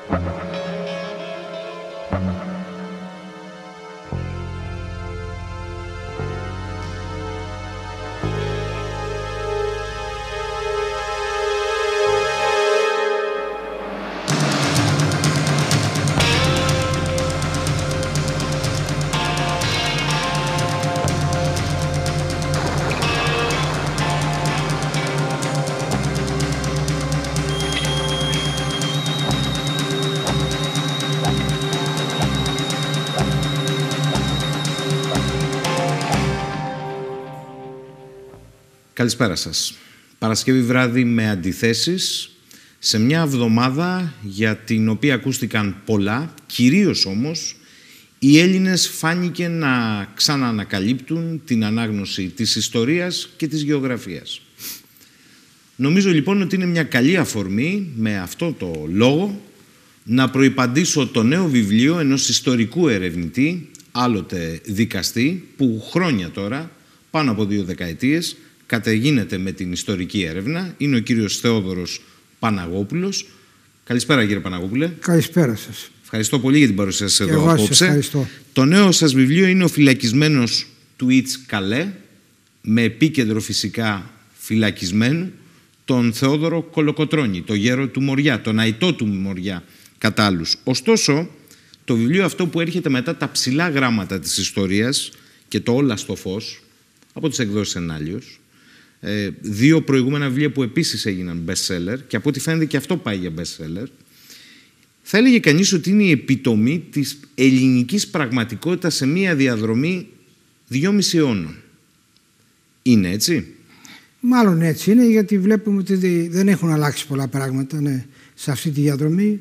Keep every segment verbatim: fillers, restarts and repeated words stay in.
Καλησπέρα σας. Παρασκευή βράδυ με αντιθέσεις, σε μια εβδομάδα για την οποία ακούστηκαν πολλά, κυρίως όμως οι Έλληνες φάνηκε να ξαναανακαλύπτουν την ανάγνωση της ιστορίας και της γεωγραφίας. Νομίζω λοιπόν ότι είναι μια καλή αφορμή με αυτό το λόγο να προϋπαντήσω το νέο βιβλίο ενός ιστορικού ερευνητή, άλλοτε δικαστή, που χρόνια τώρα, πάνω από δύο δεκαετίες, κατεγίνεται με την ιστορική έρευνα. Είναι ο κύριος Θεόδωρος Παναγόπουλος. Καλησπέρα κύριε Παναγόπουλε. Καλησπέρα σας. Ευχαριστώ πολύ για την παρουσία σας εδώ Εγώ απόψε. Σας ευχαριστώ. Το νέο σας βιβλίο είναι ο φυλακισμένος του Ιτς Καλέ, με επίκεντρο φυσικά φυλακισμένου τον Θεόδωρο Κολοκοτρώνη, το γέρο του Μοριά, τον αητό του Μοριά κατά άλλους. Ωστόσο, το βιβλίο αυτό που έρχεται μετά τα ψηλά γράμματα της ιστορίας και το όλα στο φως, από τις εκδόσεις Ενάλιος, Ε, δύο προηγούμενα βιβλία που επίσης έγιναν best seller και από ό,τι φαίνεται και αυτό πάει για best seller, θα έλεγε κανείς ότι είναι η επιτομή της ελληνικής πραγματικότητας σε μία διαδρομή δυόμιση αιώνων. Είναι έτσι? Μάλλον έτσι είναι, γιατί βλέπουμε ότι δεν έχουν αλλάξει πολλά πράγματα, ναι, σε αυτή τη διαδρομή.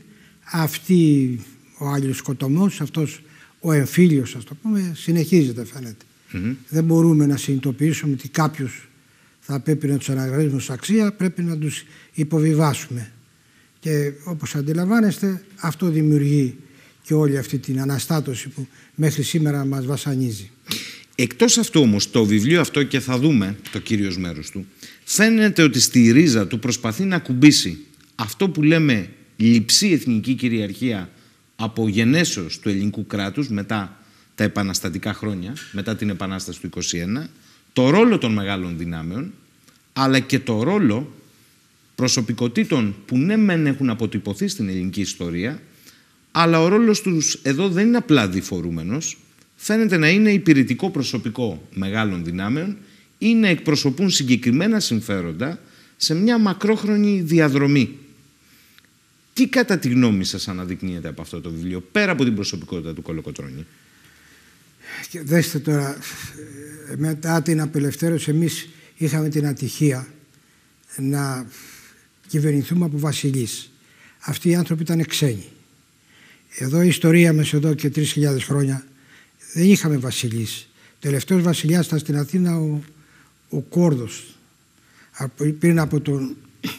Αυτή ο Άγιος Σκοτωμός, αυτός ο εμφύλιος, ας το πούμε, συνεχίζεται φαίνεται. Mm-hmm. Δεν μπορούμε να συνειδητοποιήσουμε ότι κάποιους θα πρέπει να τους αναγνωρίσουμε ως αξία, πρέπει να τους υποβιβάσουμε. Και όπως αντιλαμβάνεστε, αυτό δημιουργεί και όλη αυτή την αναστάτωση που μέχρι σήμερα μας βασανίζει. Εκτός αυτού όμως, το βιβλίο αυτό, και θα δούμε το κύριος μέρος του, φαίνεται ότι στη ρίζα του προσπαθεί να κουμπίσει αυτό που λέμε λειψή εθνική κυριαρχία από γενέσεως του ελληνικού κράτους μετά τα επαναστατικά χρόνια, μετά την Επανάσταση του είκοσι ένα, το ρόλο των μεγάλων δυνάμεων, αλλά και το ρόλο προσωπικότητων που ναι μεν έχουν αποτυπωθεί στην ελληνική ιστορία, αλλά ο ρόλος τους εδώ δεν είναι απλά διφορούμενος, φαίνεται να είναι υπηρετικό προσωπικό μεγάλων δυνάμεων ή να εκπροσωπούν συγκεκριμένα συμφέροντα σε μια μακρόχρονη διαδρομή. Τι κατά τη γνώμη σας αναδεικνύεται από αυτό το βιβλίο, πέρα από την προσωπικότητα του Κολοκοτρώνη? Και δέστε τώρα, μετά την απελευθέρωση εμείς είχαμε την ατυχία να κυβερνηθούμε από βασιλείς. Αυτοί οι άνθρωποι ήταν ξένοι. Εδώ η ιστορία μας εδώ και τρεις χιλιάδες χρόνια δεν είχαμε βασιλείς. Τελευταίος βασιλιάς ήταν στην Αθήνα ο, ο Κόρδος, πριν από τον,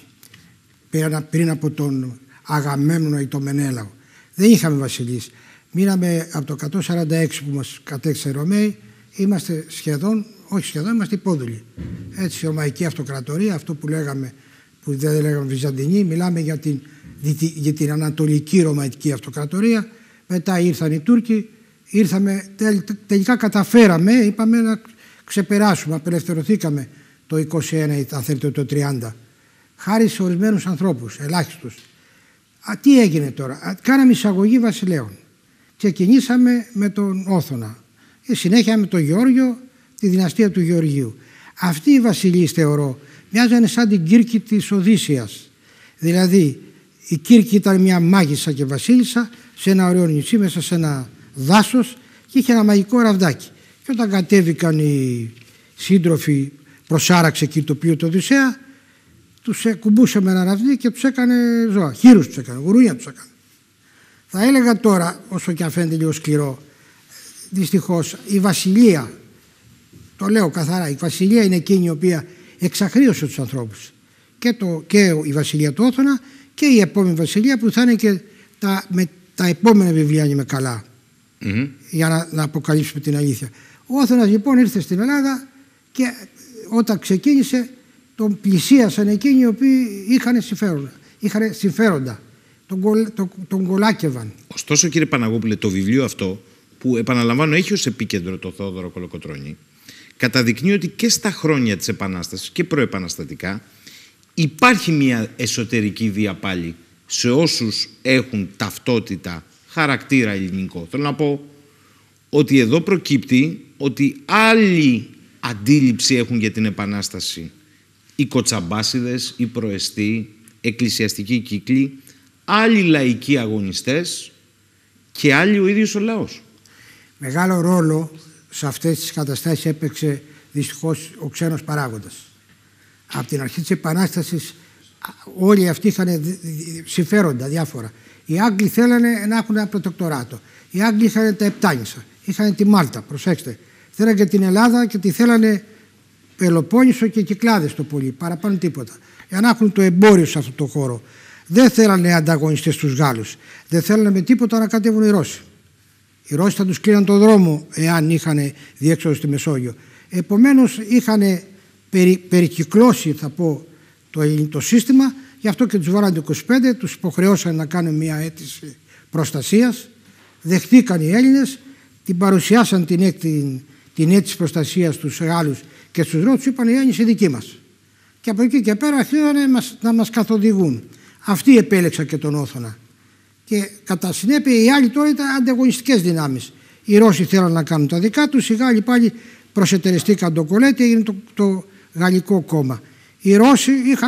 πριν από τον Αγαμέμνονα ή τον Μενέλαο. Δεν είχαμε βασιλείς. Μείναμε από το εκατόν σαράντα έξι που μας κατέκτησαν οι Ρωμαίοι, είμαστε σχεδόν, όχι σχεδόν, είμαστε υπόδουλοι. Έτσι, η Ρωμαϊκή Αυτοκρατορία, αυτό που λέγαμε, που δεν λέγαμε Βυζαντινή, μιλάμε για την, για την Ανατολική Ρωμαϊκή Αυτοκρατορία. Μετά ήρθαν οι Τούρκοι, ήρθαμε, τελ, τελικά καταφέραμε, είπαμε να ξεπεράσουμε, απελευθερωθήκαμε το είκοσι ένα ή αν θέλετε το τριάντα. Χάρη σε ορισμένους ανθρώπους, ελάχιστους. Α, τι έγινε τώρα, Α, κάναμε εισαγωγή βασιλέων. Ξεκινήσαμε με τον Όθωνα. Και συνέχεια με τον Γεώργιο, τη δυναστεία του Γεωργίου. Αυτοί οι βασιλείς, θεωρώ, μοιάζανε σαν την Κύρκη της Οδύσσειας. Δηλαδή, η Κύρκη ήταν μια μάγισσα και βασίλισσα σε ένα ωραίο νησί, μέσα σε ένα δάσος, και είχε ένα μαγικό ραβδάκι. Και όταν κατέβηκαν οι σύντροφοι, προσάραξε εκεί το πλοίο του Οδυσσέα, τους κουμπούσε με ένα ραβδί και τους έκανε ζώα. Χείρους τους έκανε, γουρούνια τους έκανε. Θα έλεγα τώρα, όσο και αν φαίνεται λίγο σκληρό, δυστυχώς η βασιλεία, το λέω καθαρά, η βασιλεία είναι εκείνη η οποία εξαχρίωσε τους ανθρώπους. Και, το, και η βασιλεία του Όθωνα και η επόμενη βασιλεία, που θα είναι και τα, με, τα επόμενα βιβλία, αν είμαι καλά, mm-hmm. για να, να αποκαλύψουμε την αλήθεια. Ο Όθωνας λοιπόν ήρθε στην Ελλάδα και όταν ξεκίνησε τον πλησίασαν εκείνοι οι οποίοι είχαν συμφέροντα. Είχαν συμφέροντα. τον, κολ, τον, τον κολάκευαν. Ωστόσο, κύριε Παναγόπουλε, το βιβλίο αυτό, που επαναλαμβάνω έχει ως επίκεντρο το Θόδωρο Κολοκοτρώνη, καταδεικνύει ότι και στα χρόνια της Επανάστασης και προεπαναστατικά υπάρχει μια εσωτερική διαπάλη σε όσους έχουν ταυτότητα, χαρακτήρα ελληνικό. Θέλω να πω ότι εδώ προκύπτει ότι άλλη αντίληψη έχουν για την Επανάσταση οι κοτσαμπάσιδες, οι προεστοί, εκκλησιαστικοί κύκλοι, άλλοι λαϊκοί αγωνιστές και άλλοι ο ίδιος ο λαός. Μεγάλο ρόλο σε αυτές τις καταστάσεις έπαιξε δυστυχώς ο ξένος παράγοντας. Από την αρχή της Επανάστασης όλοι αυτοί είχαν συμφέροντα διάφορα. Οι Άγγλοι θέλανε να έχουν ένα προτεκτοράτο. Οι Άγγλοι είχαν τα Επτάνησα, είχαν τη Μάλτα, προσέξτε. Θέλανε και την Ελλάδα και τη θέλανε Πελοπόννησο και Κυκλάδες το πολύ, παραπάνω τίποτα. Για να έχουν το εμπόριο σε αυτό το χώρο. Δεν θέλανε ανταγωνιστές στους Γάλλους. Δεν θέλανε με τίποτα να κατέβουν οι Ρώσοι. Οι Ρώσοι θα τους κλείναν τον δρόμο εάν είχαν διέξοδο στη Μεσόγειο. Επομένως είχαν περι, περικυκλώσει, θα πω, το ελληνικό σύστημα. Γι' αυτό και τους βάλανε το είκοσι πέντε, τους υποχρεώσαν να κάνουν μια αίτηση προστασίας. Δεχτήκαν οι Έλληνες, την παρουσιάσαν την, την, την αίτηση προστασίας στους Γάλλους και στους Ρώσους, είπαν οι Έλληνες οι δικοί μας. Και από εκεί και πέρα αρχίσαν να μας καθοδηγούν. Αυτοί επέλεξαν και τον Όθωνα. Και κατά συνέπεια οι άλλοι τώρα ήταν ανταγωνιστικές δυνάμεις. Οι Ρώσοι θέλαν να κάνουν τα δικά τους, οι Γάλλοι πάλι προσετεριστήκαν τον Κολέτη, έγινε το, το Γαλλικό κόμμα. Οι Ρώσοι είχαν,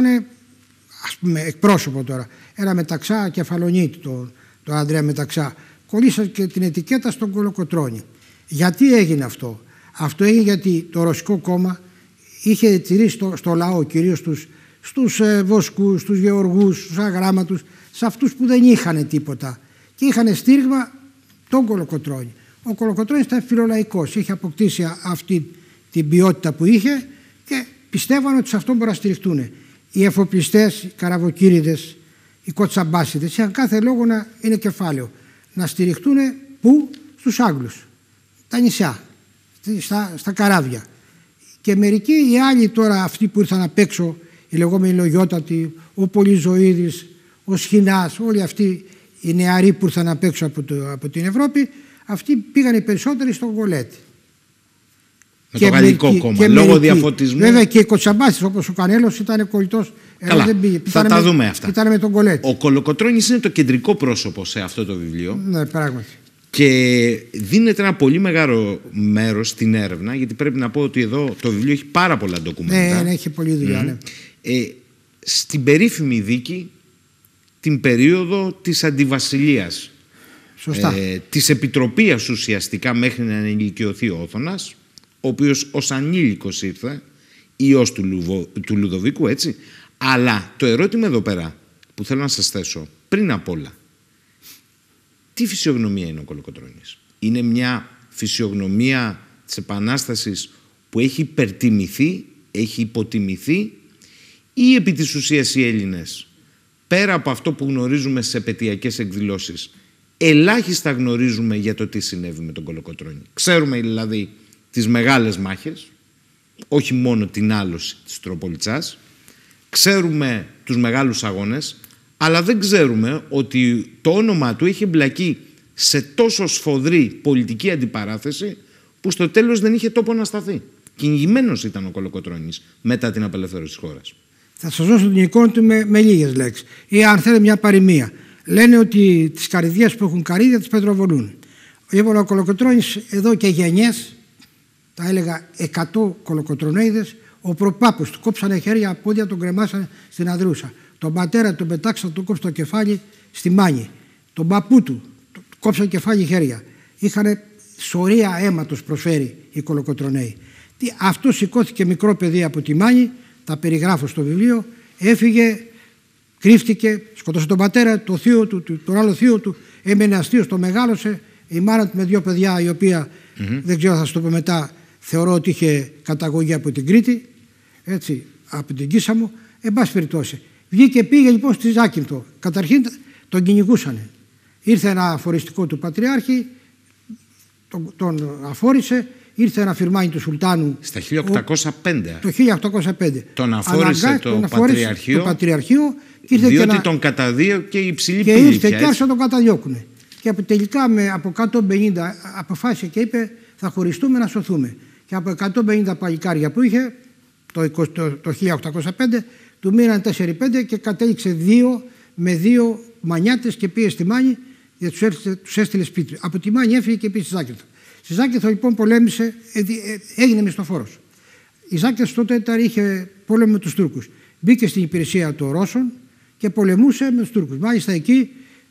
ας πούμε, εκπρόσωπο τώρα, ένα Μεταξά Κεφαλονίτη, τον το Ανδρέα Μεταξά. Κολλήσαν και την ετικέτα στον Κολοκοτρώνη. Γιατί έγινε αυτό? Αυτό έγινε γιατί το Ρωσικό κόμμα είχε τηρήσει στο, στο λαό, κυρίως στους, στους ε, βοσκούς, στους γεωργούς, στους αγράμματους, σε αυτούς που δεν είχαν τίποτα και είχαν στήριγμα τον Κολοκοτρώνη. Ο Κολοκοτρώνης ήταν φιλολαϊκός, είχε αποκτήσει αυτή την ποιότητα που είχε και πιστεύαν ότι σε αυτό μπορούν να στηριχτούν. Οι εφοπλιστές, οι καραβοκύριδες, οι κοτσαμπάσιδες είχαν κάθε λόγο να είναι κεφάλαιο. Να στηριχτούν πού? Στους Άγγλους, τα νησιά, στα, στα καράβια. Και μερικοί οι άλλοι τώρα, αυτοί που ήρθαν απ' έξω, οι λεγόμενοι Λογιότατοι, ο Πολυζωίδης, ο Σχοινάς, όλοι αυτοί οι νεαροί που ήρθαν απ' έξω από, το, από την Ευρώπη, αυτοί πήγαν οι περισσότεροι στον Κολέτη. Με και το Γαλλικό μερικοί, κόμμα, λόγω μερικοί. Διαφωτισμού. Βέβαια και οι κοτσαμπάσιδες, όπως ο Κανέλος, ήταν κολλητός. Καλά, δεν πήγε. Θα τα με, δούμε αυτά. Ήταν με τον Κολέτη. Ο Κολοκοτρώνης είναι το κεντρικό πρόσωπο σε αυτό το βιβλίο. Ναι, πράγματι. Και δίνεται ένα πολύ μεγάλο μέρος στην έρευνα, γιατί πρέπει να πω ότι εδώ το βιβλίο έχει πάρα πολλά ντοκουμέντα. Ναι, ναι, έχει πολλή δουλειά. Mm. Ναι. Ε, στην περίφημη δίκη, την περίοδο της αντιβασιλείας, ε, της επιτροπίας ουσιαστικά μέχρι να ενηλικιωθεί ο Όθωνας, ο οποίος ως ανήλικος ήρθε, ιός του, Λουβο, του Λουδοβίκου, έτσι. Αλλά το ερώτημα εδώ πέρα που θέλω να σας θέσω, πριν απ' όλα, τι φυσιογνωμία είναι ο Κολοκοτρώνης? Είναι μια φυσιογνωμία της Επανάστασης που έχει υπερτιμηθεί, έχει υποτιμηθεί, ή επί της ουσίας οι Έλληνες, πέρα από αυτό που γνωρίζουμε σε επαιτειακές εκδηλώσεις, ελάχιστα γνωρίζουμε για το τι συνέβη με τον Κολοκοτρώνη? Ξέρουμε δηλαδή τις μεγάλες μάχες, όχι μόνο την άλωση της Τροπολιτσάς, ξέρουμε τους μεγάλους αγώνες, αλλά δεν ξέρουμε ότι το όνομα του είχε εμπλακεί σε τόσο σφοδρή πολιτική αντιπαράθεση που στο τέλος δεν είχε τόπο να σταθεί. Κυνηγημένος ήταν ο Κολοκοτρώνης μετά την απελευθέρωση της χώρας. Θα σας δώσω την εικόνα του με, με λίγες λέξεις. Ή αν θέλετε μια παροιμία. Λένε ότι τις καρδιές που έχουν καρύδια τις πετροβολούν. Λοιπόν, ο Κολοκοτρώνης εδώ και γενιές, τα έλεγα εκατό Κολοκοτρωνέιδες, ο προπάπους του κόψανε χέρια, πόδια, τον κρεμάσανε στην Αδρούσα. Τον πατέρα τον πετάξαν, τον κόψαν το κεφάλι στη Μάνη. Τον παππού του κόψαν κεφάλι χέρια. Είχαν σωρία αίματος προσφέρει οι Κολοκοτρωναίοι. Αυτό σηκώθηκε μικρό παιδί από τη Μάνη, τα περιγράφω στο βιβλίο, έφυγε, κρύφτηκε, σκοτώσε τον πατέρα, το θείο του, τον άλλο θείο του, έμενε αστείος, το μεγάλωσε. Η μάνα του με δύο παιδιά, η οποία mm-hmm. δεν ξέρω, θα σου το πω μετά, θεωρώ ότι είχε καταγωγή από την Κρήτη, έτσι, από την Κίσα μου, εν πάση περιπτώσει. Βγήκε, πήγε λοιπόν στη Ζάκυνθο. Καταρχήν τον κυνηγούσανε. Ήρθε ένα αφοριστικό του Πατριάρχη, τον, τον αφόρησε, ήρθε ένα φιρμάνι του Σουλτάνου. Στα χίλια οκτακόσια πέντε. Το χίλια οκτακόσια πέντε. Τον αφόρησε Αναγκά, το, τον αφόρησε πατριαρχείο, το πατριαρχείο και ήρθε διότι και να... τον καταδίωκε η υψηλή και πύλη. Και ήρθε και άρχισε να τον καταδιώκουν. Και τελικά με, από εκατόν πενήντα αποφάσισε και είπε θα χωριστούμε να σωθούμε. Και από εκατόν πενήντα παλικάρια που είχε το, το, το χίλια οκτακόσια πέντε του μείναν τέσσερα πέντε και κατέληξε δύο με δύο μανιάτες και πήγε στη Μάνη και τους έστειλε, τους έστειλε σπίτι. Από τη Μάνη έφυγε και πήγε στη Ζάκυνθο. Στη Ζάκυνθο λοιπόν πολέμησε, έγινε μισθοφόρος. Η Ζάκυνθο τότε ήταν, είχε πόλεμο με τους Τούρκους. Μπήκε στην υπηρεσία των Ρώσων και πολεμούσε με τους Τούρκους. Μάλιστα εκεί,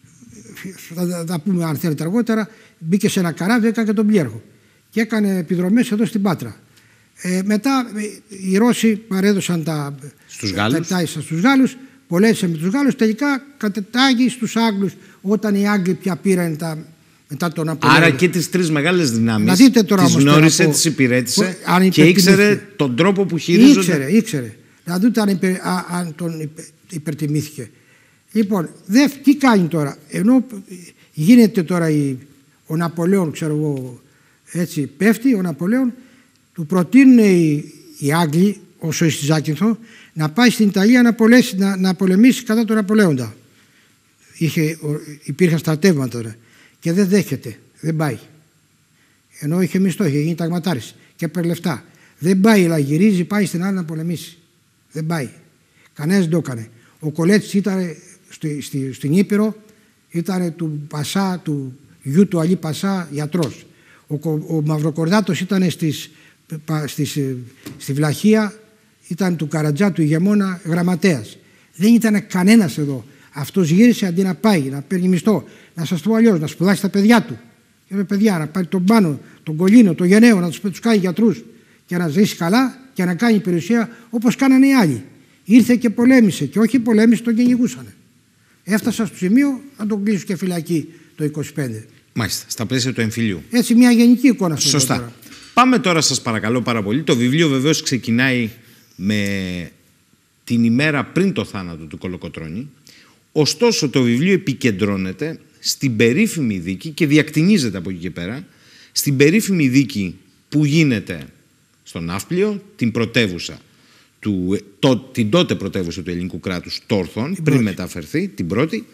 θα τα πούμε αν θέλετε αργότερα, μπήκε σε ένα καράβι, έκανε και τον πλοίαρχο και έκανε επιδρομές εδώ στην Πάτρα. Ε, μετά οι Ρώσοι παρέδωσαν τα στους Γάλλους, τα, τα, στους Γάλλους, πολέμησε με τους Γάλλους, τελικά κατετάγει στους Άγγλους όταν οι Άγγλοι πια πήραν τα, μετά τον Ναπολέον. Άρα και τις τρεις μεγάλες δυνάμεις τις γνώρισε, τις υπηρέτησε που, και ήξερε τον τρόπο που χειρίζονται. Ήξερε, ήξερε. Να δείτε αν, υπερ, α, αν τον υπερ, υπερτιμήθηκε. Λοιπόν, δε, τι κάνει τώρα, ενώ γίνεται τώρα η, ο Ναπολέον, ξέρω εγώ, έτσι πέφτει ο Ναπολέον, του προτείνουν οι, οι Άγγλοι, όσο στη Ζάκυνθο, να πάει στην Ιταλία να, πολέσει, να, να πολεμήσει κατά τον Ναπολέοντα. Είχε, υπήρχαν στρατεύματα τώρα και δεν δέχεται, δεν πάει. Ενώ είχε μισθό, είχε γίνει ταγματάρης και παίρνει λεφτά. Δεν πάει, αλλά γυρίζει, πάει στην άλλη να πολεμήσει. Δεν πάει. Κανένας δεν το έκανε. Ο Κολέτης ήταν στη, στη, στην Ήπειρο, ήταν του Πασά, του γιου του Αλή Πασά, γιατρός. Ο, ο Μαυροκορδάτος ήταν στις, στις, στη Βλαχία, ήταν του Καρατζά, του ηγεμόνα, γραμματέας. Δεν ήταν κανένας εδώ. Αυτός γύρισε αντί να πάει, να παίρνει μισθό, να σας το πω αλλιώς, να σπουδάσει τα παιδιά του. Και με παιδιά, να πάρει τον Πάνο, τον Κολίνο, τον Γενναίο, να τους, τους κάνει γιατρούς και να ζήσει καλά και να κάνει περιουσία όπως κάνανε οι άλλοι. Ήρθε και πολέμησε και όχι πολέμησε, τον κυνηγούσανε. Έφτασα στο σημείο να τον κλείσουν και φυλακή το είκοσι πέντε. Μάλιστα, στα πλαίσια του εμφυλίου. Έτσι μια γενική εικόνα. Σωστά. Τώρα. Πάμε τώρα, σας παρακαλώ πάρα πολύ. Το βιβλίο βεβαίως ξεκινάει με την ημέρα πριν το θάνατο του Κολοκοτρώνη. Ωστόσο το βιβλίο επικεντρώνεται στην περίφημη δίκη και διακτηνίζεται από εκεί και πέρα στην περίφημη δίκη που γίνεται στο Ναύπλιο, την πρωτεύουσα του, το, την τότε πρωτεύουσα του ελληνικού κράτους Τόρθων, πριν πρώτη. μεταφερθεί, την πρώτη,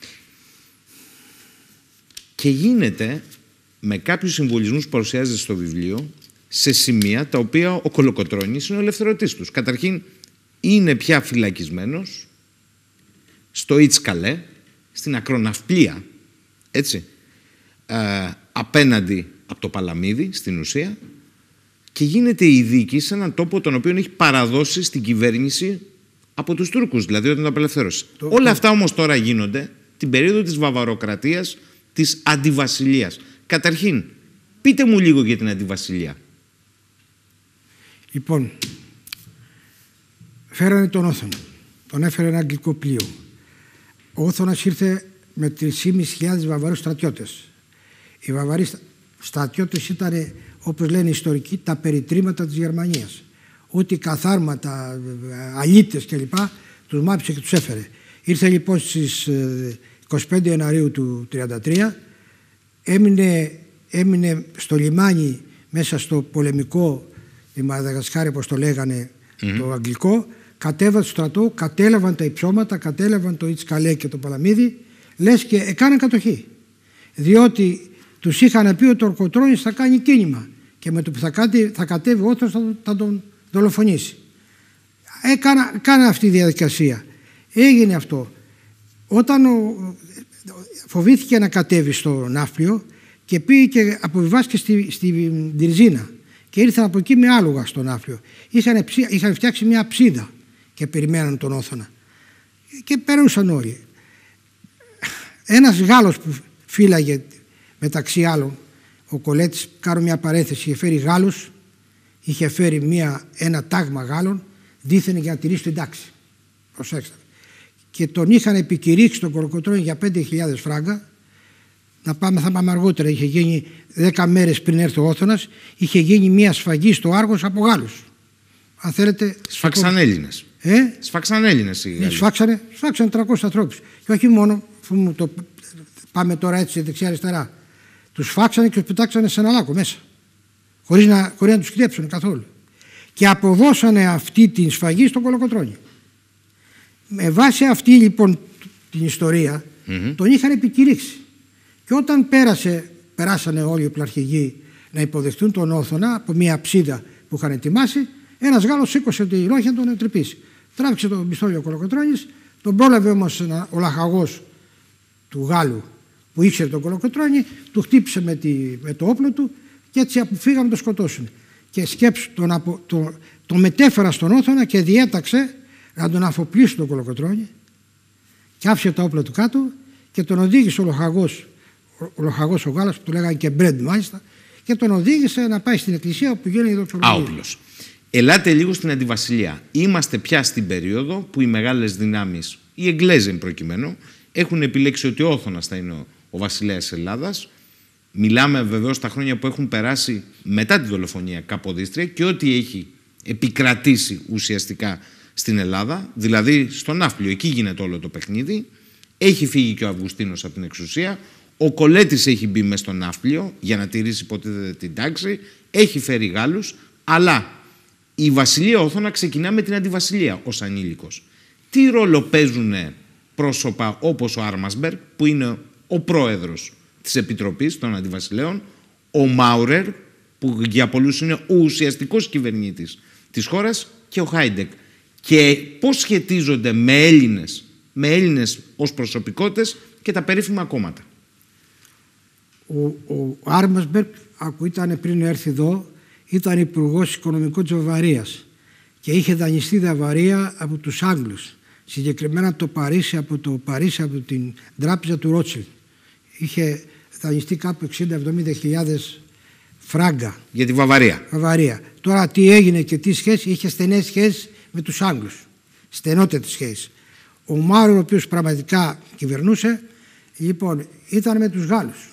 και γίνεται με κάποιους συμβολισμούς που παρουσιάζεται στο βιβλίο σε σημεία τα οποία ο Κολοκοτρώνης είναι ο ελευθερωτής τους. Καταρχήν είναι πια φυλακισμένος στο Ιτσκαλέ, στην ακροναυπλία, έτσι, ε, απέναντι από το Παλαμίδι στην ουσία, και γίνεται η δίκη σε έναν τόπο τον οποίο έχει παραδώσει στην κυβέρνηση από τους Τούρκους, δηλαδή όταν τον απελευθέρωσε. Το... Όλα αυτά όμως τώρα γίνονται την περίοδο της βαβαροκρατίας, της αντιβασιλείας. Καταρχήν, πείτε μου λίγο για την αντιβασιλεία. Λοιπόν, φέρανε τον Όθωνα, τον έφερε ένα αγγλικό πλοίο. Ο Όθωνας ήρθε με τρεις χιλιάδες πεντακόσιους βαβαρούς στρατιώτες. Οι βαβαροί στρατιώτες ήταν, όπως λένε οι ιστορικοί, τα περιτρήματα της Γερμανίας. Ό,τι καθάρματα, αλήτες κλπ. Τους μάπησε και τους έφερε. Ήρθε λοιπόν στις είκοσι πέντε Ιανουαρίου του τριάντα τρία, έμεινε, έμεινε στο λιμάνι μέσα στο πολεμικό, τη Μαδαγασκάρη όπως το λέγανε, mm-hmm. το αγγλικό, κατέβαν στο στρατό, κατέλαβαν τα υψώματα, κατέλαβαν το Ιτσκαλέ και το Παλαμίδι, λες και έκαναν κατοχή. Διότι τους είχαν πει ότι ο Κολοκοτρώνης θα κάνει κίνημα και με το που θα, κάτι, θα κατέβει ο Όθωνας θα, θα τον δολοφονήσει. Έκανα, έκανα αυτή η διαδικασία. Έγινε αυτό. Όταν ο, φοβήθηκε να κατέβει στο Ναύπλιο και πήγε και αποβιβάστηκε στη, στη Τυρζίνα και ήρθαν από εκεί με άλογα στο Ναύπλιο. Είχαν, είχαν φτιάξει μια ψίδα και περιμέναν τον Όθωνα και περνούσαν όλοι. Ένας Γάλλος που φύλαγε μεταξύ άλλων, ο Κολέτης, κάνω μια παρένθεση, είχε φέρει Γάλλους, είχε φέρει μια, ένα τάγμα Γάλλων δίθεν για να τηρήσει την τάξη. Προσέξτε. Και τον είχαν επικηρύξει τον Κολοκοτρώνη για πέντε χιλιάδες φράγκα. Να πάμε, θα πάμε αργότερα. Είχε γίνει δέκα μέρες πριν έρθει ο Όθωνας, είχε γίνει μια σφαγή στο Άργος από Γάλλους. Αν θέλετε. Σφάξαν Έλληνες. Ε? Σφάξαν Έλληνες οι Γάλλοι. Σφάξανε, σφάξανε τριακόσιους ανθρώπους. Και όχι μόνο, το, πάμε τώρα έτσι δεξιά-αριστερά. Τους σφάξανε και τους πετάξανε σε ένα λάκκο μέσα. χωρίς να, χωρίς να τους κλέψουν καθόλου. Και αποδώσανε αυτή την σφαγή στον Κολοκοτρώνη. Με βάση αυτή λοιπόν την ιστορία, mm-hmm. τον είχαν επικηρύξει. Και όταν πέρασε, περάσανε όλοι οι πλαρχηγοί να υποδεχτούν τον Όθωνα από μια ψίδα που είχαν ετοιμάσει, ένας Γάλλος σήκωσε τη λόγια να τον ετρυπήσει. Τράβηξε το πιστόλι ο Κολοκοτρώνης, τον πρόλαβε όμως ο λαχαγός του Γάλλου που ήξερε τον Κολοκοτρώνη, του χτύπησε με, τη, με το όπλο του και έτσι αποφύγαμε να το σκοτώσουν. Και σκέψου, τον, απο, το, τον μετέφερα στον Όθωνα και διέταξε να τον αφοπλίσει τον Κολοκοτρώνη και άφησε τα όπλα του κάτω και τον οδήγησε ο λοχαγός, ο, λοχαγός ο Γάλλος που του λέγανε και Μπρέντ μάλιστα, και τον οδήγησε να πάει στην εκκλησία όπου γίνεται η δοξολογία. Άοπλος. Ελάτε λίγο στην Αντιβασιλεία. Είμαστε πια στην περίοδο που οι μεγάλες δυνάμεις, οι Εγγλέζοι προκειμένου, έχουν επιλέξει ότι ο Όθωνας θα είναι ο, ο βασιλέας της Ελλάδας. Μιλάμε βεβαίως τα χρόνια που έχουν περάσει μετά τη δολοφονία Καποδίστρια και ό,τι έχει επικρατήσει ουσιαστικά στην Ελλάδα, δηλαδή στο Ναύπλιο, εκεί γίνεται όλο το παιχνίδι. Έχει φύγει και ο Αυγουστίνος από την εξουσία. Ο Κολέτης έχει μπει μες στο Ναύπλιο για να τηρήσει υποτίθεται την τάξη. Έχει φέρει Γάλλους, αλλά η βασιλεία Όθωνα ξεκινά με την Αντιβασιλεία ως ανήλικος. Τι ρόλο παίζουν πρόσωπα όπως ο Άρμασμπεργκ, που είναι ο πρόεδρος της Επιτροπής των Αντιβασιλέων, ο Μάουρερ, που για πολλούς είναι ο ουσιαστικός κυβερνήτης της χώρας, και ο Χάιντεκ. Και πώς σχετίζονται με Έλληνες, με Έλληνες ως προσωπικότητες και τα περίφημα κόμματα. Ο, ο Άρμασμπεργκ, που ήταν πριν έρθει εδώ, ήταν υπουργός οικονομικών της Βαβαρίας και είχε δανειστεί Βαβαρία από τους Άγγλους, συγκεκριμένα το Παρίσι, από το Παρίσι, από την τράπεζα του Ρότσιλντ. Είχε δανειστεί κάπου εξήντα με εβδομήντα χιλιάδες φράγκα. Για τη Βαβαρία. Βαβαρία. Τώρα τι έγινε και τι σχέση, είχε στενές σχέσεις με τους Άγγλους. Στενότερες σχέσεις. Ο Μάουρερ, ο οποίος πραγματικά κυβερνούσε, λοιπόν, ήταν με τους Γάλλους.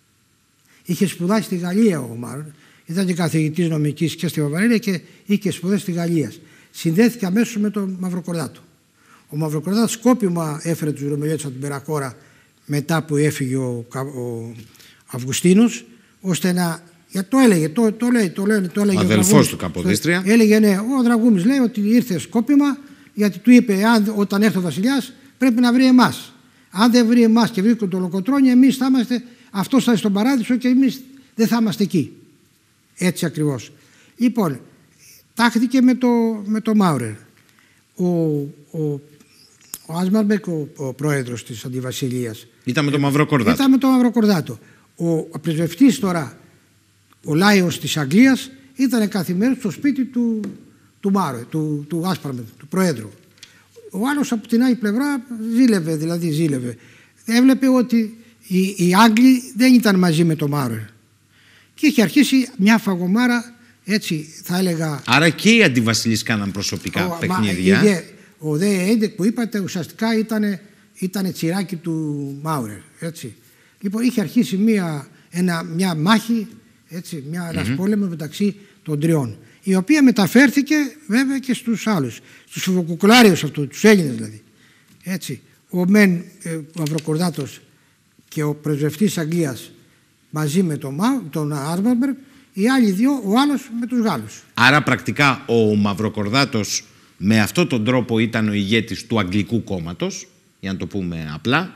Είχε σπουδάσει στη Γαλλία ο Μάουρερ. Ήταν και καθηγητής νομικής και στη Βαβαρία και είχε σπουδές στη Γαλλία. Συνδέθηκε αμέσως με τον Μαυροκορδάτο. Ο Μαυροκορδάτος σκόπιμα έφερε τους Ρωμελιώτες από την Περακόρα μετά που έφυγε ο, ο Αυγουστίνος, ώστε να. Για το έλεγε, το, το λέει, το λέει, το έλεγε. Ο αδελφός του Καποδίστρια. Έλεγε, ναι, ο Δραγούμης λέει ότι ήρθε σκόπιμα, γιατί του είπε, αν, όταν έρθει ο βασιλιάς, πρέπει να βρει εμάς. Αν δεν βρει εμάς και βρει τον Κολοκοτρώνη, εμείς θα είμαστε, αυτός θα είναι στον παράδεισο και εμείς δεν θα είμαστε εκεί. Έτσι ακριβώς. Λοιπόν, τάχθηκε με το, με το Μάουρερ. Ο, ο, ο Άσμαρμπεκ, ο, ο πρόεδρος της Αντιβασιλείας. Ήταν με τον Μαυροκορδάτο. Ήταν με τον Μαυροκορδάτο. Ο πρεσβευτής τώρα, ο Λάιος της Αγγλίας, ήταν καθημερινά στο σπίτι του, του Μάουρερ, του, του Άσπαρμπεκ, του πρόεδρου. Ο άλλος από την άλλη πλευρά ζήλευε, δηλαδή ζήλευε. Έβλεπε ότι οι, οι Άγγλοι δεν ήταν μαζί με τον Μάουρερ. Και είχε αρχίσει μια φαγωμάρα, έτσι θα έλεγα. Άρα και οι αντιβασιλείς κάναν προσωπικά ο, παιχνίδια. Μα, ο Δε Έντεκ που είπατε ουσιαστικά ήταν, ήταν τσιράκι του Μάουρερ. Έτσι. Λοιπόν, είχε αρχίσει μια, ένα, μια μάχη, έτσι, μια, ένας mm-hmm. πόλεμος μεταξύ των τριών, η οποία μεταφέρθηκε βέβαια και στους άλλους, στους φοβοκουκλάριους αυτού, τους Έλληνες δηλαδή. Έτσι. Ο Μεν ε, Μαυροκορδάτος και ο πρεσβευτής Αγγλίας μαζί με τον, τον Άρμασμπεργκ, οι άλλοι δύο, ο άλλος με τους Γάλλους. Άρα πρακτικά ο Μαυροκορδάτος με αυτόν τον τρόπο ήταν ο ηγέτης του Αγγλικού κόμματος, για να το πούμε απλά.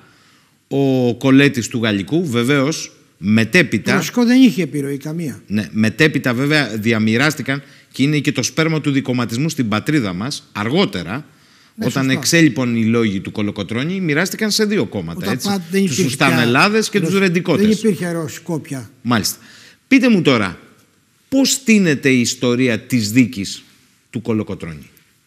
Ο Κολέτης του Γαλλικού, βεβαίως μετέπειτα. Το ρωσικό δεν είχε επιρροή καμία. Ναι, μετέπειτα βέβαια διαμοιράστηκαν και είναι και το σπέρμα του δικομματισμού στην πατρίδα μας αργότερα. Ναι, όταν εξέλιπον οι λόγοι του Κολοκοτρώνη, μοιράστηκαν σε δύο κόμματα. Τους Φουστανελάδες και τους Ρεντικότες. Δεν υπήρχε ρωσικό πια. Μάλιστα. Πείτε μου τώρα, πώς στείνεται η ιστορία της δίκης του Κολοκοτρώνη,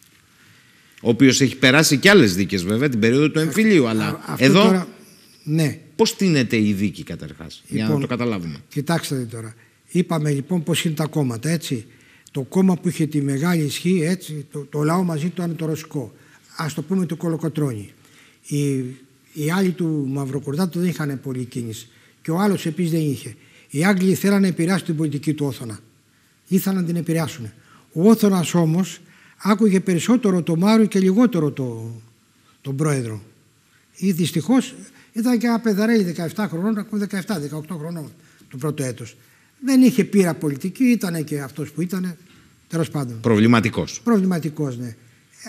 ο οποίος έχει περάσει και άλλες δίκες βέβαια την περίοδο του εμφυλίου, αλλά αυτό εδώ τώρα, ναι. Πώς στείνεται η δίκη καταρχάς, λοιπόν, για να το καταλάβουμε. Κοιτάξτε τώρα, είπαμε λοιπόν πώς είναι τα κόμματα, έτσι. Το κόμμα που είχε τη μεγάλη ισχύ, έτσι, το, το λαό μαζί του ήταν το ρωσικό. Ας το πούμε του Κολοκοτρώνη. Οι, οι άλλοι του Μαυροκορδάτου δεν είχαν πολλή κίνηση. Και ο άλλος επίσης δεν είχε. Οι Άγγλοι θέλαν να επηρεάσουν την πολιτική του Όθωνα. Ήθελαν να την επηρεάσουν. Ο Όθωνας όμως άκουγε περισσότερο το Μάουρερ και λιγότερο το, τον πρόεδρο. Ή δυστυχώς ήταν και ένα παιδαρέλι δεκαεπτά χρονών, ακόμα δεκαεπτά δεκαοκτώ χρονών το πρώτο έτος. Δεν είχε πείρα πολιτική, ήταν και αυτός που ήταν. Τέλος πάντων. Προβληματικός. Προβληματικός, ναι.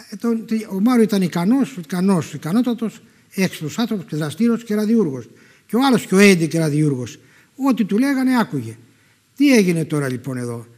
Ο Μάρο ήταν ικανός, ικανός, ικανότατος, έξυπνος άνθρωπος και δραστήριος και ραδιούργος. Και ο άλλος και ο Έντι και ραδιούργος. Ό,τι του λέγανε άκουγε. Τι έγινε τώρα λοιπόν εδώ.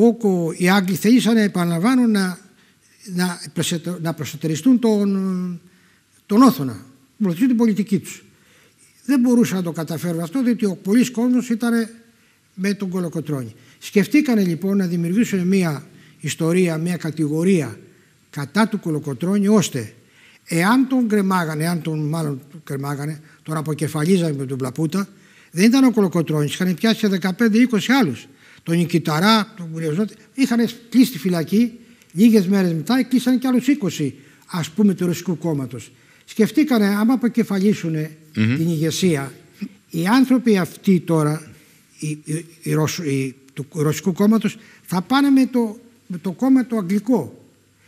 Ο, οι Άγγλοι θελήσανε, επαναλαμβάνω, να, να, να προσετεριστούν τον, τον Όθωνα, να προωθήσουν την πολιτική τους. Δεν μπορούσαν να το καταφέρουν αυτό, διότι ο πολλής κόσμος ήταν με τον Κολοκοτρώνη. Σκεφτήκανε λοιπόν να δημιουργήσουν μια ιστορία, μια κατηγορία κατά του Κολοκοτρώνη, ώστε εάν τον κρεμάγανε, εάν τον μάλλον τον κρεμάγανε, τον αποκεφαλίζανε με τον Πλαπούτα, δεν ήταν ο Κολοκοτρώνης, είχαν πιάσει δεκαπέντε είκοσι άλλους. Τον Νικηταρά, τον Κουρεζότη, είχαν κλείσει στη φυλακή, λίγες μέρες μετά κλείσανε κι άλλους είκοσι, ας πούμε, του Ρωσικού κόμματος. Σκεφτήκανε, άμα αποκεφαλίσουν mm-hmm. την ηγεσία, οι άνθρωποι αυτοί τώρα, οι, οι, οι, Ρωσ, οι, του Ρωσικού κόμματος, θα πάνε με το, με το κόμμα το αγγλικό.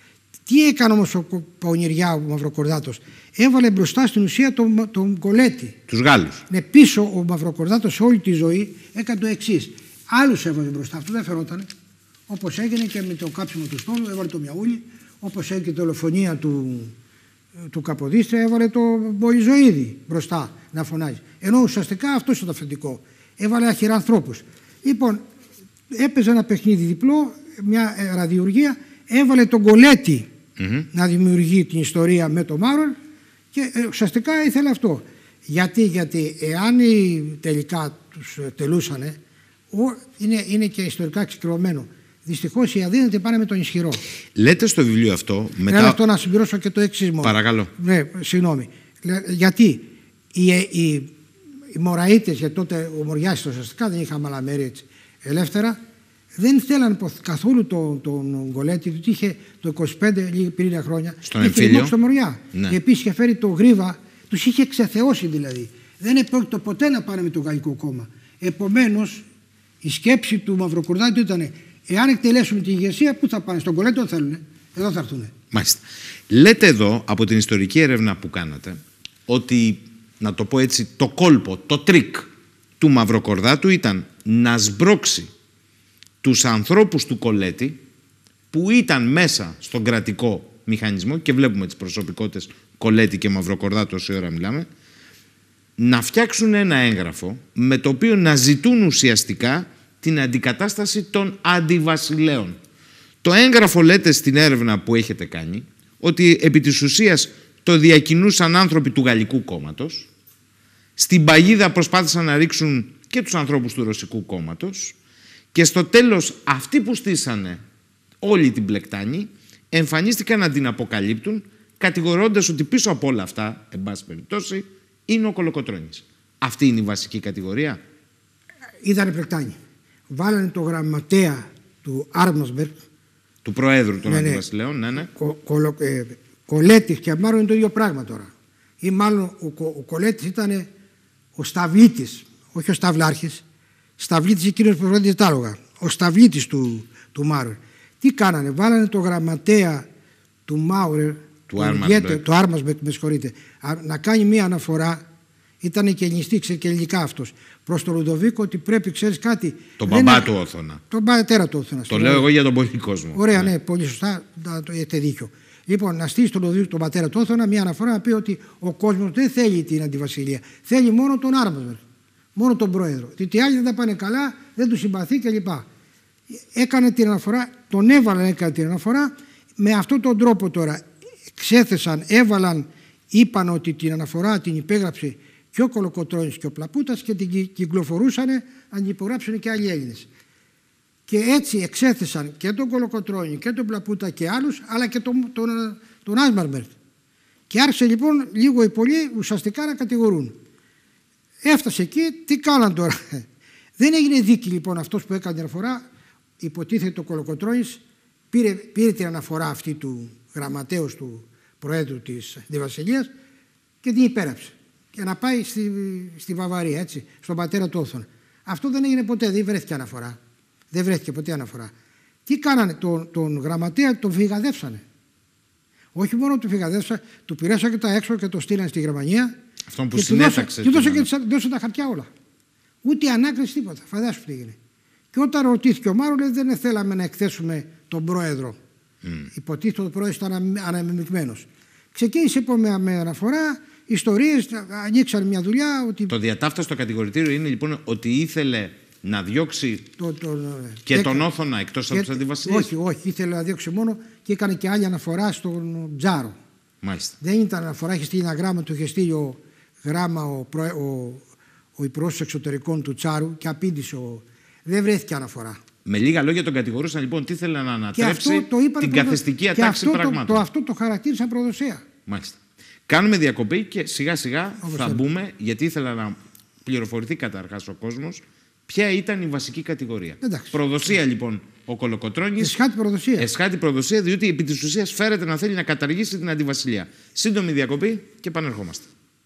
Τι έκανε όμως ο Παονιριά, ο Μαυροκορδάτος? Έβαλε μπροστά στην ουσία τον, τον Κολέτη. Τους Γάλλους. Ναι, πίσω ο Μαυροκορδάτος όλη τη ζωή έκανε το εξής. Άλλους έβαλε μπροστά, αυτό δεν φαινόταν. Όπως έγινε και με το κάψιμο του στόλου, έβαλε το Μιαούλι. Όπως έγινε και η δολοφονία του, του Καποδίστρια, έβαλε το Μπολιζοίδη μπροστά να φωνάζει. Ενώ ουσιαστικά αυτό ήταν το αφεντικό. Έβαλε αχυρανθρώπους. Λοιπόν, έπαιζε ένα παιχνίδι διπλό, μια ραδιουργία. Έβαλε τον Κολέτη mm-hmm. να δημιουργεί την ιστορία με τον Μάρο και ε, ουσιαστικά ήθελε αυτό. Γιατί, γιατί εάν οι τελικά τους τελούσανε, ο, είναι, είναι και ιστορικά εξοικειωμένο. Δυστυχώς οι αδύνατοι πάνε με τον ισχυρό. Λέτε στο βιβλίο αυτό. Μετά... Θέλω αυτό να συμπληρώσω και το εξής μόνο. Παρακαλώ. Ναι, συγγνώμη. Γιατί οι, οι, οι Μωραΐτες, γιατί τότε ο Μοριάς ουσιαστικά δεν είχαμε άλλα μέρη έτσι, ελεύθερα, δεν θέλαν καθόλου τον, τον Κολέτη, διότι είχε το είκοσι πέντε λίγα πενήντα χρόνια. Στον εμφύλιο. Στο Μοριά. Ναι. Και επίσης είχε φέρει το Γρίβα, τους είχε ξεθεώσει δηλαδή. Δεν επρόκειτο ποτέ να πάνε με το Γαλλικό κόμμα. Επομένως, η σκέψη του Μαυροκορδάτη ήταν, εάν εκτελέσουμε την ηγεσία, πού θα πάνε? Στον Κολέτη τον θέλουν. Εδώ θα έρθουν. Μάλιστα. Λέτε εδώ, από την ιστορική έρευνα που κάνατε, ότι, να το πω έτσι, το κόλπο, το τρίκ του Μαυροκορδάτου ήταν να σμπρώξει τους ανθρώπους του Κολέτη που ήταν μέσα στον κρατικό μηχανισμό, και βλέπουμε τις προσωπικότητες Κολέτη και Μαυροκορδάτου όση ώρα μιλάμε, να φτιάξουν ένα έγγραφο με το οποίο να ζητούν ουσιαστικά την αντικατάσταση των αντιβασιλέων. Το έγγραφο, λέτε στην έρευνα που έχετε κάνει, ότι επί της ουσίας το διακινούσαν άνθρωποι του Γαλλικού κόμματος, στην παγίδα προσπάθησαν να ρίξουν και τους ανθρώπους του Ρωσικού κόμματος, και στο τέλος αυτοί που στήσανε όλη την πλεκτάνη εμφανίστηκαν να την αποκαλύπτουν, κατηγορώντας ότι πίσω από όλα αυτά, εν πάση περιπτώσει, είναι ο Κολοκοτρώνης. Αυτή είναι η βασική κατηγορία. Είδανε πλεκτάνη. Βάλανε το γραμματέα του Άρμασμπεργκ, του Προέδρου των ναι, Αντιβασιλέων, ναι, ναι. Κο, κολο, ε, Κολέτης και μάλλον είναι το ίδιο πράγμα τώρα. Ή μάλλον ο, ο, ο Κολέτης ήταν ο Σταυλίτης, όχι ο Σταυλάρχης. Σταυλίτης εκείνος που βράδυ τα άλογα. Ο Σταυλίτης του, του Μάουρερ. Τι κάνανε? Βάλανε το γραμματέα του Μάουρερ, του Άρμασμπεργκ, με συγχωρείτε, να κάνει μία αναφορά. Ήταν και ελληνιστή, ξέρει και ελληνικά αυτός. Προς τον Λουδοβίκο, ότι πρέπει, ξέρεις κάτι. Τον μπαμπά είναι... του Όθωνα. Τον πατέρα του Όθωνα. Το λέω εγώ για τον πολύ κόσμο. Ωραία, ναι, ναι, πολύ σωστά. Το έχετε δίκιο. Λοιπόν, να στείλει τον Λουδοβίκο, τον πατέρα του Όθωνα, μία αναφορά να πει ότι ο κόσμος δεν θέλει την αντιβασιλεία. Θέλει μόνο τον Άρμασμπεργκ. Μόνο τον πρόεδρο. Διότι οι άλλοι δεν τα πάνε καλά, δεν του συμπαθεί κλπ. Έκανε την αναφορά, τον έβαλαν, έκανε την αναφορά. Με αυτόν τον τρόπο τώρα ξέθεσαν, έβαλαν, είπαν ότι την αναφορά την υπέγραψε και ο Κολοκοτρώνης και ο Πλαπούτας και την κυκλοφορούσαν αν την υπογράψουν και άλλοι Έλληνες. Και έτσι εξέθεσαν και τον Κολοκοτρώνη και τον Πλαπούτα και άλλους, αλλά και τον, τον, τον Άρμασμπεργκ. Και άρχισε λοιπόν λίγο ή πολύ ουσιαστικά να κατηγορούν. Έφτασε εκεί, τι κάναν τώρα? Δεν έγινε δίκη λοιπόν αυτός που έκανε την αναφορά. Υποτίθεται ο Κολοκοτρώνης πήρε, πήρε την αναφορά αυτή του γραμματέως του Προέδρου της Αντιβασιλείας και την υπέραψε. Και να πάει στη, στη Βαβαρία, έτσι, στον πατέρα του Όθωνα. Αυτό δεν έγινε ποτέ, δεν βρέθηκε αναφορά. Δεν βρέθηκε ποτέ αναφορά. Τι κάνανε? Τον, τον γραμματέα τον φυγαδεύσανε. Όχι μόνο τον φυγαδεύσανε, του πειράσανε και τα έξω και το στείλανε στη Γερμανία. Αυτόν που συνέταξε. Και δώσε, και δώσε τα χαρτιά όλα. Ούτε ανάκριση τίποτα. Φαντάσου τι έγινε. Και όταν ρωτήθηκε ο Μάρο, λέει, δεν θέλαμε να εκθέσουμε τον πρόεδρο. Mm. Υποτίθεται ότι ο πρόεδρος ήταν αναμειγμένος. Ξεκίνησε με αναφορά, ιστορίες, ανοίξαν μια δουλειά. Ότι... Το διατάφταστο κατηγορητήριο είναι λοιπόν ότι ήθελε να διώξει το, το, και έκα... τον Όθωνα εκτός από τους αντιβασιλείς. Όχι, όχι, ήθελε να διώξει μόνο και έκανε και άλλη αναφορά στον Τζάρο. Μάλιστα. Δεν ήταν αναφορά, είχε στείλει ένα γράμμα, του είχε στείλει ο, γράμμα ο, ο, ο υπουργός εξωτερικών του Τσάρου και απήντησε. Ο, δεν βρέθηκε αναφορά. Με λίγα λόγια τον κατηγορούσαν λοιπόν ότι ήθελε να ανατρέψει την καθεστική ατάξη πραγμάτων. Το, το, αυτό το χαρακτήρισαν προδοσία. Μάλιστα. Κάνουμε διακοπή και σιγά σιγά Όπως θα θέλει. μπούμε, γιατί ήθελα να πληροφορηθεί καταρχάς ο κόσμος ποια ήταν η βασική κατηγορία. Εντάξει. Προδοσία λοιπόν ο Κολοκοτρώνης. Εσχάτη προδοσία. Εσχάτη προδοσία, διότι επί της ουσίας φέρεται να θέλει να καταργήσει την αντιβασιλεία. Σύντομη διακοπή και επανερχόμαστε.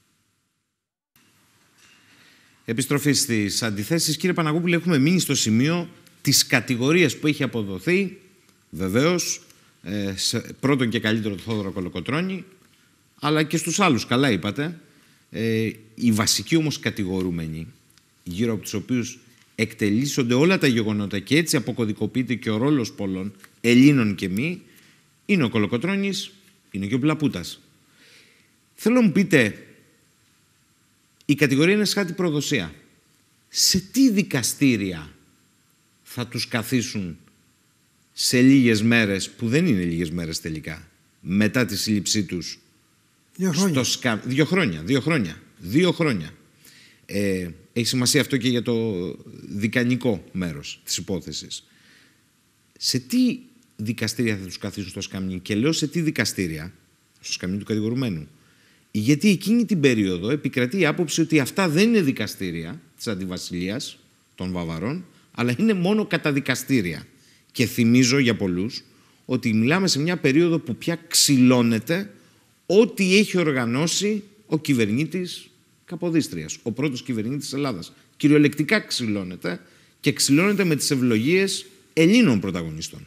Επιστροφή στις αντιθέσεις. Κύριε Παναγόπουλε, έχουμε μείνει στο σημείο της κατηγορίας που έχει αποδοθεί, βεβαίως, ε, σε πρώτον και καλύτερο του Θόδωρο Κολοκοτρώνη, αλλά και στους άλλους, καλά είπατε. Ε, οι βασικοί όμως κατηγορούμενοι, γύρω από τους οποίους εκτελήσονται όλα τα γεγονότα και έτσι αποκωδικοποιείται και ο ρόλος πολλών, Ελλήνων και μη, είναι ο Κολοκοτρώνης, είναι και ο Πλαπούτας. Θέλω να μου πείτε, η κατηγορία είναι εσχάτη προδοσία. Σε τι δικαστήρια θα τους καθίσουν σε λίγες μέρες, που δεν είναι λίγες μέρες τελικά, μετά τη σύλληψή τους? Δύο χρόνια. Στο σκα... Δύο χρόνια. Δύο χρόνια. Δύο χρόνια. Ε, έχει σημασία αυτό και για το δικανικό μέρος της υπόθεσης. Σε τι δικαστήρια θα τους καθίσουν στο σκαμνί? Και λέω σε τι δικαστήρια, στο σκαμνί του κατηγορουμένου. Γιατί εκείνη την περίοδο επικρατεί η άποψη ότι αυτά δεν είναι δικαστήρια της αντιβασιλείας των Βαβαρών, αλλά είναι μόνο καταδικαστήρια. Και θυμίζω για πολλούς ότι μιλάμε σε μια περίοδο που πια ξυλώνεται ό,τι έχει οργανώσει ο κυβερνήτης Καποδίστριας, ο πρώτος κυβερνήτης της Ελλάδας. Κυριολεκτικά ξυλώνεται και ξυλώνεται με τις ευλογίες Ελλήνων πρωταγωνιστών.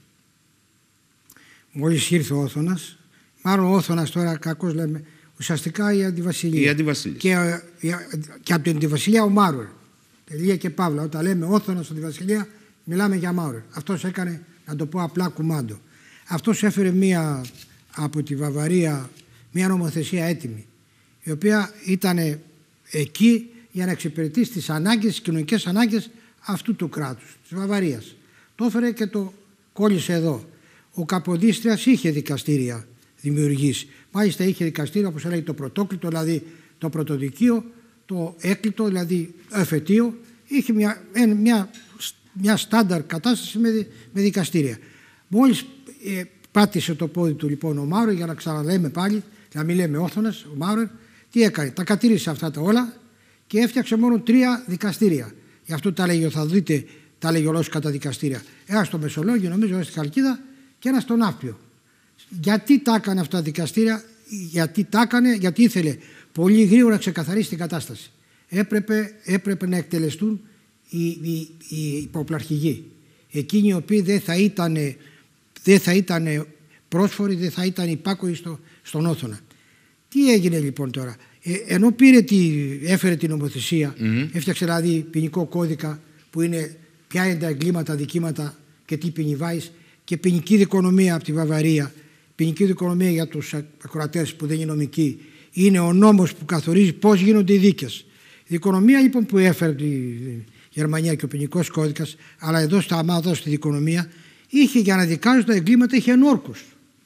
Μόλις ήρθε ο Όθωνας, μάλλον ο Όθωνας τώρα κακώς λέμε, ουσιαστικά η αντιβασιλεία. Η αντιβασιλεία. Και, και από την αντιβασιλεία ο Μάουρερ. Τελεία και παύλα. Όταν λέμε Όθωνας αντιβασιλεία, μιλάμε για Μάουρερ. Αυτός έκανε, να το πω απλά, κουμάντο. Αυτός έφερε μία από τη Βαβαρία μία νομοθεσία έτοιμη, η οποία ήταν εκεί για να εξυπηρετήσει τις ανάγκες, τις κοινωνικές ανάγκες αυτού του κράτους, της Βαβαρίας. Το έφερε και το κόλλησε εδώ. Ο Καποδίστριας είχε δικαστήρια δημιουργήσει. Μάλιστα είχε δικαστήρια, όπως έλεγε, το πρωτόκλητο, δηλαδή το πρωτοδικείο, το έκλητο, δηλαδή εφετείο. Είχε μια, μια, μια στάνταρ κατάσταση με, με δικαστήρια. Μόλις ε, πάτησε το πόδι του λοιπόν ο Μάουρερ, για να ξαναλέμε πάλι, να μην λέμε Όθωνας, ο Μάουρερ, τι έκανε? Τα κατήρισε αυτά τα όλα και έφτιαξε μόνο τρία δικαστήρια. Γι' αυτό τα λέγει, θα δείτε, τα λέγει ολός κατά δικαστήρια. Ένα στο Μεσολόγγιο, νομίζω, ένα στη Χαλκίδα και ένα στον Ναύπλιο. Γιατί τα έκανε αυτά τα δικαστήρια? Γιατί τα έκανε? Γιατί ήθελε πολύ γρήγορα να ξεκαθαρίσει την κατάσταση. Έπρεπε, έπρεπε να εκτελεστούν οι, οι, οι υποπλαρχηγοί. Εκείνοι οι οποίοι δεν θα ήταν, δεν θα ήταν πρόσφοροι, δεν θα ήταν υπάκοοι στο, στον Όθωνα. Τι έγινε λοιπόν τώρα? Ε, ενώ πήρε τη, έφερε την νομοθεσία, mm-hmm. έφτιαξε δηλαδή ποινικό κώδικα που είναι ποια είναι τα εγκλήματα, δικήματα και τι ποινιβάεις, και ποινική δικονομία από τη Βαβαρία. Ποινική δικονομία για τους ακροατές που δεν είναι νομικοί είναι ο νόμος που καθορίζει πώς γίνονται οι δίκες. Η δικονομία λοιπόν που έφερε τη Γερμανία και ο ποινικός κώδικας, αλλά εδώ στα αμάδα στη δικονομία, είχε για να δικάζουν τα εγκλήματα, είχε ενόρκους.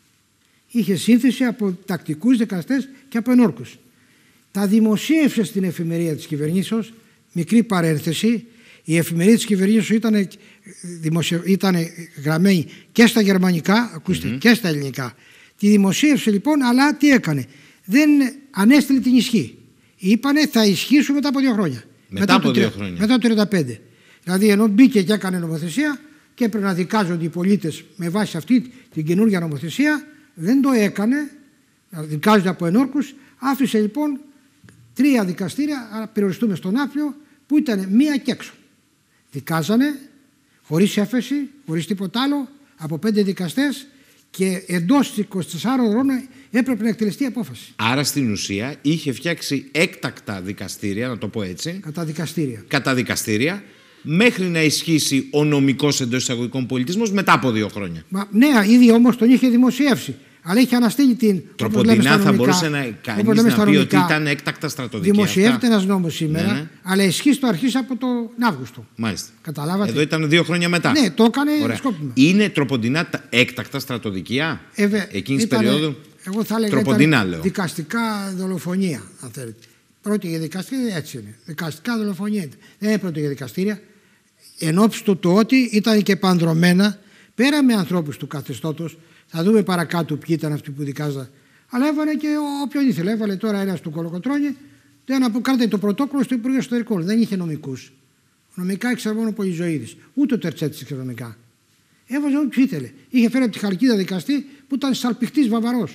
Είχε σύνθεση από τακτικούς δικαστές και από ενόρκους. Τα δημοσίευσε στην εφημερία της κυβερνήσεως, μικρή παρένθεση. Η εφημερία της κυβερνήσεως ήταν, δημοσιο... ήταν γραμμένη και στα γερμανικά, ακούστε, mm-hmm. και στα ελληνικά. Τη δημοσίευσε λοιπόν, αλλά τι έκανε? Δεν ανέστειλε την ισχύ. Είπανε θα ισχύσουν μετά από δύο χρόνια. Μετά, μετά από το, δύο χρόνια. Μετά το τριάντα πέντε. Δηλαδή ενώ μπήκε και έκανε νομοθεσία και έπρεπε να δικάζονται οι πολίτες με βάση αυτή την καινούργια νομοθεσία, δεν το έκανε, να δικάζονται από ενόρκους. Άφησε λοιπόν τρία δικαστήρια, αλλά περιοριστούμε στον Ναύπλιο, που ήταν μία και έξω. Δικάζανε χωρίς έφεση, χωρίς τίποτα άλλο, από πέντε δικαστές, και εντός είκοσι τεσσάρων ώρων έπρεπε να εκτελεστεί η απόφαση. Άρα στην ουσία είχε φτιάξει έκτακτα δικαστήρια, να το πω έτσι. Κατά δικαστήρια. Κατά δικαστήρια, μέχρι να ισχύσει ο νομικός εντός εισαγωγικών πολιτισμός μετά από δύο χρόνια. Μα, ναι, ήδη όμως τον είχε δημοσιεύσει. Αλλά είχε αναστείλει την. Τροποντινά θα μπορούσε να, κανείς να πει νομικά, ότι ήταν έκτακτα στρατοδικαία. Δημοσιεύεται ένας νόμος σήμερα, ναι, ναι. Αλλά ισχύει στο αρχής από τον Αύγουστο. Μάλιστα. Καταλάβατε. Εδώ ήταν δύο χρόνια μετά. Ναι, το έκανε σκόπιμα. Είναι τροποντινά τα έκτακτα στρατοδικεία ε, εκείνης περίοδου. Εγώ θα έλεγα τροποντινά, λέω. Δικαστικά δολοφονία, αν θέλετε. Πρώτη για δικαστήρια, έτσι είναι. Δικαστικά δολοφονία. Δεν είναι πρώτη για δικαστήρια. Εν ώψη του το ότι ήταν και πανδρομένα πέρα με ανθρώπους του καθεστώτος. Θα δούμε παρακάτω ποιοι ήταν αυτοί που δικάζαν. Αλλά έβαλε και όποιον ήθελε. Έβαλε τώρα ένα του Κολοκοτρώνη, το ένα που κράτησε το πρωτόκολλο στο Υπουργείο Εσωτερικών. Δεν είχε νομικούς. Νομικά ήξερε μόνο ο Πολυζωίδης. Ούτε ο Τερτσέτης ήξερε νομικά. Έβαζε όποιον ήθελε. Είχε φέρει από τη Χαλκίδα δικαστή που ήταν σαλπιχτής βαβαρός.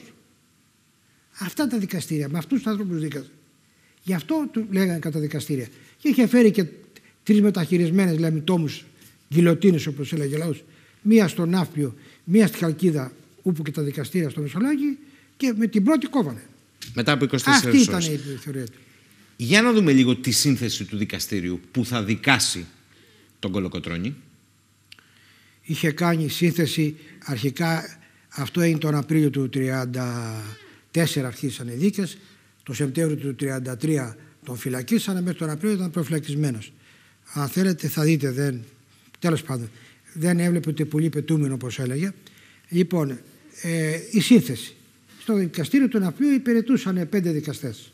Αυτά τα δικαστήρια, με αυτούς τους άνθρωπους δίκαζε. Γι' αυτό του λέγανε κατά δικαστήρια. Και είχε φέρει και τρεις μεταχειρισμένες, λέμε, τόμους γκυλοτίνες, όπως έλεγε ο λαός. Μία στο Ναύπλιο, μία στη Χαλκίδα, όπου και τα δικαστήρια στο Μεσολόγγι, και με την πρώτη κόβανε. Μετά από είκοσι τέσσερις ώρες. Αυτή ήταν η θεωρία του. Για να δούμε λίγο τη σύνθεση του δικαστήριου που θα δικάσει τον Κολοκοτρώνη. Είχε κάνει σύνθεση αρχικά, αυτό έγινε τον Απρίλιο του τριάντα τέσσερα, αρχίσαν οι δίκες. Το Σεπτέμβριο του τριάντα τρία τον φυλακίσανε, μέχρι τον Απρίλιο ήταν προφυλακισμένος. Αν θέλετε θα δείτε, δεν, τέλος πάντων, δεν έβλεπε ούτε πολύ πετούμενο, όπως έλεγε. Λοιπόν, ε, η σύνθεση. Στο δικαστήριο του Απριλίου υπηρετούσαν πέντε δικαστές.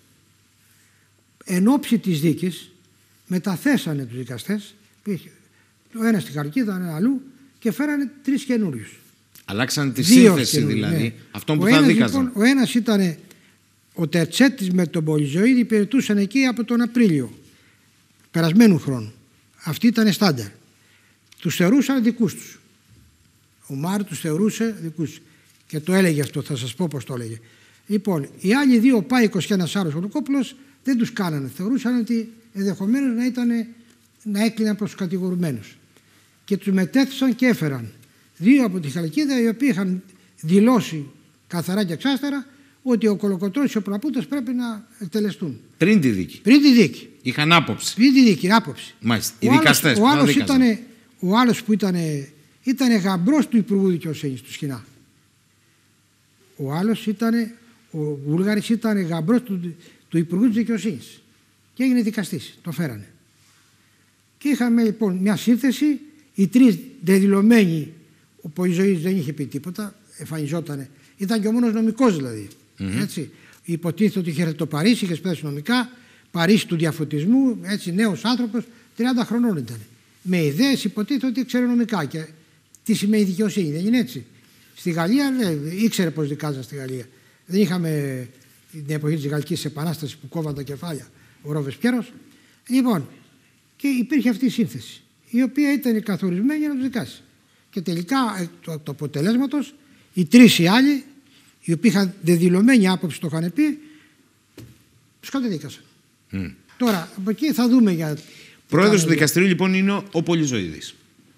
Εν ώψη της δίκης μεταθέσανε τους δικαστές, ο ένας στη Χαλκίδα, ένα αλλού, και φέρανε τρεις καινούριους. Αλλάξαν τη σύνθεση δηλαδή, ναι. Αυτόν που ο θα ένας, δίκαζαν. Λοιπόν, ο ένας ήταν ο Τερτσέτης με τον Πολυζωίδη, υπηρετούσαν εκεί από τον Απρίλιο περασμένου χρόνου. Αυτοί ήταν στάνταρ. Τους θεωρούσαν δικούς τους. Ο Μάρ τους θεωρούσε δικούς τους. Και το έλεγε αυτό, θα σας πω πώς το έλεγε. Λοιπόν, οι άλλοι δύο, ο Πάικος και ένας άλλος ο Λουκόπουλος, δεν τους κάνανε. Θεωρούσαν ότι ενδεχομένως να, ήταν, να έκλειναν προς τους κατηγορουμένους. Και τους μετέθησαν και έφεραν δύο από τη Χαλκίδα, οι οποίοι είχαν δηλώσει καθαρά και εξάστερα ότι ο Κολοκοτρώνης και ο Πραπούτας πρέπει να εκτελεστούν. Πριν τη δίκη. Πριν τη δίκη. Είχαν άποψη. Πριν τη δίκη, άποψη. Μάλιστα. Οι δικαστές. Ο άλλος, ήταν, ο άλλος που ήταν, ήταν γαμπρός του Υπουργού Δικαιοσύνης του Σχοινά. Ο άλλος ήταν, ο Βούλγαρης ήταν γαμπρός του, του Υπουργού της Δικαιοσύνης. Και έγινε δικαστής. Το φέρανε. Και είχαμε λοιπόν μια σύνθεση. Οι τρεις δεδηλωμένοι, ο Πολυζωής δεν είχε πει τίποτα, εμφανιζότανε. Ήταν και ο μόνος νομικός δηλαδή. Mm-hmm. Έτσι. Υποτίθεται ότι είχε το Παρίσι, είχε σπουδάσει νομικά, Παρίσι του διαφωτισμού, έτσι, νέος άνθρωπος, τριάντα χρονών ήταν. Με ιδέες υποτίθεται ότι ήξερε νομικά. Και τι σημαίνει δικαιοσύνη, δεν είναι έτσι. Στη Γαλλία, ναι, ήξερε πώς δικάζαν στη Γαλλία. Δεν είχαμε την εποχή της Γαλλικής Επανάστασης που κόβαν τα κεφάλια ο Ροβεσπιέρος. Λοιπόν, και υπήρχε αυτή η σύνθεση, η οποία ήταν καθορισμένη για να τους δικάσει. Και τελικά το, το αποτελέσματος, οι τρεις οι άλλοι, οι οποίοι είχαν δεδηλωμένη άποψη, το είχαν πει, τους κατεδίκασαν. Mm. Τώρα, από εκεί θα δούμε για... Πρόεδρος του δικαστηρίου λοιπόν είναι ο Πολυζωίδης.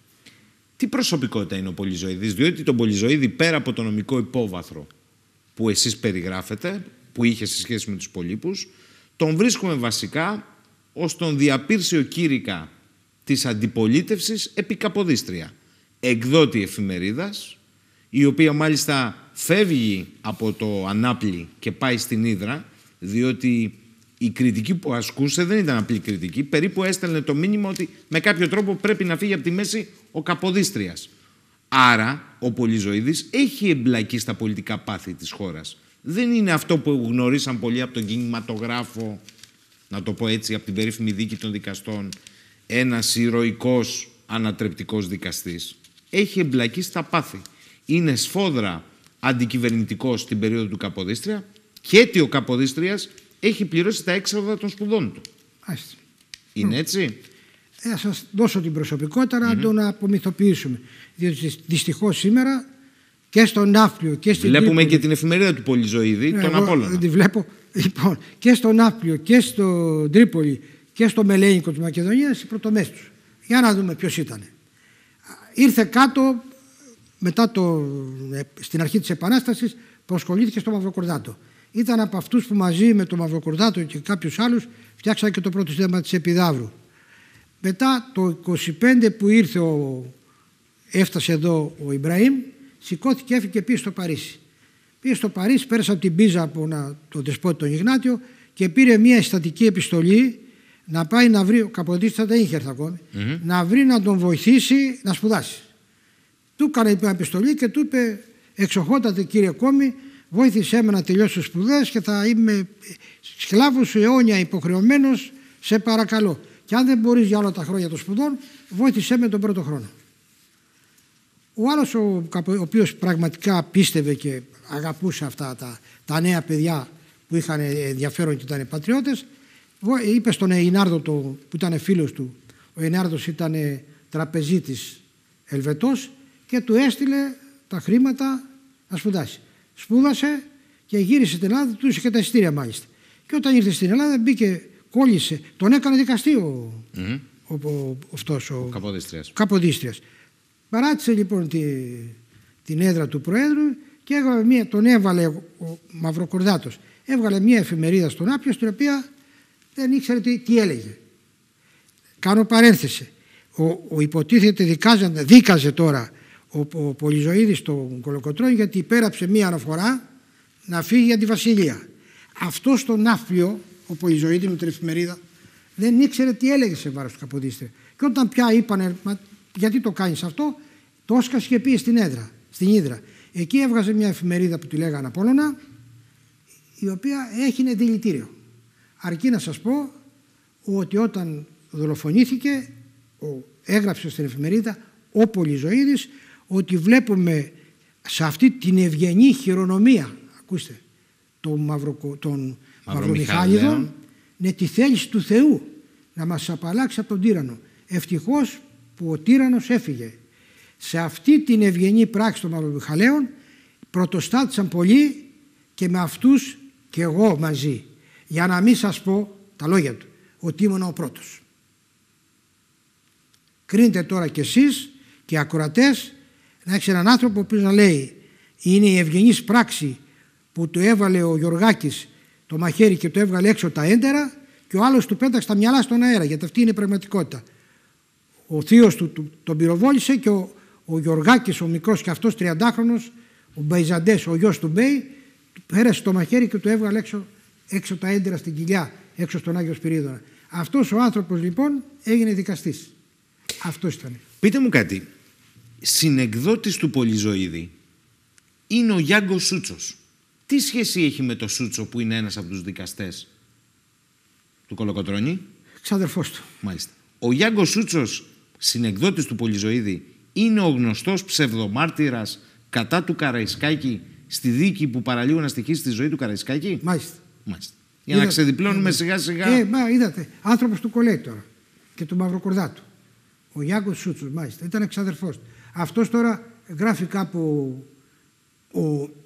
Τι προσωπικότητα είναι ο Πολυζωίδης, διότι τον Πολυζωίδη πέρα από το νομικό υπόβαθρο που εσείς περιγράφετε, που είχε σε σχέση με τους πολύπους, τον βρίσκουμε βασικά ως τον διαπήρσιο κήρυκα της αντιπολίτευσης επί Καποδίστρια, εκδότη εφημερίδας, η οποία μάλιστα φεύγει από το Ανάπλη και πάει στην Ύδρα, διότι η κριτική που ασκούσε δεν ήταν απλή κριτική, περίπου έστελνε το μήνυμα ότι με κάποιο τρόπο πρέπει να φύγει από τη μέση ο Καποδίστριας. Άρα ο Πολυζωίδης έχει εμπλακεί στα πολιτικά πάθη της χώρας. Δεν είναι αυτό που γνωρίσαν πολλοί από τον κινηματογράφο, να το πω έτσι, από την περίφημη δίκη των δικαστών, ένας ηρωικός ανατρεπτικός δικαστής. Έχει εμπλακεί στα πάθη. Είναι σφόδρα αντικυβερνητικός στην περίοδο του Καποδίστρια και ότι ο Καποδίστριας έχει πληρώσει τα έξοδα των σπουδών του. Άστε. Είναι έτσι. Θα σας δώσω την προσωπικότητα να mm-hmm. τον απομυθοποιήσουμε. Διότι δυστυχώς σήμερα και στον Ναύπλιο και στην Βλέπουμε Τρίπολη, και την εφημερίδα του Πολυζωίδη, ναι, τον Απόλλωνα. Τη βλέπω. Λοιπόν, και στον Ναύπλιο και στον Τρίπολη και στο Μελέινικο της Μακεδονίας οι πρωτομές τους. Για να δούμε ποιος ήταν. Ήρθε κάτω μετά το, στην αρχή της Επανάστασης, προσχολήθηκε στο Μαυροκορδάτο. Ήταν από αυτούς που μαζί με τον Μαυροκορδάτο και κάποιους άλλους φτιάξαν και το πρώτο σύνταγμα της Επιδαύρου. Μετά το είκοσι πέντε που ήρθε ο, έφτασε εδώ ο Ιμπραήμ, σηκώθηκε, έφυγε και πήγε στο Παρίσι. Πήγε στο Παρίσι, πέρασε από την Πίζα από ένα, τον δεσπότη τον Ιγνάτιο και πήρε μια συστατική επιστολή να πάει να βρει, ο Καποδίστρια δεν είχε έρθει ακόμη, mm-hmm. να βρει να τον βοηθήσει να σπουδάσει. Του έκανε μια επιστολή και του είπε, εξοχότατε κύριε Κόμη, βοήθησέ με να τελειώσω σπουδές και θα είμαι σκλάβος σου αιώνια υποχρεωμένος, σε παρακαλώ. Και αν δεν μπορείς για όλα τα χρόνια των σπουδών, βοήθησέ με τον πρώτο χρόνο. Ο άλλος, ο, ο οποίος πραγματικά πίστευε και αγαπούσε αυτά τα, τα νέα παιδιά που είχαν ενδιαφέρον και ήταν πατριώτες, είπε στον Εινάρδο το, που ήταν φίλος του, ο Εινάρδος ήταν τραπεζίτης Ελβετός και του έστειλε τα χρήματα να σπουδάσει. Σπούδασε και γύρισε στην Ελλάδα, του είχε και τα εισιτήρια μάλιστα. Και όταν ήρθε στην Ελλάδα μπήκε, κόλλησε, τον έκανε δικαστή ο, mm-hmm. ο, ο, αυτός, ο, ο Καποδίστριας. Παράτησε λοιπόν τη, την έδρα του Προέδρου και έβγαλε μια, τον έβαλε ο, ο Μαυροκορδάτος. Έβγαλε μια εφημερίδα στον Άπιο, στην οποία δεν ήξερε τι, τι έλεγε. Κάνω παρένθεση. Ο, ο υποτίθεται δικάζαν, δίκαζε τώρα ο, ο Πολυζωίδης τον Κολοκοτρώνη γιατί υπέραψε μία αναφορά να φύγει για τη Βασιλεία. Αυτό στον Ναύπλιο, ο Πολυζωίδης με την εφημερίδα, δεν ήξερε τι έλεγε σε βάρος του Καποδίστρια. Και όταν πια είπανε, μα, γιατί το κάνεις αυτό, το όσκασε και πήγε στην έδρα, στην Ύδρα. Εκεί έβγαζε μια εφημερίδα που τη λέγανε Απόλλωνα, η οποία έγινε δηλητήριο. Αρκεί να σας πω ότι όταν δολοφονήθηκε, ο, έγραψε στην εφημερίδα ο Πολυζωίδης ότι βλέπουμε σε αυτή την ευγενή χειρονομία, ακούστε, τον, Μαυρο, τον Μαυρομιχάληδο, ναι, τη θέληση του Θεού να μας απαλλάξει από τον τύρανο. Ευτυχώς που ο τύρανος έφυγε. Σε αυτή την ευγενή πράξη των Μαυρομιχαλαίων πρωτοστάτησαν πολλοί και με αυτούς και εγώ μαζί. Για να μην σας πω τα λόγια του, ότι ήμουν ο πρώτος. Κρίνετε τώρα κι εσείς και οι ακροατές να έχεις έναν άνθρωπο ο οποίος να λέει είναι η ευγενής πράξη που του έβαλε ο Γιωργάκης το μαχαίρι και του έβγαλε έξω τα έντερα και ο άλλος του πέταξε τα μυαλά στον αέρα, γιατί αυτή είναι η πραγματικότητα. Ο θείος του, του τον πυροβόλησε και ο, ο Γιωργάκης ο μικρός και αυτός τριαντάχρονος, ο Μπαϊζαντές, ο γιος του Μπέι, πέρασε το μαχαίρι και του έβγαλε έξω, έξω τα έντερα στην κοιλιά, έξω στον Άγιο Σπυρίδωνα. Αυτός ο άνθρωπος λοιπόν έγινε δικαστής. Αυτός ήταν. Πείτε μου κάτι. Συνεκδότης του Πολυζωίδη είναι ο Γιάνγκος Σούτσος. Τι σχέση έχει με το Σούτσο που είναι ένας από τους δικαστές του Κολοκοτρώνη? Ξαδερφός του. Μάλιστα. Ο Γιάνγκος Σούτσος, συνεκδότης του Πολυζωίδη, είναι ο γνωστός ψευδομάρτυρας κατά του Καραϊσκάκη στη δίκη που παραλίγο να στοιχήσει στη ζωή του Καραϊσκάκη. Μάλιστα. Μάλιστα. Για είδατε, να ξεδιπλώνουμε σιγά σιγά. Ε, μα είδατε, άνθρωπος του Κολέη τώρα και του Μαυροκορδάτου. Ο Γιάνγκος Σούτσος, μάλιστα, ήταν εξαδερφός του. Αυτός τώρα γράφει κάπου ο,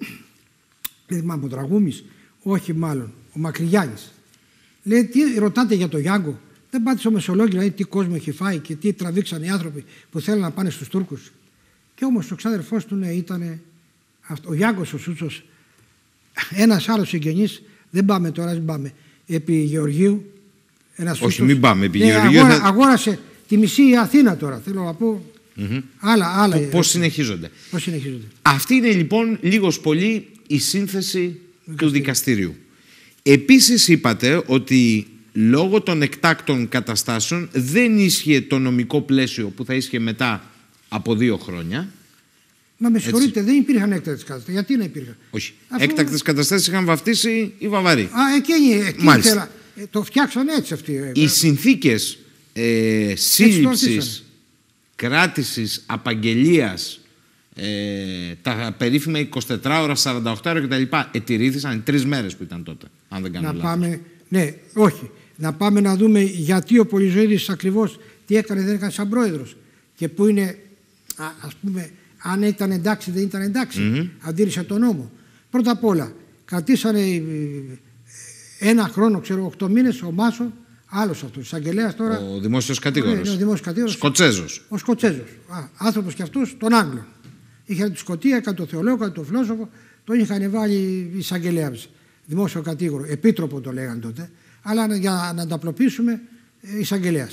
δεν θυμάμαι, ο Τραγούμης, όχι μάλλον, ο Μακρυγιάννης. Λέει, τι ρωτάτε για τον Γιάνγκο? Δεν πάτε στο Μεσολόγγιο, δηλαδή τι κόσμο έχει φάει και τι τραβήξαν οι άνθρωποι που θέλουν να πάνε στους Τούρκους. Και όμως ο ξάδερφός του ναι, ήταν αυτό, ο Γιάνγκος ο Σούτσος. Ένας άλλος συγγενής, δεν πάμε τώρα, δεν πάμε, επί Γεωργίου. Ένας όχι, Σούτσος, μην πάμε επί ναι, Γεωργίου. Αγόρα, θα... αγόρασε τη μισή Αθήνα τώρα, θέλω να πω. Mm-hmm. Άλλα, άλλα. Πώς συνεχίζονται. Πώς συνεχίζονται. Αυτή είναι λοιπόν λίγος πολύ η σύνθεση δικαστήριου. του δικαστηρίου. Επίσης είπατε ότι λόγω των εκτάκτων καταστάσεων δεν ίσχυε το νομικό πλαίσιο που θα ίσχυε μετά από δύο χρόνια. Μα με συγχωρείτε, δεν υπήρχαν έκτακτες καταστάσεις. Γιατί να υπήρχαν? Όχι. Αφού... Έκτακτες καταστάσεις είχαν βαφτίσει οι Βαβαροί. Α, εκείνοι, εκείνοι θέλα, ε, το φτιάξαν έτσι αυτοί. Ε, οι συνθήκες ε, σύλληψης, κράτησης, απαγγελίας, ε, τα περίφημα εικοσιτέσσερις ώρα, σαράντα οκτώ ώρα κτλ. Ετηρήθησαν τρεις μέρες που ήταν τότε, αν δεν κάνω να λάθος. Πάμε, ναι, όχι. Να πάμε να δούμε γιατί ο Πολυζωίδης ακριβώς τι έκανε, δεν έκανε σαν πρόεδρος. Και που είναι, α, ας πούμε, αν ήταν εντάξει, δεν ήταν εντάξει. Mm-hmm. Αντίρρησε τον νόμο. Πρώτα απ' όλα, κρατήσανε ένα χρόνο, ξέρω, οκτώ μήνες ο Μάσο, άλλος αυτός, εισαγγελέας τώρα. Ο δημόσιος κατήγορος. Ναι, ο δημόσιος κατήγορος. Σκοτσέζος. Ο Σκοτσέζος. Α, άνθρωπος κι αυτός των Άγγλων. Είχε τη Σκωτία, έκανε τον θεολόγο, έκανε τον φιλόσοφο, τον είχαν βάλει εισαγγελέα, δημόσιο κατήγορο, επίτροπο το λέγανε τότε, αλλά για να τα απλοποιήσουμε, εισαγγελέας.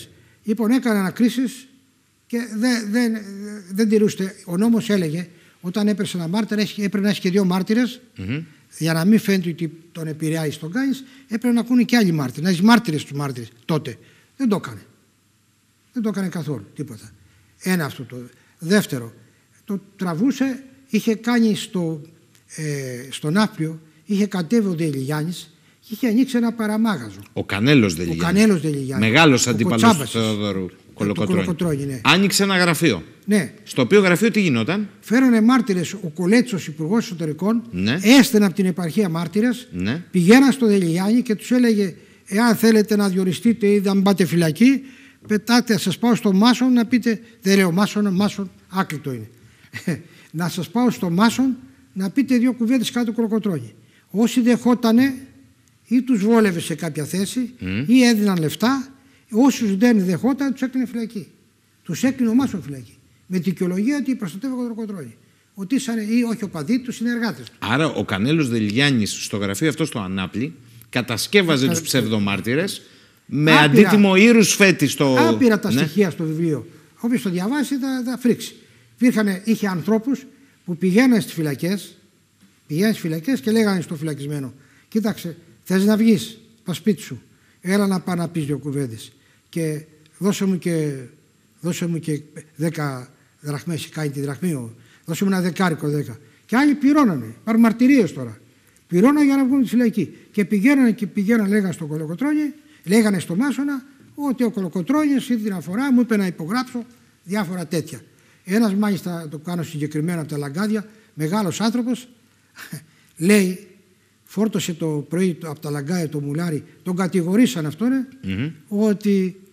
Λοιπόν, έκανε ανακρίσεις και δεν, δεν, δεν τηρούσε. Ο νόμος έλεγε όταν έπρεπε ένα μάρτυρα, έπρεπε να έχει και δύο μάρτυρες. Mm-hmm. Για να μην φαίνεται ότι τον επηρεάει στον κάνεις, έπρεπε να ακούνε και άλλοι μάρτυρες. Να έχει μάρτυρες τους μάρτυρες τότε. Δεν το έκανε. Δεν το έκανε καθόλου τίποτα. Ένα αυτό το. Δεύτερο, το τραβούσε, είχε κάνει στο, ε, στο Ναύπλιο, είχε κατέβει ο Δελιγιάννης και είχε ανοίξει ένα παραμάγαζο. Ο Κανέλος Δελιγιάννης. Ο Κανέλος Δελιγιάννης. Μεγάλος αντίπαλος του Θεοδωρού Κολοκοτρώνη. Ναι. Άνοιξε ένα γραφείο. Ναι. Στο οποίο γραφείο τι γινόταν? Φέρανε μάρτυρες ο Κολέτσος, υπουργός εσωτερικών, ναι. Έστενε από την επαρχία μάρτυρες, ναι. Πηγαίναν στο Δελιγιάννη και τους έλεγε: εάν θέλετε να διοριστείτε ή να μην πάτε φυλακή, πετάτε, σας πάω στο Μάσον να πείτε. Δεν λέω Μάσον, Μάσον, άκλητο είναι. Να σας πάω στο Μάσον να πείτε δύο κουβέντες κάτω Κολοκοτρώνη. Όσοι δεχότανε, ή τους βόλευε σε κάποια θέση, mm. ή έδιναν λεφτά. Όσους δεν δεχόταν, τους έκλεινε φυλακή. Τους έκλεινε ο Μάσον φυλακή. Με δικαιολογία ότι προστατεύει ο Κολοκοτρώνη. Ότι ήσαν ή όχι οπαδοί του, συνεργάτες. Άρα ο Κανέλος Δελιγιάννης στο γραφείο αυτό στο Ανάπλη κατασκεύαζε τους ψευδομάρτυρες με άπειρα, αντίτιμο ήρους φέτη στο. Άπειρα τα ναι. στοιχεία στο βιβλίο. Όποιος το διαβάσει θα τα φρίξει. Υπήρχαν, είχε ανθρώπους που πηγαίνανε στις φυλακές, πηγαίνανε στις φυλακές και λέγανε στο φυλακισμένο: κοίταξε, θες να βγεις, πας σπίτι σου. Έλα να πάω να πεις δύο κουβέντες. Και δώσε μου και, δώσε μου και δέκα δραχμές, κάνει τη δραχμή, δώσε μου ένα δεκάρικο δέκα. Και άλλοι πληρώνανε. Υπάρχουν μαρτυρίες τώρα. Πληρώνανε για να βγουν στη φυλακή. Και πηγαίνανε και πηγαίνανε, λέγανε στον Κολοκοτρώνη, λέγανε στο Μάσονα ότι ο Κολοκοτρώνης αυτή την αφορά μου είπε να υπογράψω διάφορα τέτοια. Ένας μάλιστα, το κάνω συγκεκριμένα από τα Λαγκάδια, μεγάλος άνθρωπος, λέει, φόρτωσε το πρωί από τα Λαγκάδια το μουλάρι, τον κατηγορήσαν αυτόν, mm-hmm. ότι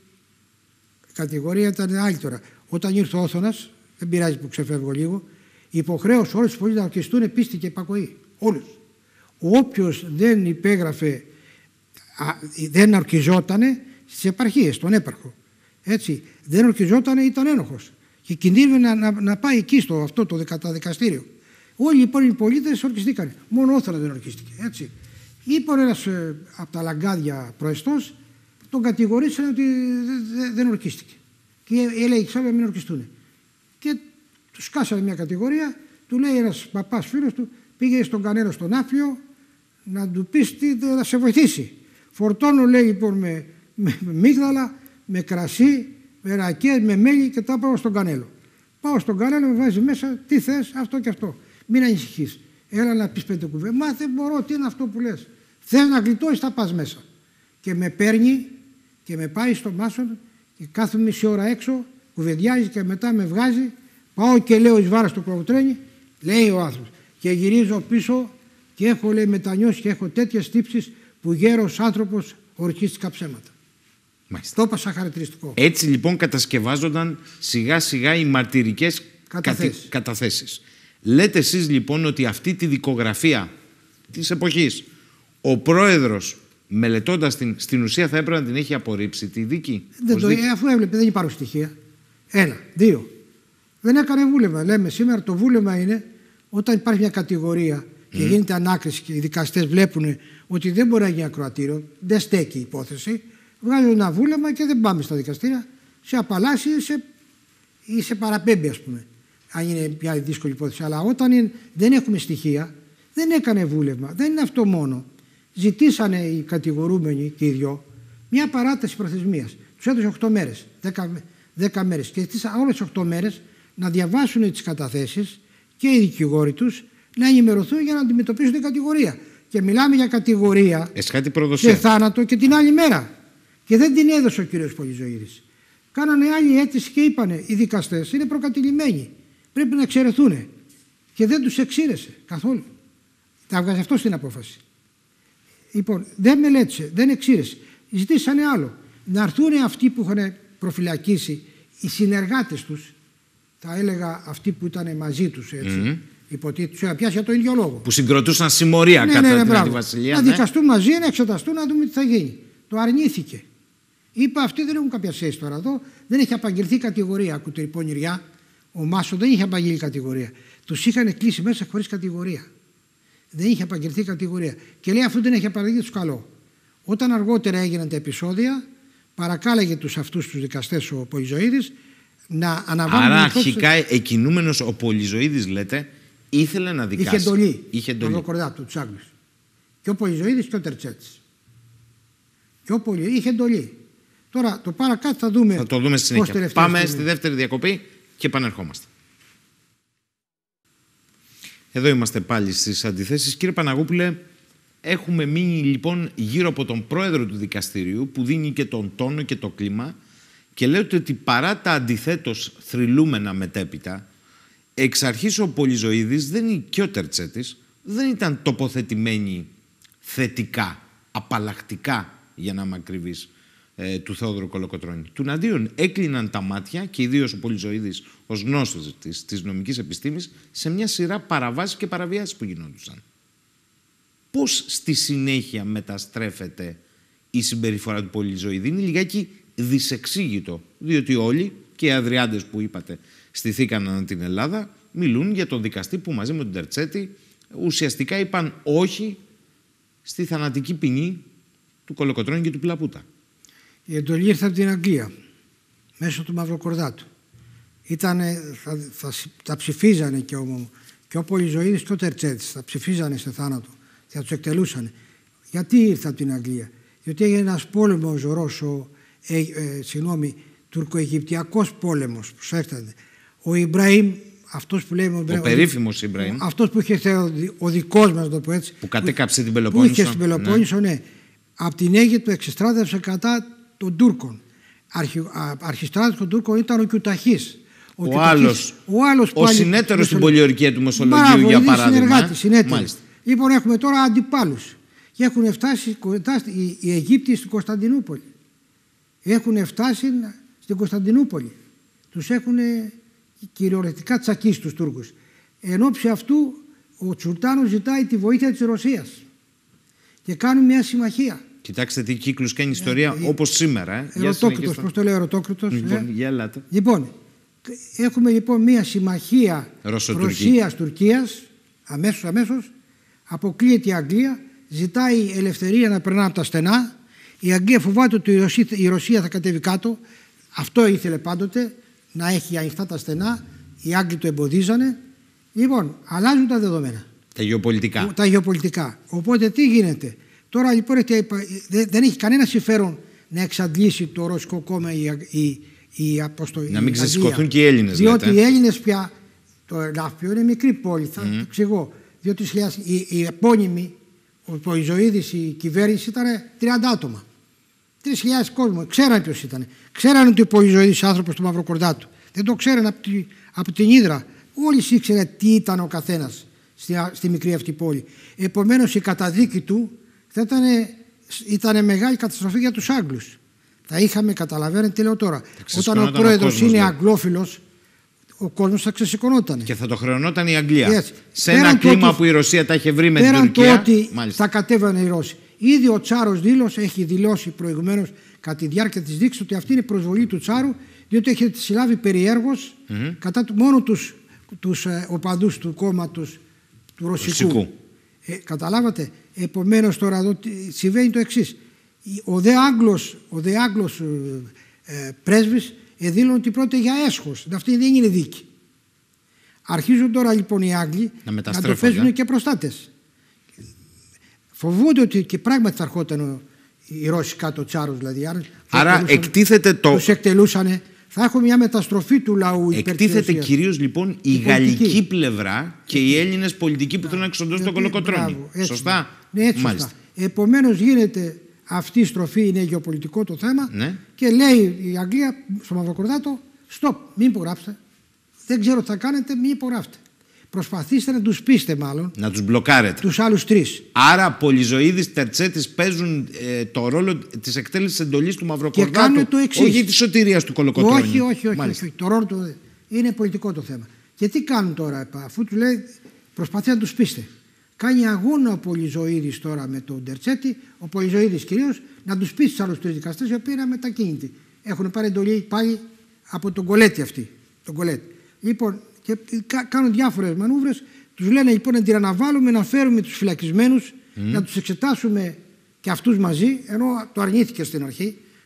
η κατηγορία ήταν άλλη τώρα. Όταν ήρθε ο Όθωνας, δεν πειράζει που ξεφεύγω λίγο, υποχρέωσε όλους τους πολίτες να ορκιστούν πίστη και υπακοή. Όλους. Όποιος δεν υπέγραφε, α, δεν ορκιζότανε στις επαρχίες, τον έπαρχο. Έτσι, δεν ορκιζότανε, ήταν ένοχος. Και κινδύνευε να, να, να πάει εκεί στο αυτό το δεκα, δικαστήριο. Όλοι οι υπόλοιποι πολίτες ορκιστήκαν. Μόνο ο Όθωνας δεν ορκίστηκε. Έτσι. Είπε ένας ε, από τα Λαγκάδια προεστός, τον κατηγορήσαν ότι δε, δε, δεν ορκίστηκε. Και έλεγε: ξέρω να μην ορκιστούν. Και του σκάσανε μια κατηγορία, του λέει ένας παπάς φίλος του: πήγε στον Κανέλο στον Ναύπλιο να του πεις τι, να σε βοηθήσει. Φορτώνω, λέει, λοιπόν, με, με, με μίγδαλα, με κρασί, με ρακές, με μέλι και τα πάω στον Κανέλο. Πάω στον Κανέλο, με βάζει μέσα, τι θες, αυτό και αυτό. Μην ανησυχείς. Έλα να πεις πέντε κουβέντες. Μα δεν μπορώ, τι είναι αυτό που λες. Θες να γλιτώσεις, θα πας μέσα. Και με παίρνει και με πάει στο Μάσον και κάθομαι μισή ώρα έξω, κουβεντιάζει και μετά με βγάζει. Πάω και λέω εις βάρος του Κολοκοτρώνη, λέει ο άνθρωπος. Και γυρίζω πίσω και έχω, λέει, μετανιώσει και έχω τέτοιες τύψεις που γέρος άνθρωπος ορκίστηκα ψέματα. Μάλιστα. Το είπα χαρακτηριστικό. Έτσι λοιπόν κατασκευάζονταν σιγά σιγά οι μαρτυρικές καταθέσεις. καταθέσεις. Λέτε εσείς λοιπόν ότι αυτή τη δικογραφία της εποχής ο πρόεδρος, μελετώντας την, στην ουσία θα έπρεπε να την έχει απορρίψει τη δίκη. Δεν το, δίκη. Αφού έβλεπε δεν υπάρχουν στοιχεία. Ένα. Δύο. Δεν έκανε βούλευμα. Λέμε σήμερα το βούλευμα είναι όταν υπάρχει μια κατηγορία και mm. γίνεται ανάκριση και οι δικαστές βλέπουν ότι δεν μπορεί να γίνει ακροατήριο, δεν στέκει η υπόθεση, βγάζουν ένα βούλευμα και δεν πάμε στα δικαστήρια, σε απαλλάσσει ή σε, ή σε παραπέμπει, ας πούμε, αν είναι μια δύσκολη υπόθεση. Αλλά όταν είναι, δεν έχουμε στοιχεία, δεν έκανε βούλευμα. Δεν είναι αυτό μόνο. Ζητήσανε οι κατηγορούμενοι και οι δυο μια παράταση προθεσμίας. Τους έδωσε οκτώ μέρες, δέκα μέρες. Και ζητήσαν όλες τις οκτώ μέρες να διαβάσουν τις καταθέσεις και οι δικηγόροι τους να ενημερωθούν για να αντιμετωπίσουν την κατηγορία. Και μιλάμε για κατηγορία σε θάνατο και την άλλη μέρα. Και δεν την έδωσε ο κύριος Πολυζωήρης. Κάνανε άλλη αίτηση και είπανε οι δικαστές είναι προκατηλημένοι. Πρέπει να εξαιρεθούν. Και δεν τους εξήρεσε καθόλου. Τα βγάζει αυτό στην απόφαση. Λοιπόν, δεν μελέτησε, δεν εξήρεσε. Ζητήσανε άλλο. Να έρθουν αυτοί που είχαν προφυλακίσει, οι συνεργάτες τους, θα έλεγα αυτοί που ήταν μαζί τους, έτσι. Mm-hmm. Υποτίθεται, τους είχα πιάσει για τον ίδιο λόγο. Που συγκροτούσαν συμμορία ναι, κατά ναι, ναι, την Αντιβασιλεία. Να ναι. δικαστούν μαζί, να εξεταστούν, να δούμε τι θα γίνει. Το αρνήθηκε. Είπε αυτοί δεν έχουν κάποια σχέση τώρα εδώ. Δεν έχει απαγγελθεί κατηγορία. Ακούτε η πονηριά. Ο Μάσο δεν είχε απαγγείλει κατηγορία. Τους είχαν κλείσει μέσα χωρίς κατηγορία. Δεν είχε απαγγελθεί κατηγορία. Και λέει αυτό δεν έχει απαγγελθεί του καλό. Όταν αργότερα έγιναν τα επεισόδια, παρακάλεγε τους αυτούς τους δικαστές ο Πολυζωίδης να αναβάλουν. Άρα αρχικά εκκινούμενος ο Πολυζωίδης, λέτε, ήθελε να δικάσει. Είχε εντολή. Είχε εντολή. Μαυροκορδάτου, τους Άγγλους. Και ο Πολυζωίδης και ο Τερτσέτης. Και ο Πολυ... είχε εντολή. Τώρα το παρακάτω θα δούμε. Θα το δούμε στη συνέχεια. Πάμε στιγμή. στη δεύτερη διακοπή και επανερχόμαστε. Εδώ είμαστε πάλι στις αντιθέσεις. Κύριε Παναγούπουλε, έχουμε μείνει λοιπόν γύρω από τον πρόεδρο του δικαστηρίου που δίνει και τον τόνο και το κλίμα και λέτε ότι παρά τα αντιθέτως θρυλούμενα μετέπειτα, εξ αρχής ο Πολυζωίδης δεν, και ο Τερτσέτης δεν ήταν τοποθετημένοι θετικά, απαλλακτικά, για να είμαι ακριβής, ε, του Θεόδωρου Κολοκοτρώνη. Τουναντίον έκλειναν τα μάτια και ιδίως ο Πολυζωίδης ως γνώστης της, της νομικής επιστήμης σε μια σειρά παραβάσεις και παραβιάσεις που γινόντουσαν. Πώς στη συνέχεια μεταστρέφεται η συμπεριφορά του Πολυζωίδη? Είναι λιγάκι δυσεξήγητο, διότι όλοι και οι αδριάντες που είπατε στηθήκαν ανά την Ελλάδα μιλούν για τον δικαστή που μαζί με τον Τερτσέτη ουσιαστικά είπαν όχι στη θανατική ποινή του Κολοκοτρώνη και του Πλαπούτα. Η εντολή ήρθε από την Αγγλία μέσω του Μαυροκορδάτου. Ήτανε, θα, θα, θα ψηφίζανε και ο, και ο Πολυζωίδης και ο Τερτσέτης, θα ψηφίζανε σε θάνατο, θα τους εκτελούσαν. Γιατί ήρθε από την Αγγλία? Διότι έγινε ένας πόλεμος Ρώσο, ε, ε, συγγνώμη, τουρκο-αιγυπτιακός πόλεμος. Προσέξτε. Ο Ιμπραήμ, αυτός που λέμε. Ο, ο περίφημος Ιμπραήμ. Αυτός που είχε ο, ο δικός μας, το πω έτσι. Που κατέκαψε την Πελοπόννησο. Που είχε στην Πελοπόννησο, ναι. ναι. Από την Αίγυπτο εξεστράτευσε κατά των Τούρκων. Αρχι, αρχιστράτης των Τούρκων ήταν ο Κιουταχής. Ο, ο άλλος, ο, άλλος ο συνέτερος στην πολιορκία του Μεσολογγίου, για παράδειγμα. Συνέτερος. Λοιπόν, έχουμε τώρα αντιπάλους. Και έχουν φτάσει οι, οι Αιγύπτιοι στην Κωνσταντινούπολη. Έχουν φτάσει στην Κωνσταντινούπολη. Τους έχουν κυριολεκτικά τσακίσει τους Τούρκους. Εν ώψη αυτού ο Τσουρτάνος ζητάει τη βοήθεια της Ρωσίας και κάνουν μια συμμαχία. Κοιτάξτε τι κύκλους κάνει η ιστορία, ε, όπως σήμερα. Ε. Ερωτόκριτος, πώς το λέω, ερωτόκριτος. Λοιπόν, ε. για ελάτε. Λοιπόν, έχουμε λοιπόν μια συμμαχία Ρωσίας-Τουρκίας, αμέσως, αμέσως, αποκλείεται η Αγγλία, ζητάει ελευθερία να περνά από τα στενά. Η Αγγλία φοβάται ότι η Ρωσία, η Ρωσία θα κατέβει κάτω. Αυτό ήθελε πάντοτε, να έχει ανοιχτά τα στενά. Οι Άγγλοι το εμποδίζανε. Λοιπόν, αλλάζουν τα δεδομένα. Τα γεωπολιτικά. Τα γεωπολιτικά. Οπότε τι γίνεται? Τώρα λοιπόν δεν έχει κανένα συμφέρον να εξαντλήσει το Ρωσικό κόμμα η, η, η, αποστο, να μην ξεσηκωθούν και οι Έλληνες. Διότι λέτε. οι Έλληνες πια, το Λαύπιο είναι μικρή πόλη, θα mm. το εξηγώ. Διότι η, η επώνυμη, ο Πολυζωίδης, η κυβέρνηση ήταν τριάντα άτομα. τρεις χιλιάδες κόσμο. Ξέραν ποιος ήταν. Ξέραν ότι ο Πολυζωίδης άνθρωπος του Μαυροκορδάτου. Δεν το ξέραν από, τη, από την Ύδρα. Όλοι ήξεραν τι ήταν ο καθένας στη, στη μικρή αυτή πόλη. Επομένως η καταδίκη του θα ήταν, ήταν μεγάλη καταστροφή για τους Άγγλους. Θα είχαμε, καταλαβαίνετε τι λέω τώρα. Όταν ο πρόεδρος είναι αγγλόφιλος, ο κόσμος θα ξεσηκωνόταν. Και θα το χρεωνόταν η Αγγλία. Yes. Σε ένα κλίμα ότι, που η Ρωσία τα είχε βρει με την Τουρκία. Πέραν το ότι μάλιστα. θα κατέβαινε η Ρώσοι. Ήδη ο Τσάρος δήλωσε, έχει δηλώσει προηγουμένως κατά τη διάρκεια της δίκης ότι αυτή είναι προσβολή του Τσάρου, διότι έχει συλλάβει περιέργως mm-hmm. κατά του, μόνο τους, τους ε, οπαδούς του κόμματος του Ρωσικού. Ρωσικού. Ε, καταλάβατε. Επομένως τώρα εδώ συμβαίνει το εξής. Ο δε Άγγλος, ο δε Άγγλος ε, ε, πρέσβης δήλωνε ότι πρόκειται για έσχος. Αυτή δεν είναι δίκη. Αρχίζουν τώρα λοιπόν οι Άγγλοι να, να το παίζουν και προστάτες. Φοβούνται ότι και πράγματι θα ερχόταν οι Ρώσοι κάτω, Τσάρος δηλαδή. Άρα εκτίθεται το... Τους εκτελούσανε. Θα έχουμε μια μεταστροφή του λαού. Εκτίθεται κυρίως λοιπόν η, η γαλλική πλευρά και οι Έλληνες πολιτικοί που θέλουν να εξοντώσουν τον Κολοκοτρώνη. Σωστά. Ναι, έτσι σωστά. Επομένως γίνεται αυτή η στροφή, είναι γεωπολιτικό το θέμα ναι. και λέει η Αγγλία στο Μαυροκορδάτο, stop, μην υπογράψετε. Δεν ξέρω τι θα κάνετε, μην υπογράφετε. Προσπαθήστε να τους πείστε μάλλον. Να τους μπλοκάρετε. Τους άλλους τρεις. Άρα Πολυζωίδης, Τερτσέτης παίζουν ε, το ρόλο της εκτέλεσης εντολής του Μαυροκορδάτου. Και κάνουν το εξής. Όχι της σωτηρίας του Κολοκοτρώνη. Όχι, όχι, όχι, όχι. Το ρόλο του είναι πολιτικό το θέμα. Και τι κάνουν τώρα, αφού του λέει, προσπαθεί να τους πείστε. Κάνει αγώνα ο Πολυζωίδης τώρα με τον Τερτσέτη, ο Πολυζωίδης κυρίως, να τους πείσει τους άλλους τρεις δικαστές, οι οποίοι είναι μετακίνητοι. Έχουν πάρει εντολή πάλι από τον Κολέτη αυτή. Τον Κολέτη. Λοιπόν, και κάνουν διάφορες μανούβρες, τους λένε λοιπόν να την αναβάλουμε, να φέρουμε τους φυλακισμένους, mm. να τους εξετάσουμε και αυτούς μαζί, ενώ το αρνήθηκε στην αρχή,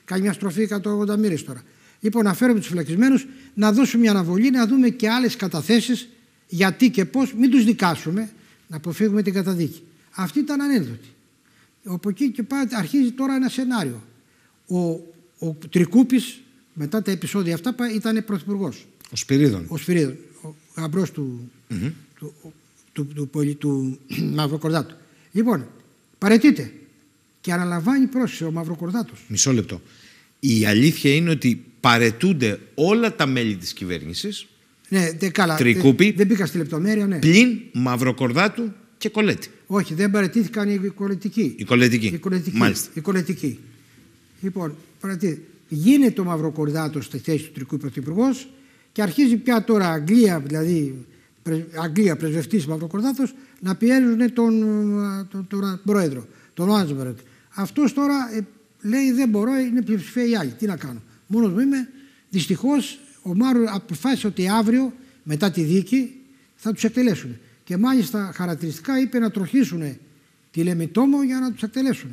κάνει μια στροφή εκατόν ογδόντα μοίρες τώρα. Λοιπόν, να φέρουμε τους φυλακισμένους, να δώσουμε μια αναβολή, να δούμε και άλλες καταθέσεις, γιατί και πώς, μην τους δικάσουμε, να αποφύγουμε την καταδίκη. Αυτή ήταν ανένδοτη. Από εκεί και πάει, αρχίζει τώρα ένα σενάριο. Ο, ο Τρικούπης, μετά τα επεισόδια αυτά, ήταν πρωθυπουργός. Ο Σπυρίδων. Ο Σπυρίδων, ο γαμπρός του, mm-hmm. του, του, του, του, του, του Μαυροκορδάτου. Λοιπόν, παραιτείται και αναλαμβάνει, πρόσεξε, ο Μαυροκορδάτος. Μισό λεπτό. Η αλήθεια είναι ότι παραιτούνται όλα τα μέλη της κυβέρνησης. Ναι, δε, καλά, Τρικούπη, δεν, δεν μπήκα στη λεπτομέρεια, ναι. Πλην Μαυροκορδάτου και Κολέτη. Όχι, δεν παραιτήθηκαν οι κολετικοί. Οι κολετικοί. Οι κολετικοί. Μάλιστα. Οι κολετικοί. Λοιπόν, παραιτή, γίνεται ο Μαυροκορδάτος στη θέση του Τρικούπη πρωθυπουργός και αρχίζει πια τώρα Αγγλία, δηλαδή Αγγλία πρεσβευτής Μαυροκορδάτος, να πιέζουν τον, τον, τον πρόεδρο, τον Άντζμπεργκ. Αυτός τώρα ε, λέει δεν μπορώ, είναι πλειοψηφία οι άλλοι. Τι να κάνω. Μόνος μου είμαι. Δυστυχώς ο Μάρο αποφάσισε ότι αύριο μετά τη δίκη θα τους εκτελέσουν. Και μάλιστα χαρακτηριστικά είπε να τροχίσουν τη Λεμιτόμο για να τους εκτελέσουν.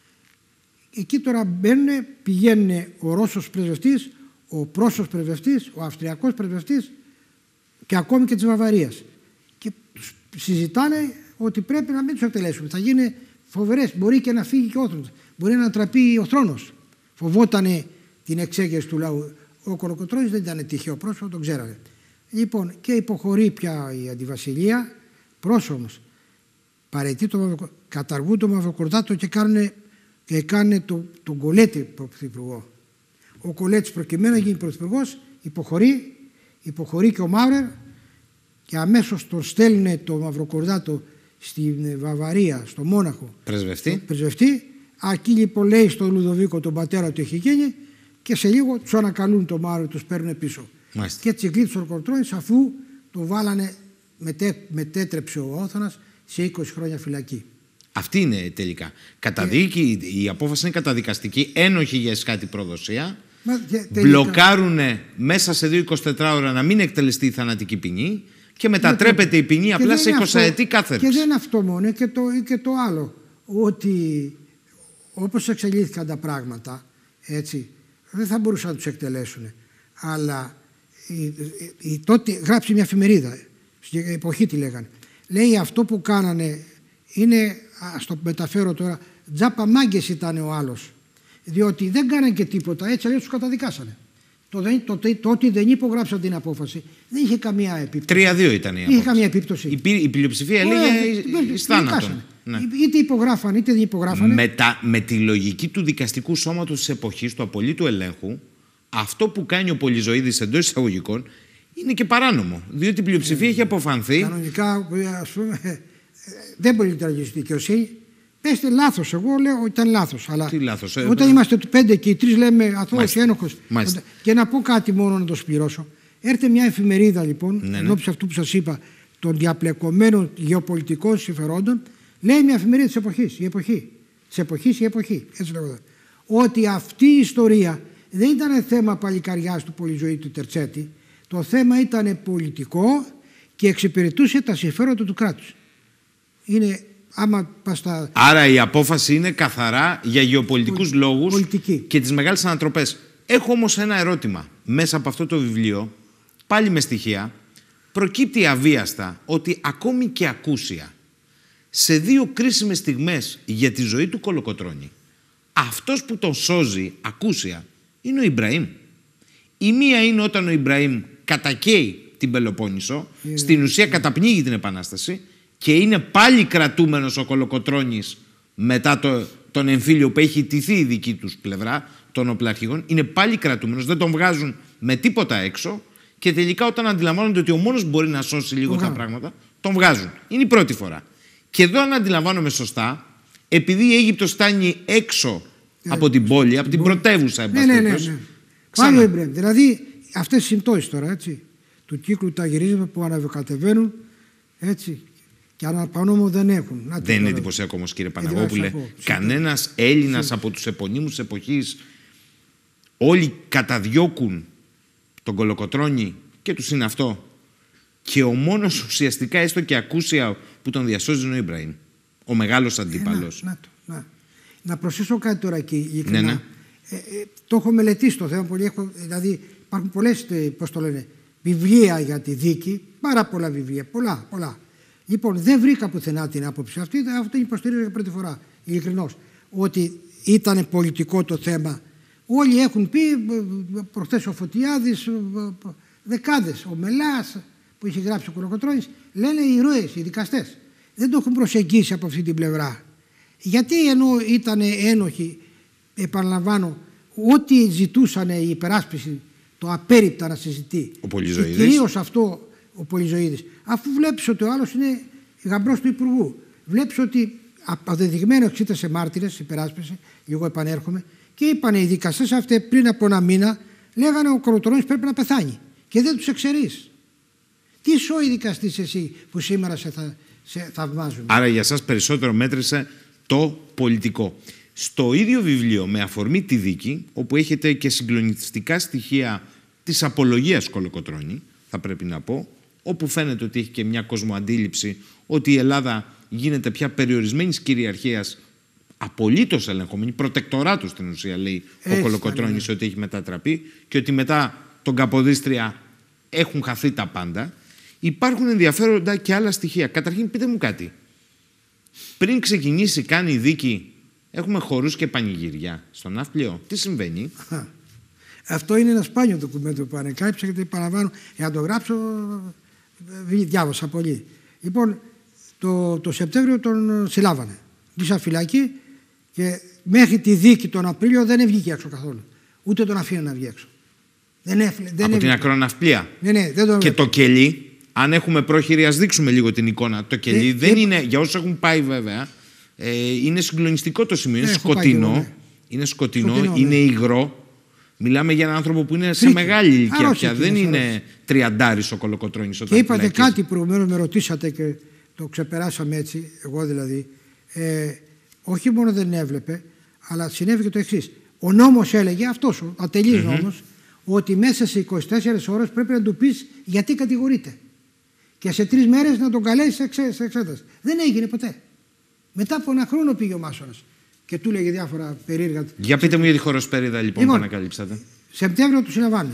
Εκεί τώρα μπαίνουν, πηγαίνουν ο Ρώσος πρεσβευτής, ο Πρώσος πρεσβευτής, ο Αυστριακός πρεσβευτής και ακόμη και της Βαβαρίας. Και συζητάνε ότι πρέπει να μην τους εκτελέσουμε. Θα γίνει φοβερές. Μπορεί και να φύγει και ο θρόνος. Μπορεί να τραπεί ο θρόνος. Φοβότανε την εξέγερση του λαού. Ο Κολοκοτρώνης δεν ήταν τυχαίο πρόσωπο, τον ξέρανε. Λοιπόν, και υποχωρεί πια η αντιβασιλεία. Πρόσωπος παραιτεί το Μαυροκορδάτο, καταργούν το Μαυροκορδάτο και κάνουν, και κάνουν το, τον Κολέτη πρωθυπουργό. Ο Κολέτης προκειμένου να γίνει πρωθυπουργός υποχωρεί, υποχωρεί και ο Μάουρερ και αμέσως τον στέλνουν το Μαυροκορδάτο στην Βαβαρία, στο Μόναχο. Πρεσβευτή. Πρεσβευτή. Εκεί λοιπόν λέει στον Λουδοβίκο τον πατέρα ότι έχει γίνει και σε λίγο τους ανακαλούν το Μάουρερ, τους παίρνουν πίσω. Μάλιστα. Και έτσι γλίτωσε ο Κολοκοτρώνης αφού το βάλανε, μετέ, μετέτρεψε ο Όθωνας σε είκοσι χρόνια φυλακή. Αυτή είναι τελικά. Καταδίκη, και... η απόφαση είναι καταδικαστική, ένοχη για εσχάτη προδοσία. Μα, μπλοκάρουν μέσα σε δύο εικοσιτέσσερις ώρα να μην εκτελεστεί η θανατική ποινή και μετατρέπεται η ποινή απλά σε εικοσαετή κάθερξη. Και δεν είναι αυτό μόνο, και το, και το άλλο. Ότι όπως εξελίχθηκαν τα πράγματα, έτσι, δεν θα μπορούσαν να τους εκτελέσουν. Αλλά η, η, η, τότε γράψει μια εφημερίδα, στην εποχή τη λέγανε. Λέει αυτό που κάνανε είναι, ας το μεταφέρω τώρα, τζάπα μάγκες ήταν ο άλλος. Διότι δεν κάνανε και τίποτα, έτσι αλλιώς τους καταδικάσανε. Το, το, το, το ότι δεν υπογράψαν την απόφαση δεν είχε καμία επίπτωση. τρία δύο ήταν η απόφαση. Είχε καμία επίπτωση. Η, η πλειοψηφία έλεγε εις θάνατον. Ναι. Είτε υπογράφαν είτε δεν υπογράφανε. Με, τα, με τη λογική του δικαστικού σώματος της εποχής, του απολύτου ελέγχου, αυτό που κάνει ο Πολυζωίδης εντός εισαγωγικών είναι και παράνομο. Διότι η πλειοψηφία ε, έχει αποφανθεί. Κανονικά, ας πούμε, δεν μπορεί να λειτουργήσει η δικαιοσύνη. Πέστε λάθος. Εγώ λέω ότι ήταν λάθος. Αλλά τι λάθος, ε, όταν ε, είμαστε πέντε και οι τρεις λέμε αθώος και ένοχος. Μάλιστα. Και να πω κάτι μόνο να το συμπληρώσω. Έρθε μια εφημερίδα λοιπόν, ναι, ναι. ενώπιση αυτού που σας είπα, των διαπλεκομένων γεωπολιτικών συμφερόντων, λέει μια εφημερίδα της εποχής. Η εποχή. Της εποχής η εποχή. Έτσι λέγοντα. Ότι αυτή η ιστορία δεν ήταν θέμα παλικαριάς του Πολυζωήτη του Τερτσέτη. Το θέμα ήταν πολιτικό και εξυπηρετούσε τα συμφέροντα του κράτους. Είναι, άμα στα... Άρα η απόφαση είναι καθαρά για γεωπολιτικούς Πολ... λόγους πολιτική. Και τις μεγάλες ανατροπές. Έχω όμως ένα ερώτημα. Μέσα από αυτό το βιβλίο, πάλι με στοιχεία, προκύπτει αβίαστα ότι ακόμη και ακούσια σε δύο κρίσιμες στιγμές για τη ζωή του Κολοκοτρώνη, αυτός που τον σώζει ακούσια είναι ο Ιμπραήμ. Η μία είναι όταν ο Ιμπραήμ κατακαίει την Πελοπόννησο, yeah. στην ουσία καταπνίγει την Επανάσταση και είναι πάλι κρατούμενος ο Κολοκοτρώνης μετά το, τον εμφύλιο που έχει τηθεί η δική τους πλευρά των οπλαρχηγών. Είναι πάλι κρατούμενος, δεν τον βγάζουν με τίποτα έξω και τελικά όταν αντιλαμβάνονται ότι ο μόνος μπορεί να σώσει λίγο yeah. τα πράγματα, τον βγάζουν. Είναι η πρώτη φορά. Και εδώ αν αντιλαμβάνομαι σωστά, επειδή η Αίγυπτος φτάνει έξω yeah. από την πόλη, από την πρωτεύουσα ναι, ναι, ναι, ναι. Πάλι ο Ιμπραήμ. Δηλαδή αυτές οι συμπτώσεις τώρα έτσι, του κύκλου τα γυρίσματα που αναβοκατεβαίνουν έτσι, και αναπανόμο δεν έχουν. Να, δεν είναι εντυπωσιακό όμως κύριε Παναγόπουλε. Κανένας Έλληνας Συ... από τους επωνύμους της εποχής, όλοι καταδιώκουν τον Κολοκοτρώνη και τους είναι αυτό. Και ο μόνος ουσιαστικά έστω και ακούσια που τον διασώζει είναι ο Ιμπραήμ. Ο μεγάλος αντίπαλος. Ε, να, να, να. να προσθέσω κάτι τώρα εκεί. Ναι, ναι. Ε, ε, το έχω μελετήσει το θέμα πολύ. Έχω, δηλαδή υπάρχουν πολλές, πώς το λένε, βιβλία για τη δίκη, πάρα πολλά βιβλία, πολλά, πολλά. Λοιπόν, δεν βρήκα πουθενά την άποψη αυτή, αυτό την υποστηρίζω για πρώτη φορά, ειλικρινώς, ότι ήταν πολιτικό το θέμα. Όλοι έχουν πει, προχθές ο Φωτιάδης, δεκάδες, ο Μελάς που είχε γράψει ο Κολοκοτρώνης, λένε οι ηρωές, οι δικαστές. Δεν το έχουν προσεγγίσει από αυτή την πλευρά. Γιατί ενώ ήταν ένοχοι, επαναλαμβάνω, ό,τι ζητούσαν η υπεράσπιση, το απέρριπτα να συζητεί. Ο Πολυζωίδης. Και κυρίως αυτό ο Πολυζωίδης. Αφού βλέπεις ότι ο άλλος είναι γαμπρός του Υπουργού, βλέπεις ότι αποδεδειγμένο εξήτα σε μάρτυρες, υπεράσπιση, εγώ επανέρχομαι, και είπαν οι δικαστές αυτοί πριν από ένα μήνα, λέγανε ο Κολοκοτρώνης πρέπει να πεθάνει. Και δεν τους εξαιρείς. Τι σόι δικαστής εσύ που σήμερα σε, θα, σε θαυμάζουν. Άρα για σας περισσότερο μέτρησε το πολιτικό. Στο ίδιο βιβλίο, με αφορμή τη δίκη, όπου έχετε και συγκλονιστικά στοιχεία της απολογίας Κολοκοτρώνη, θα πρέπει να πω, όπου φαίνεται ότι έχει και μια κοσμοαντίληψη ότι η Ελλάδα γίνεται πια περιορισμένης κυριαρχίας, απολύτως ελεγχόμενη, προτεκτοράτου στην ουσία, λέει ο Κολοκοτρώνης, ότι έχει μετατραπεί και ότι μετά τον Καποδίστρια έχουν χαθεί τα πάντα. Υπάρχουν ενδιαφέροντα και άλλα στοιχεία. Καταρχήν, πείτε μου κάτι. Πριν ξεκινήσει καν η δίκη, έχουμε χορούς και πανηγυριά στο Ναύπλιο. Τι συμβαίνει? Αυτό είναι ένα σπάνιο ντοκουμέντο που ανεκάλυψα και το επαναλαμβάνω. Για να το γράψω, διάβασα πολύ. Λοιπόν, το, το Σεπτέμβριο τον συλλάβανε. Μπήσα φυλακή και μέχρι τη δίκη τον Απρίλιο δεν βγήκε έξω καθόλου. Ούτε τον αφήνω να βγει έξω. Δεν έφυγε, δεν από έβγε. την ακροναυπλία. Ναι, ναι, δεν τον και το κελί, αν έχουμε πρόχειρη, ας δείξουμε λίγο την εικόνα. Το κελί ε, δεν ε, είναι, για όσους έχουν πάει βέβαια, ε, είναι συγκλονιστικό το σημείο. Είναι ε, σκοτεινό, εγώ, ναι. είναι σκοτεινό, σκοτεινό είναι ναι. υγρό. Μιλάμε για έναν άνθρωπο που είναι σε Φρίκη. μεγάλη ηλικία πια. Δεν είναι, είναι τριαντάρης ο Κολοκοτρώνης. Και είπατε φυλακής. Κάτι προηγουμένως, με ρωτήσατε και το ξεπεράσαμε έτσι, εγώ δηλαδή. Ε, όχι μόνο δεν έβλεπε, αλλά συνέβη και το εξής. Ο νόμος έλεγε, αυτός ο ατελής mm-hmm. νόμος, ότι μέσα σε είκοσι τέσσερις ώρες πρέπει να του πεις γιατί κατηγορείται. Και σε τρεις μέρες να τον καλέσει σε, εξέ, σε εξέταση. Δεν έγινε ποτέ. Μετά από ένα χρόνο πήγε ο Μάσονας και του έλεγε διάφορα περίεργα. Για πείτε μου για τη χωροσπέριδα λοιπόν, λοιπόν που ανακαλύψατε. Σεπτέμβριο του συλλαμβάνε.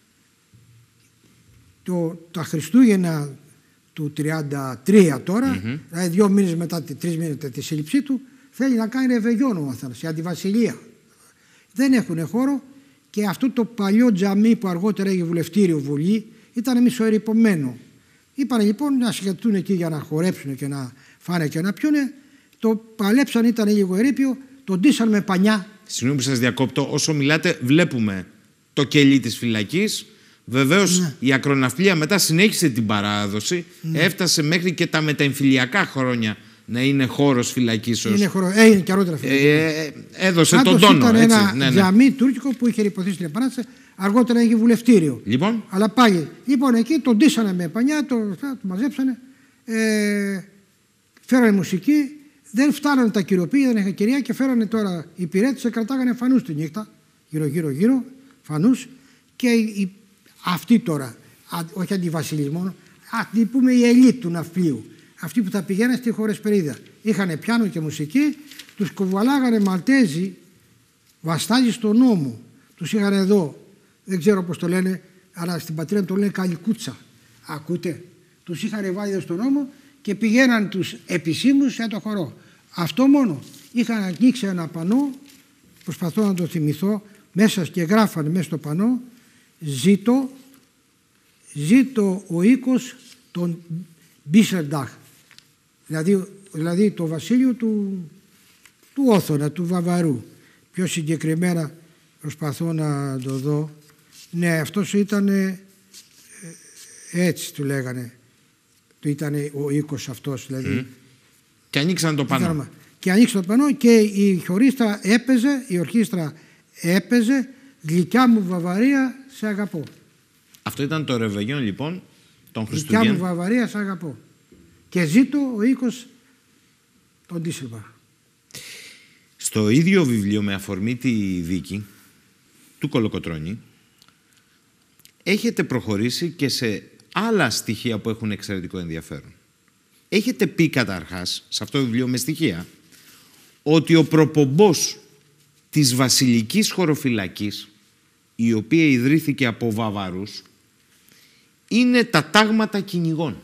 Το, τα Χριστούγεννα του τριάντα τρία τώρα, mm-hmm. δηλαδή δύο μήνες μετά, τρεις μήνες μετά τη σύλληψή του, θέλει να κάνει ρεβεγιόν ο Αθάνας, σε αντιβασιλεία. Δεν έχουν χώρο και αυτό το παλιό τζαμί που αργότερα έγινε βουλευτήριο Βουλή ήταν μισοερειπωμένο. Είπανε λοιπόν να συγκατούν εκεί για να χορέψουν και να φάνε και να πιούνε. Το παλέψαν, ήταν λίγο ερείπιο, το ντύσαν με πανιά. Συγγνώμη που σας διακόπτω, όσο μιλάτε βλέπουμε το κελί της φυλακής. Βεβαίως ναι. η ακροναυπλία μετά συνέχισε την παράδοση, ναι. έφτασε μέχρι και τα μεταεμφυλιακά χρόνια να είναι χώρος φυλακής. Είναι χώρο, έγινε και αργότερα φυλακή. Ε, ε, έδωσε Άντως τον τόνο. Ήταν έτσι, ένα ναι, ναι. τζαμί τουρκικό που είχε ρηποθεί στην Επανάσταση, αργότερα έγινε βουλευτήριο. Λοιπόν. Αλλά πάλι, λοιπόν εκεί τον ντύσανε με πανιά, το, το μαζέψανε, ε, φέρανε μουσική, δεν φτάνανε τα κυριοποίητα, δεν είχαν κυρία και φέρανε τώρα οι υπηρέτες και κρατάγανε φανούς τη νύχτα, γύρω-γύρω-γύρω, φανούς και οι, αυτοί τώρα, α, όχι αντιβασιλισμό, αυτοί πούμε η ελίτ του ναυπλίου. Αυτοί που θα πηγαίνανε στη χωρεσπερίδα. Είχανε πιάνο και μουσική, τους κουβαλάγανε Μαλτέζοι, βαστάζοι στον νόμο. Τους είχαν εδώ, δεν ξέρω πώς το λένε, αλλά στην πατρίδα το λένε καλικούτσα. Ακούτε, τους είχαν βάλει εδώ στον νόμο και πηγαίναν τους επισήμους σε το χορό. Αυτό μόνο. Είχαν ανοίξει ένα πανό, προσπαθώ να το θυμηθώ, μέσα και γράφανε μέσα στο πανό, ζήτω, ζήτω ο οίκος των Μπίσερνταχ. Δηλαδή, δηλαδή το βασίλειο του, του Όθωνα, του Βαβαρού. Πιο συγκεκριμένα προσπαθώ να το δω. Ναι, αυτός ήταν ε, έτσι του λέγανε. Του ήταν ο οίκος αυτός. Δηλαδή. Mm. Και ανοίξαν το πανό. Και ανοίξαν το πανό και η χωρίστρα έπαιζε, η ορχήστρα έπαιζε «Γλυκιά μου Βαβαρία, σε αγαπώ». Αυτό ήταν το ρεβεγιόν λοιπόν των Χριστουγέννων. «Γλυκιά μου Βαβαρία, σε αγαπώ». Και ζήτω ο οίκος τον Ντίσσελμπαχ. Στο ίδιο βιβλίο με αφορμή τη δίκη του Κολοκοτρώνη έχετε προχωρήσει και σε άλλα στοιχεία που έχουν εξαιρετικό ενδιαφέρον. Έχετε πει καταρχάς, σε αυτό το βιβλίο με στοιχεία, ότι ο προπομπός της βασιλικής χωροφυλακής, η οποία ιδρύθηκε από Βαβαρούς, είναι τα τάγματα κυνηγών.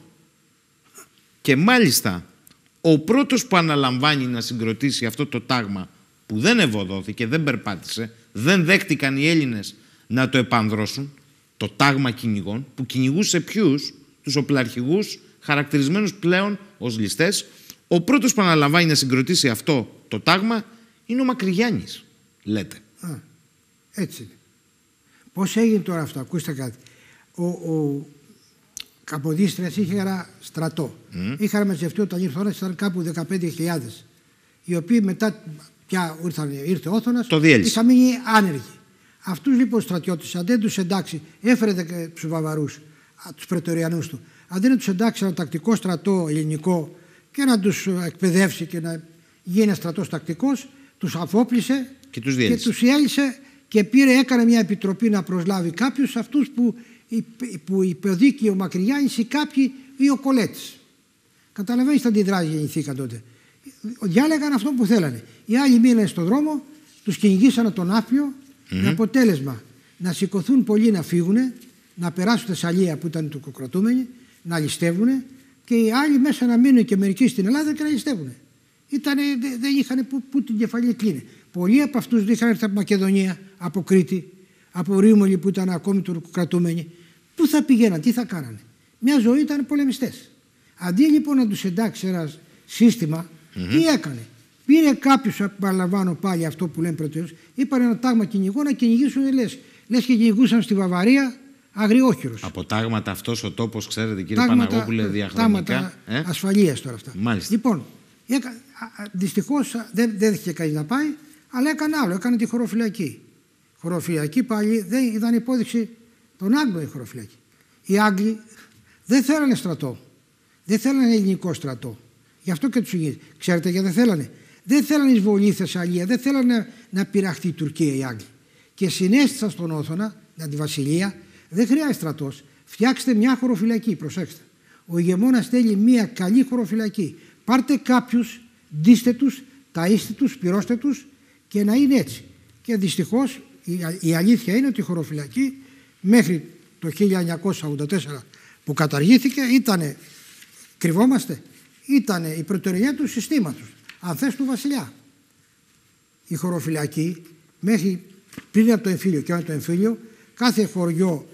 Και μάλιστα ο πρώτος που αναλαμβάνει να συγκροτήσει αυτό το τάγμα, που δεν ευωδόθηκε, δεν περπάτησε, δεν δέχτηκαν οι Έλληνες να το επανδρώσουν, το τάγμα κυνηγών, που κυνηγούσε ποιους? Τους οπλαρχηγούς, χαρακτηρισμένους πλέον ως ληστές. Ο πρώτος που αναλαμβάνει να συγκροτήσει αυτό το τάγμα είναι ο Μακρυγιάννης, λέτε. Α, έτσι είναι. Πώς έγινε τώρα αυτό? Ακούστε κάτι. Ο, ο Καποδίστριας είχε ένα στρατό. Mm. Είχαν μαζευτεί όταν ήρθε ο Όθωνας, ήταν κάπου δεκαπέντε χιλιάδες, οι οποίοι μετά πια ήρθαν, ήρθε ο Όθωνας, είχαν μείνει άνεργοι. Αυτούς λοιπόν στρατιώτες, αν δεν τους εντάξει, έφερε τους Βαβαρούς, τους πρετοριανούς του, αν δεν τους εντάξει ένα τακτικό στρατό ελληνικό και να τους εκπαιδεύσει και να γίνει ένα στρατός τακτικός, τους αφόπλησε και τους διέλυσε και πήρε, έκανε μια επιτροπή να προσλάβει κάποιους, αυτούς που, που υποδίκει ο Μακρυγιάννης ή κάποιοι ή ο Κολέτης. Καταλαβαίνεις τι αντιδράσεις γεννηθήκαν τότε. Διάλεγαν αυτό που θέλανε. Οι άλλοι μείνανε στον δρόμο, τους κυνηγήσανε τον Άφιο, mm-hmm. με αποτέλεσμα να σηκωθούν πολλοί να φύγουν, να περάσουν Θεσσαλία που ήταν τουρκοκρατούμενοι, να ληστεύουν και οι άλλοι μέσα να μείνουν και μερικοί στην Ελλάδα και να ληστεύουν. Ήτανε, δεν είχαν που, που την κεφαλή κλείνει. Πολλοί από αυτούς είχαν έρθει από Μακεδονία, από Κρήτη, από Ρήμολη που ήταν ακόμη τουρκοκρατούμενοι. Πού θα πηγαίναν, τι θα κάνανε? Μια ζωή ήταν πολεμιστές. Αντί λοιπόν να τους εντάξει ένα σύστημα, mm-hmm. τι έκανε? Πήρε κάποιος, παραλαμβάνω πάλι αυτό που λένε πρωτεύους, είπαν ένα τάγμα κυνηγό να κυνηγήσουν, λες. Λες και κυνηγούσαν στη Βαβαρία αγριόχειρος. Από τάγματα αυτός ο τόπος, ξέρετε κύριε τάγματα, Παναγόπουλε, διαχρονικά. Ε? Ασφαλείας τώρα αυτά. Μάλιστα. Λοιπόν, δυστυχώς δεν δέχτηκε κανείς να πάει, αλλά έκανε άλλο, έκανε τη χωροφυλακή. Χωροφυλακή πάλι δεν ήταν υπόδειξη των Άγγλων η χωροφυλακή. Οι Άγγλοι δεν θέλανε στρατό, δεν θέλανε ελληνικό στρατό. Γι' αυτό και τους ηγείς. Ξέρετε γιατί δεν θέλανε? Δεν θέλανε εισβολή Θεσσαλία, δεν θέλανε να, να πειραχτεί η Τουρκία οι Άγγλοι. Και συνέστησαν στον Όθωνα, τη βασιλεία, δεν χρειάζεται στρατός. Φτιάξτε μια χωροφυλακή, προσέξτε. Ο ηγεμόνας θέλει μια καλή χωροφυλακή. Πάρτε κάποιους, ντύστε τους, ταΐστε τους, πυρώστε τους και να είναι έτσι. Και δυστυχώς η, η αλήθεια είναι ότι η χωροφυλακή μέχρι το χίλια εννιακόσια ογδόντα τέσσερα που καταργήθηκε ήταν, κρυβόμαστε, ήταν η πρωτεωριά του συστήματος, αν θες του βασιλιά. Η χωροφυλακή μέχρι πριν από το εμφύλιο και από το εμφύλιο, κάθε χωριό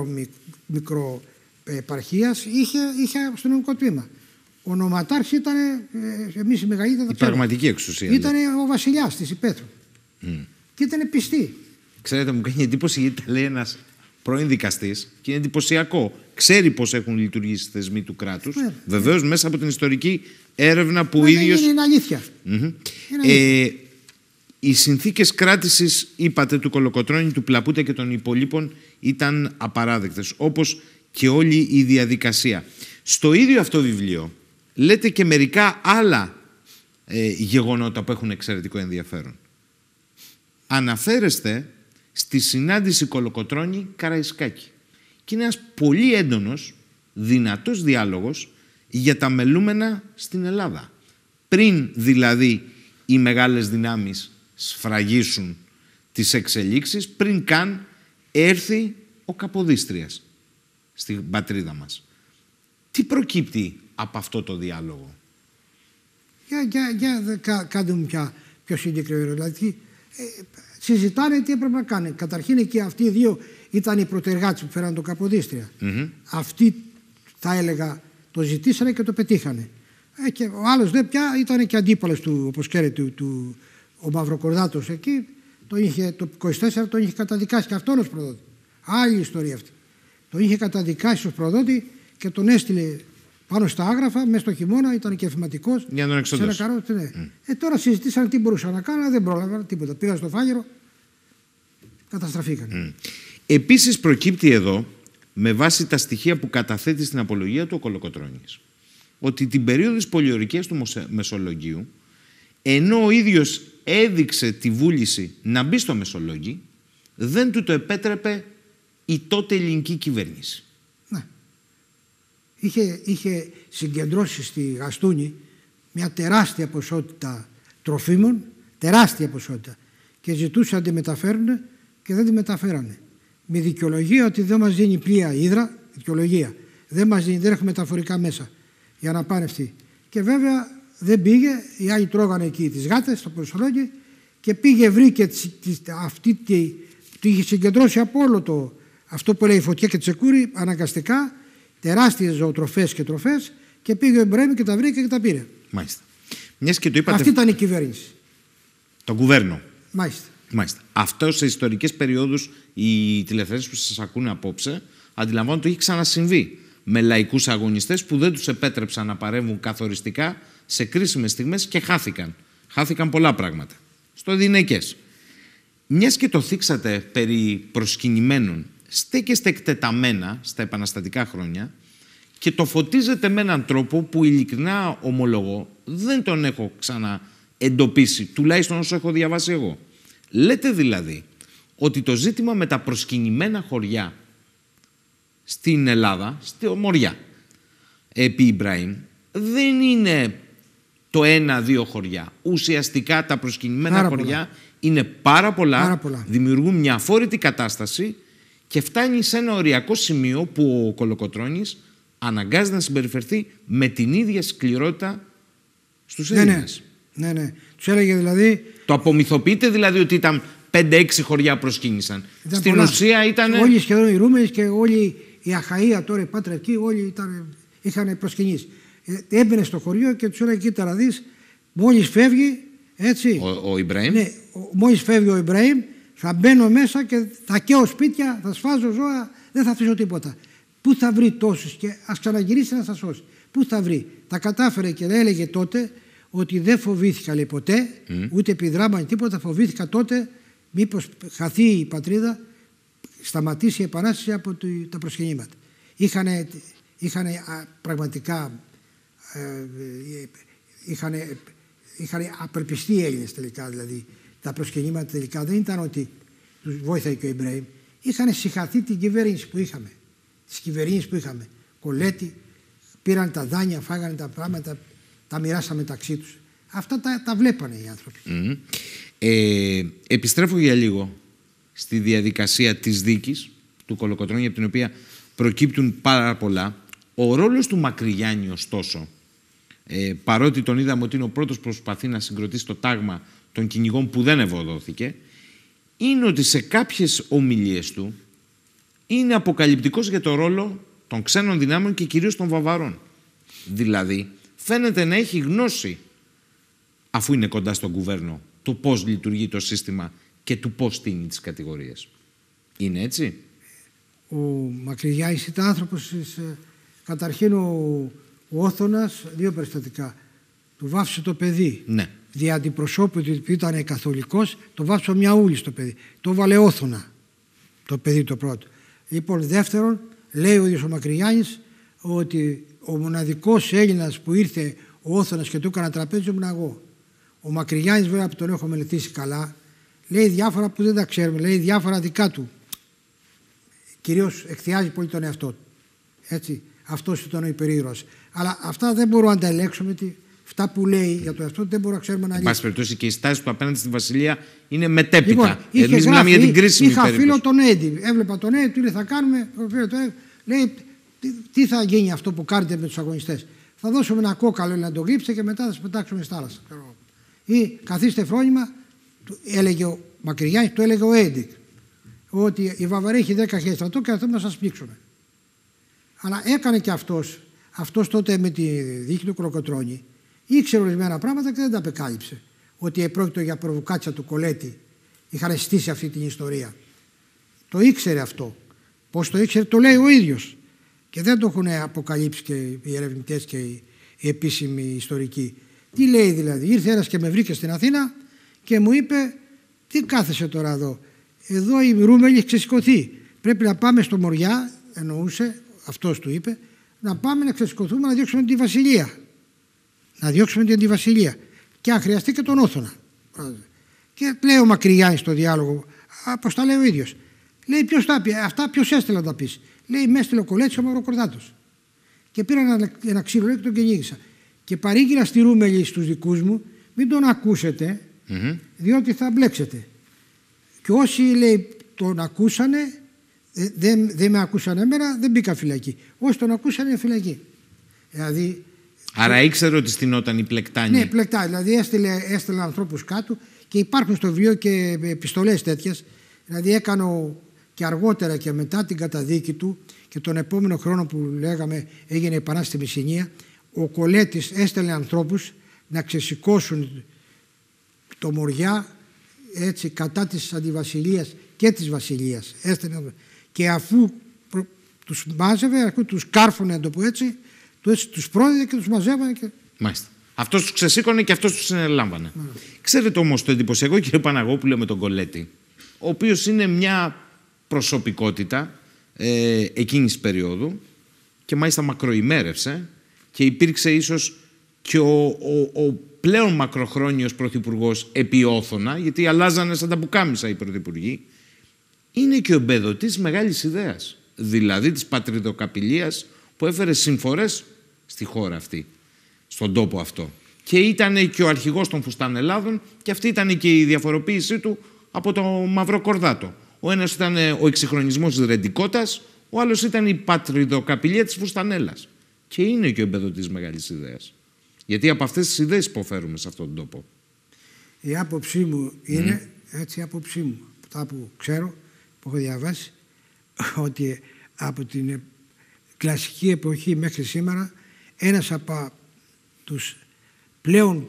μικροεπαρχίας μικρο, ε, είχε, είχε αστυνομικό τμήμα. Ο νοματάρχης ήταν, ε, εμείς οι μεγαλύτεροι, η πραγματική εξουσία. Ήταν ο βασιλιάς της Υπέθρου. Mm. Και ήταν πιστή. Ξέρετε, μου κάνει εντύπωση γιατί τα λέει ένας πρώην δικαστής και είναι εντυπωσιακό. Ξέρει πώς έχουν λειτουργήσει οι θεσμοί του κράτους. Yeah. Βεβαίως μέσα από την ιστορική έρευνα που ο ίδιος. Είναι αλήθεια. Mm-hmm. Είναι αλήθεια. Ε, οι συνθήκες κράτησης, είπατε, του Κολοκοτρώνη, του Πλαπούτα και των υπολείπων ήταν απαράδεκτες, όπως και όλη η διαδικασία. Στο ίδιο αυτό βιβλίο λέτε και μερικά άλλα ε, γεγονότα που έχουν εξαιρετικό ενδιαφέρον. Αναφέρεστε στη συνάντηση Κολοκοτρώνη-Καραϊσκάκη. Και είναι ένας πολύ έντονος, δυνατός διάλογος για τα μελούμενα στην Ελλάδα. Πριν δηλαδή οι μεγάλες δυνάμεις σφραγίσουν τις εξελίξεις, πριν καν έρθει ο Καποδίστριας στην πατρίδα μας. Τι προκύπτει από αυτό το διάλογο? Για, για, για κα, κάντε μου πια πιο συγκεκριμένο. Δηλαδή, ε, συζητάνε τι έπρεπε να κάνουν. Καταρχήν εκεί αυτοί οι δύο ήταν οι πρωτεργάτες που φέραν τον Καποδίστρια. Mm-hmm. Αυτοί, θα έλεγα, το ζητήσανε και το πετύχανε. Ε, και ο άλλος δεν πια ήταν και αντίπαλος του, όπως ξέρετε, του, του, ο Μαυροκορδάτος εκεί, το, είχε, το είκοσι τέσσερα τον είχε καταδικάσει και αυτόν ως προδότη. Άλλη ιστορία αυτή. Τον είχε καταδικάσει ως προδότη και τον έστειλε πάνω στα άγραφα, μέσα στο χειμώνα, ήταν και εφηματικός. Για να τον εξοντώσει. Ναι. Mm. Ε, τώρα συζητήσαν τι μπορούσαν να κάνουν, αλλά δεν πρόλαβαν τίποτα. Πήγαν στο φάγερο, καταστραφήκαν. Mm. Επίσης προκύπτει εδώ, με βάση τα στοιχεία που καταθέτει στην απολογία του ο Κολοκοτρώνης, ότι την περίοδο της πολιορκίας του Μεσολογγίου, ενώ ο ίδιος έδειξε τη βούληση να μπει στο Μεσολόγγι, δεν του το επέτρεπε η τότε ελληνική κυβέρνηση. Ναι. Είχε, είχε συγκεντρώσει στη Γαστούνη μια τεράστια ποσότητα τροφίμων, τεράστια ποσότητα, και ζητούσαν να τη μεταφέρουν και δεν τη μεταφέρανε. Με δικαιολογία ότι δεν μας δίνει πλοία ύδρα, δικαιολογία. Δεν μας δίνει, δεν έχουμε μεταφορικά μέσα για να πάνε αυτοί. Και βέβαια δεν πήγε, οι άλλοι τρώγανε εκεί τις γάτες στο Πορσολόγγι και πήγε, βρήκε αυτή τη. Του είχε συγκεντρώσει από όλο το, αυτό που λέει η φωτιά και τσεκούρι, αναγκαστικά, τεράστιες ζωοτροφές και τροφές, και πήγε ο Ιμπραήμ και τα βρήκε και τα πήρε. Μάλιστα. Μιας και το είπατε... Αυτή ήταν η κυβέρνηση. Το κουβέρνο. Μάλιστα. Μάλιστα. Αυτό σε ιστορικές περιόδους, οι τηλεθεάσεις που σας ακούνε απόψε, αντιλαμβάνονται ότι έχει ξανασυμβεί με λαϊκούς αγωνιστές που δεν τους επέτρεψαν να παρέμβουν καθοριστικά σε κρίσιμες στιγμές και χάθηκαν. Χάθηκαν πολλά πράγματα. Στο γυναίκες. Μιας και το θίξατε περί προσκυνημένων, στέκεστε εκτεταμένα στα επαναστατικά χρόνια και το φωτίζετε με έναν τρόπο που ειλικρινά ομολογώ δεν τον έχω ξαναεντοπίσει, τουλάχιστον όσο έχω διαβάσει εγώ. Λέτε δηλαδή ότι το ζήτημα με τα προσκυνημένα χωριά στην Ελλάδα, στη Μοριά, επί Ιμπραήμ, δεν είναι το ένα-δύο χωριά. Ουσιαστικά τα προσκυνημένα πάρα χωριά πολλά. Είναι πάρα πολλά, πάρα πολλά, δημιουργούν μια αφόρητη κατάσταση και φτάνει σε ένα οριακό σημείο που ο Κολοκοτρώνης αναγκάζεται να συμπεριφερθεί με την ίδια σκληρότητα στους Έλληνες. Ναι, ναι, ναι. Τους έλεγε δηλαδή... Το απομυθοποιείτε δηλαδή ότι ήταν πέντε έξι χωριά προσκύνησαν. Ήταν Στην πολλά. Ουσία ήταν... Όλοι σχεδόν οι Ρούμενες και όλοι οι Αχαΐα τώρα, οι Πάτρα εκεί, όλοι ήταν, είχαν προσκυνήσει. Ε, έμπαινε στο χωριό και τους έλεγε, κοίτα να δεις, μόλις φεύγει, έτσι... Ο, ο Ιμπραήμ. Ναι, μόλις φεύγει ο Ιμπραήμ, θα μπαίνω μέσα και θα καίω σπίτια, θα σφάζω ζώα, δεν θα αφήσω τίποτα. Πού θα βρει τόσους και ας ξαναγυρίσει να σας σώσει. Πού θα βρει. Τα κατάφερε και έλεγε τότε ότι δεν φοβήθηκα, λέει, ποτέ, mm. ούτε επί δράμα τίποτα, φοβήθηκα τότε μήπως χαθεί η πατρίδα, σταματήσει η επανάσταση από το, τα προσκυνήματα. Είχανε, είχανε πραγματικά ε, είχανε, είχανε απελπιστεί οι Έλληνες τελικά, δηλαδή τα προσκυνήματα τελικά δεν ήταν ότι τους βοήθαει και ο Ιμπραήμ, είχαν συγχαθεί την κυβέρνηση που είχαμε, τις κυβερνήσεις που είχαμε. Κολέτη, πήραν τα δάνεια, φάγανε τα πράγματα, τα μοιράσαμε μεταξύ τους. Αυτά τα, τα βλέπανε οι άνθρωποι. Mm. Ε, επιστρέφω για λίγο στη διαδικασία της δίκης του Κολοκοτρώνη, από την οποία προκύπτουν πάρα πολλά. Ο ρόλος του Μακρυγιάννη, ωστόσο, ε, παρότι τον είδαμε ότι είναι ο πρώτος που προσπαθεί να συγκροτήσει το τάγμα των κυνηγών που δεν ευωδόθηκε, είναι ότι σε κάποιες ομιλίες του είναι αποκαλυπτικός για το ρόλο των ξένων δυνάμεων και κυρίως των Βαβαρών. Δηλαδή, φαίνεται να έχει γνώση, αφού είναι κοντά στον κουβέρνο, το πώς λειτουργεί το σύστημα και του πώς στείνει τις κατηγορίες. Είναι έτσι? Ο Μακρυγιάννης ήταν άνθρωπος της, καταρχήν ο, ο Όθωνας, δύο περιστατικά. Του βάφησε το παιδί. Ναι. Δια αντιπροσώπου του που ήταν καθολικός, το βάφησε μια ούλη στο παιδί. Το βάλε Όθωνα το παιδί το πρώτο. Λοιπόν, δεύτερον, λέει ο ίδιος ο Μακρυγιάννης ότι ο μοναδικός Έλληνας που ήρθε ο Όθωνας και του έκανα τραπέζι ήμουν εγώ. Ο Μακρυγιάννης, βέβαια, που τον έχω μελετήσει καλά, λέει διάφορα που δεν τα ξέρουμε, λέει διάφορα δικά του. Κυρίως εκθιάζει πολύ τον εαυτό του. Έτσι, αυτός ήταν ο υπερήρωας. Αλλά αυτά δεν μπορούμε να τα ελέγξουμε. Αυτά που λέει για τον εαυτό του δεν μπορούμε να ξέρουμε να λύσουμε. Εν πάση περιπτώσει, και η στάση του απέναντι στη Βασιλεία είναι μετέπειτα. Λοιπόν, εμείς μιλάμε για την κρίσιμη είχα περίπτωση. φίλο τον Έντι. Έβλεπα τον Έντι, του λέει θα κάνουμε. Λέει, τι θα γίνει αυτό που κάνετε με τους αγωνιστές. Θα δώσουμε ένα κόκαλο να το γλύψετε και μετά θα σας πετάξουμε στη θάλασσα. Ή καθίστε φρόνημα, έλεγε ο Μακρυγιάννης, το έλεγε ο Έντι. Ότι η Βαβαρία έχει δέκα χιλιάδες στρατό και αυτό να σας πλήξουμε. Αλλά έκανε και αυτός, αυτός τότε με τη δίκη του Κολοκοτρώνη, ήξερε ορισμένα πράγματα και δεν τα απεκάλυψε. Ότι πρόκειται για προβοκάτσια του Κολέτη, είχαν στήσει αυτή την ιστορία. Το ήξερε αυτό. Πώς το ήξερε, το λέει ο ίδιος. Και δεν το έχουν αποκαλύψει και οι ερευνητές και οι, οι επίσημοι ιστορικοί. Τι λέει δηλαδή, ήρθε ένας και με βρήκε στην Αθήνα και μου είπε, τι κάθεσαι τώρα εδώ. Εδώ η Ρούμελη έχει ξεσηκωθεί. Πρέπει να πάμε στο Μοριά, εννοούσε, αυτός του είπε, να πάμε να ξεσηκωθούμε να διώξουμε τη Βασιλεία. Να διώξουμε την Αντιβασιλεία. Και αν χρειαστεί και τον Όθωνα. Και λέει ο Μακρυγιάννης στο διάλογο, πώς τα λέει ο ίδιος. Λέει ποιος τα πει, αυτά ποιος έστειλε να τα πεις. Λέει με έστειλε ο Κολέτης ο Μαυροκορδάτος. Και πήρα ένα, ένα ξύλο λέει, και τον κυνήγησα. Και παρήγγειλα στη Ρούμελη στους δικούς μου, μην τον ακούσετε, mm-hmm. διότι θα μπλέξετε. Και όσοι, λέει, τον ακούσανε, δεν, δεν με ακούσαν εμένα, δεν μπήκα φυλακή. Όσοι τον ακούσαν είναι φυλακή. Δηλαδή, άρα και... ήξερε ότι στηνόταν η πλεκτάνη. Ναι, πλεκτάνη. Δηλαδή έστειλε, έστειλε ανθρώπους κάτω και υπάρχουν στο βιβλίο και επιστολές τέτοιες. Δηλαδή έκανε και αργότερα και μετά την καταδίκη του και τον επόμενο χρόνο που λέγαμε έγινε η Επανάσταση στη Μεσσηνία, ο Κολέτης έστελνε ανθρώπους να ξεσηκώσουν το Μοριά, έτσι, κατά της αντιβασιλείας και της βασιλείας. Έστελνε, και αφού προ, τους μάζευε, αφού τους κάρφωνε, να το πω έτσι, τους, τους πρόδιδε και τους μαζεύανε. Και... Μάλιστα. Αυτός τους ξεσήκωνε και αυτός τους συνελάμβανε. Mm. Ξέρετε όμως το εντυπωσιακό, κύριε Παναγόπουλε, με τον Κολέτη, ο οποίος είναι μια προσωπικότητα ε, εκείνης περίοδου και μάλιστα μακροημέρευσε και υπήρξε ίσως και ο, ο, ο πλέον μακροχρόνιος πρωθυπουργός επί Όθωνα, γιατί αλλάζανε σαν τα πουκάμισα οι πρωθυπουργοί, είναι και ο εμπεδοτής μεγάλης ιδέας, δηλαδή της πατριδοκαπηλείας που έφερε συμφορές στη χώρα αυτή, στον τόπο αυτό. Και ήταν και ο αρχηγός των Φουστανελάδων και αυτή ήταν και η διαφοροποίησή του από το Μαυρό Κορδάτο. Ο ένας ήταν ο εξυγχρονισμός της ρεντικότητας, ο άλλος ήταν η πατριδοκαπηλεία της Φουστανέλας. Και είναι και ο εμπεδοτής μεγάλης ιδέας. Γιατί από αυτές τις ιδέες υποφέρουμε σε αυτόν τον τόπο. Η άποψή μου είναι, mm. έτσι η άποψή μου, αυτά που ξέρω, που έχω διαβάσει, ότι από την κλασική εποχή μέχρι σήμερα, ένας από τους πλέον,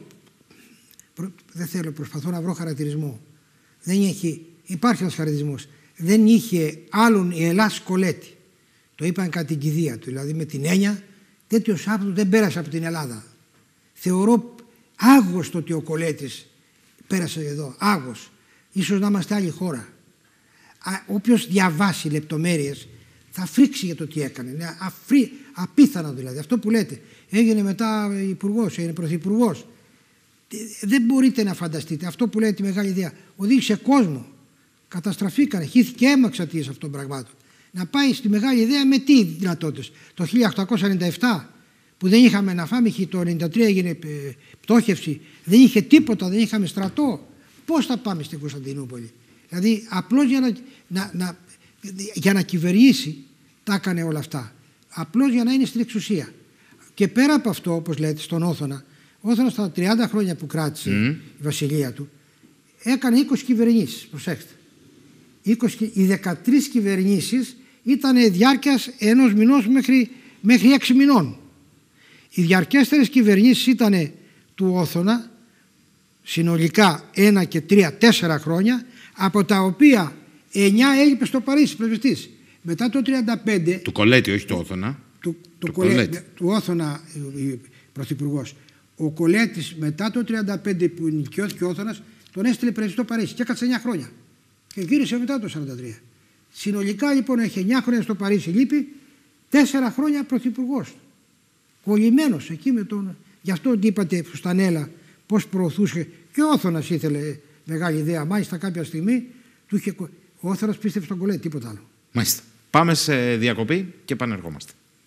δεν θέλω, προσπαθώ να βρω χαρακτηρισμό, δεν έχει, υπάρχει ένας χαρακτηρισμός, δεν είχε άλλον η Ελλάς Κολέτη. Το είπαν κατά την κηδεία του, δηλαδή με την έννοια, τέτοιος άνθρωπος δεν πέρασε από την Ελλάδα. Θεωρώ άγωστο ότι ο Κολέτης πέρασε εδώ, άγος. Ίσως να είμαστε άλλη χώρα. Όποιος διαβάσει λεπτομέρειες θα φρίξει για το τι έκανε. Είναι αφρί, απίθανο δηλαδή. Αυτό που λέτε. Έγινε μετά υπουργός, έγινε πρωθυπουργός. Δεν μπορείτε να φανταστείτε. Αυτό που λέτε, τη μεγάλη ιδέα. Οδήγησε κόσμο. Καταστραφήκανε. Χύθηκε αίμα εξαιτίας αυτών των πραγμάτων. Να πάει στη μεγάλη ιδέα με τι δυνατότητες. Το χίλια οκτακόσια ενενήντα επτά που δεν είχαμε να φάμε, το χίλια εννιακόσια ενενήντα τρία έγινε πτώχευση, δεν είχε τίποτα, δεν είχαμε στρατό. Πώς θα πάμε στην Κωνσταντινούπολη? Δηλαδή απλώς για να, να, να, για να κυβερνήσει τα έκανε όλα αυτά. Απλώς για να είναι στην εξουσία. Και πέρα από αυτό, όπως λέτε, στον Όθωνα, ο Όθωνας στα τριάντα χρόνια που κράτησε mm. η βασιλεία του, έκανε είκοσι κυβερνήσεις. Προσέξτε. είκοσι, οι δεκατρείς κυβερνήσεις ήταν διάρκειας ενός μηνός μέχρι, μέχρι έξι μηνών. Οι διαρκέστερες κυβερνήσεις ήταν του Όθωνα, συνολικά ένα και τρία, τέσσερα χρόνια, από τα οποία εννιά έλειπε στο Παρίσι, πρεσβευτής. Μετά το τριάντα πέντε... Του Κολέτη, όχι του Όθωνα. Του, του, του, Κολέτη. του Όθωνα, πρωθυπουργός. Ο Κολέτης μετά το τριάντα πέντε που νοικιώθηκε ο Όθωνας, τον έστειλε πρεσβευτή στο Παρίσι και έκατσε εννιά χρόνια. Και γύρισε μετά το σαράντα τρία. Συνολικά λοιπόν έχει εννιά χρόνια στο Παρίσι, λείπει τέσσερα χρόνια πρωθυπουργός. Κολλημένος εκεί με τον... Γι' αυτό είπατε Φουστανέλα πώς προωθούσε. Και ο Όθωνας ήθελε μεγάλη ιδέα. Μάλιστα κάποια στιγμή του είχε... ο Όθωνας πίστευε στον Κολέτη, τίποτα άλλο. Μάλιστα. Πάμε σε διακοπή και επανερχόμαστε.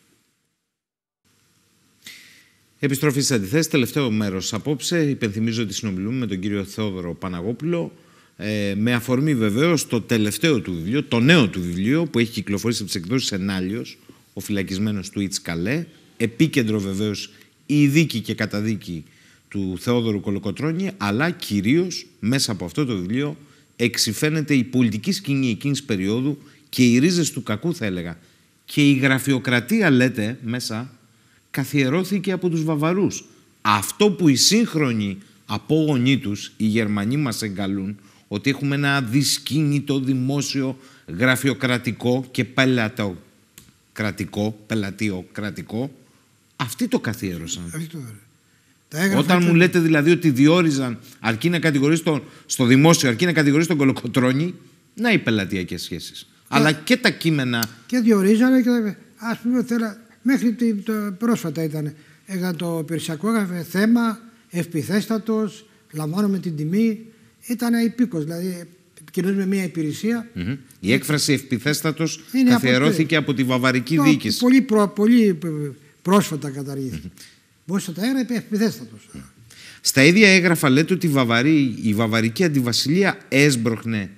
Επιστροφή στις αντιθέσεις, τελευταίο μέρος απόψε. Υπενθυμίζω ότι συνομιλούμε με τον κύριο Θεόδωρο Παναγόπουλο, ε, με αφορμή βεβαίως το τελευταίο του βιβλίο, το νέο του βιβλίο που έχει κυκλοφορήσει από τις εκδόσεις Ενάλιος, ο φυλακισμένος του Ιτς Καλέ. Επίκεντρο βεβαίως η δίκη και καταδίκη του Θεόδωρου Κολοκοτρώνη, αλλά κυρίως μέσα από αυτό το βιβλίο εξυφαίνεται η πολιτική σκηνή εκείνης περίοδου και οι ρίζες του κακού, θα έλεγα. Και η γραφειοκρατία, λέτε, μέσα καθιερώθηκε από τους Βαβαρούς. Αυτό που οι σύγχρονοι απόγονοί τους, οι Γερμανοί, μας εγκαλούν, ότι έχουμε ένα δυσκίνητο δημόσιο γραφειοκρατικό και πελατοκρατικό, πελατειοκρατικό, αυτοί το καθιέρωσαν. Αυτό, όταν μου λέτε δηλαδή ότι διόριζαν, αρκεί να κατηγορείς τον, στο δημόσιο, αρκεί να κατηγορείς τον Κολοκοτρώνη, να οι πελατειακές σχέσεις. Και, αλλά και τα κείμενα. Και διορίζανε και ας πούμε θέλα, μέχρι το, πρόσφατα ήταν. Έκανε το υπηρεσιακό, έγραφε θέμα, ευπιθέστατος, λαμβάνουμε την τιμή. Ήταν υπήκος, δηλαδή επικοινωνεί με μια υπηρεσία. Mm-hmm. Η έκφραση ευπιθέστατος καθιερώθηκε από, από τη βαβαρική διοίκηση. Πολύ, προ, πολύ πρόσφατα καταργήθηκε. Mm-hmm. Μπορούσε τα έγραφε ευπιθέστατος. Mm. Στα ίδια έγγραφα λέτε ότι η, Βαβαρή, η βαβαρική αντιβασιλεία έσπροχνε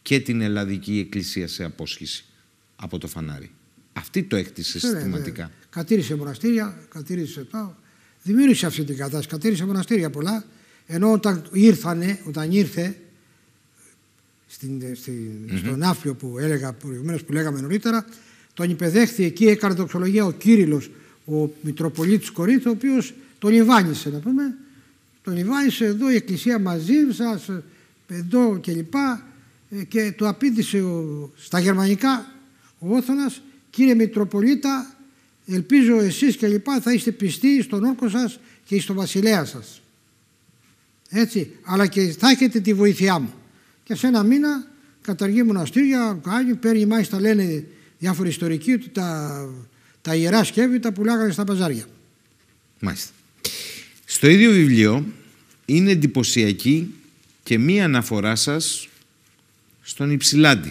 και την Ελλαδική Εκκλησία σε απόσχηση από το φανάρι. Αυτή το έκτισε συστηματικά. Ναι, κατήρισε μοναστήρια, κατήρισε το, δημιούργησε αυτή την κατάσταση, κατήρισε μοναστήρια πολλά, ενώ όταν ήρθανε, όταν ήρθε στην, στην, mm-hmm. στον Άφλιο που έλεγα προηγουμένως, που λέγαμε νωρίτερα, τον υπεδέχθη εκεί, έκανε δοξολογία ο Κύριλλος, ο Μητροπολίτης Κορίνθου, ο οποίος τον λιβάνισε, να πούμε, τον λιβάνισε εδώ η Εκκλησία μαζί σας, εδώ κλπ. Και, και του απήντησε ο, στα γερμανικά ο Όθωνας, κύριε Μητροπολίτα, ελπίζω εσείς και λοιπά θα είστε πιστοί στον όρκο σας και στον βασιλέα σας. Έτσι, αλλά και θα έχετε τη βοήθειά μου. Και σε ένα μήνα καταργεί μοναστήρια, κάνει, παίρνει μάλιστα, λένε διάφοροι ιστορικοί, ότι τα, τα ιερά σκεύη τα πουλάγανε στα μπαζάρια. Μάλιστα. Στο ίδιο βιβλίο είναι εντυπωσιακή και μία αναφορά σας στον Υψηλάντη.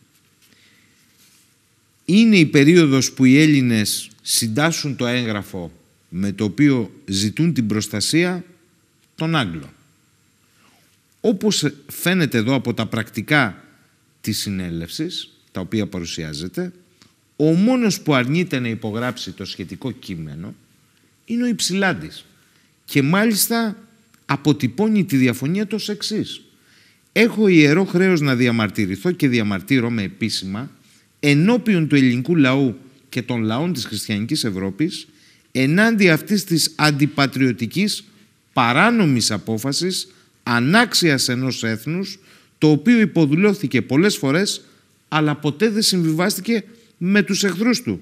Είναι η περίοδος που οι Έλληνες συντάσσουν το έγγραφο με το οποίο ζητούν την προστασία των Άγγλων. Όπως φαίνεται εδώ από τα πρακτικά της συνέλευσης, τα οποία παρουσιάζεται, ο μόνος που αρνείται να υπογράψει το σχετικό κείμενο είναι ο Υψηλάντης. Και μάλιστα αποτυπώνει τη διαφωνία του ως εξής. Έχω ιερό χρέος να διαμαρτυρηθώ και διαμαρτύρομαι επίσημα ενώπιον του ελληνικού λαού και των λαών της χριστιανικής Ευρώπης ενάντια αυτής της αντιπατριωτικής παράνομης απόφασης ανάξιας ενός έθνους, το οποίο υποδουλώθηκε πολλές φορές αλλά ποτέ δεν συμβιβάστηκε με τους εχθρούς του.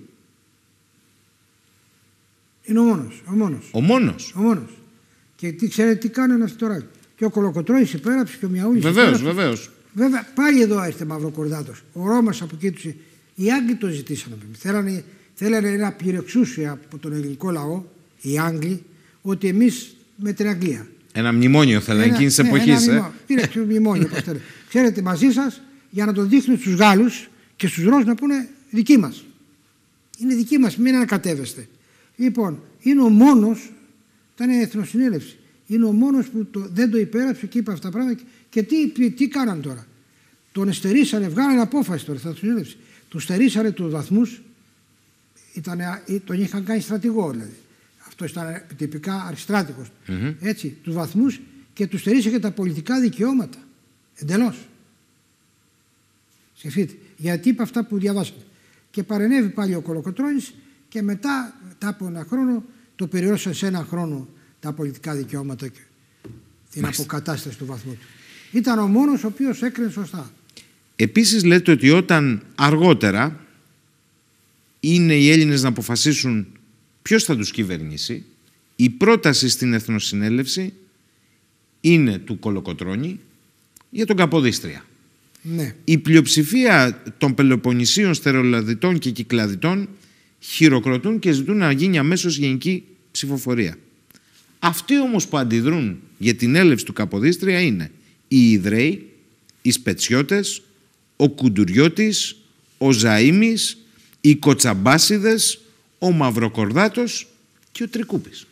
Είναι ο μόνος. Ο μόνος. Ο μόνος. Ο μόνος. Και τι ξέρετε τι κάνανε αυτοί τώρα. Και ο Κολοκοτρώνης υπέραψε και ο Μιαούλης. Βεβαίως, βεβαίως. Βέβαια, πάλι εδώ έρχεται Μαυροκορδάτος. Ο Ρώμας από εκεί τους. Οι Άγγλοι το ζητήσανε. Θέλανε, θέλανε ένα πληρεξούσιο από τον ελληνικό λαό, οι Άγγλοι, ότι εμείς με την Αγγλία. Ένα μνημόνιο θέλανε εκείνη τη εποχή. Είναι ε? μνημόνιο. Ξέρετε, μαζί σας για να το δείχνουν στους Γάλλους και στους Ρώσους να πούνε δική μας. Είναι δική μας, μην ανακατεύεστε. Λοιπόν, είναι ο μόνος, ήταν εθνοσυνέλευση. Είναι ο μόνος που το, δεν το υπέραψε και είπε αυτά τα πράγματα. Και τι, τι, τι κάναν τώρα. Τον εστερήσανε, βγάλανε απόφαση τώρα, θα του Του στερήσανε τους βαθμούς, ήτανε, τον είχαν κάνει στρατηγό δηλαδή. Αυτό ήταν τυπικά αριστράτικος. Mm-hmm. Έτσι, τους βαθμούς και του στερήσανε και τα πολιτικά δικαιώματα. Εντελώς. Σκεφτείτε. Γιατί είπε αυτά που διαβάσατε. Και παρενέβη πάλι ο Κολοκοτρώνης και μετά, μετά από ένα χρόνο, το περιόρισε σε ένα χρόνο τα πολιτικά δικαιώματα και την Μάλιστα. αποκατάσταση του βαθμού του. Ήταν ο μόνος ο οποίος έκρινε σωστά. Επίσης λέτε ότι όταν αργότερα είναι οι Έλληνες να αποφασίσουν ποιος θα τους κυβερνήσει, η πρόταση στην Εθνοσυνέλευση είναι του Κολοκοτρώνη για τον Καποδίστρια. Ναι. Η πλειοψηφία των Πελοποννησίων στερεολαδιτών και κυκλαδιτών χειροκροτούν και ζητούν να γίνει αμέσως γενική ψηφοφορία. Αυτοί όμως που αντιδρούν για την έλευση του Καποδίστρια είναι οι Ιδραίοι, οι Σπετσιώτες, ο Κουντουριώτης, ο Ζαΐμις, οι Κοτσαμπάσιδες, ο Μαυροκορδάτος και ο Τρικούπης.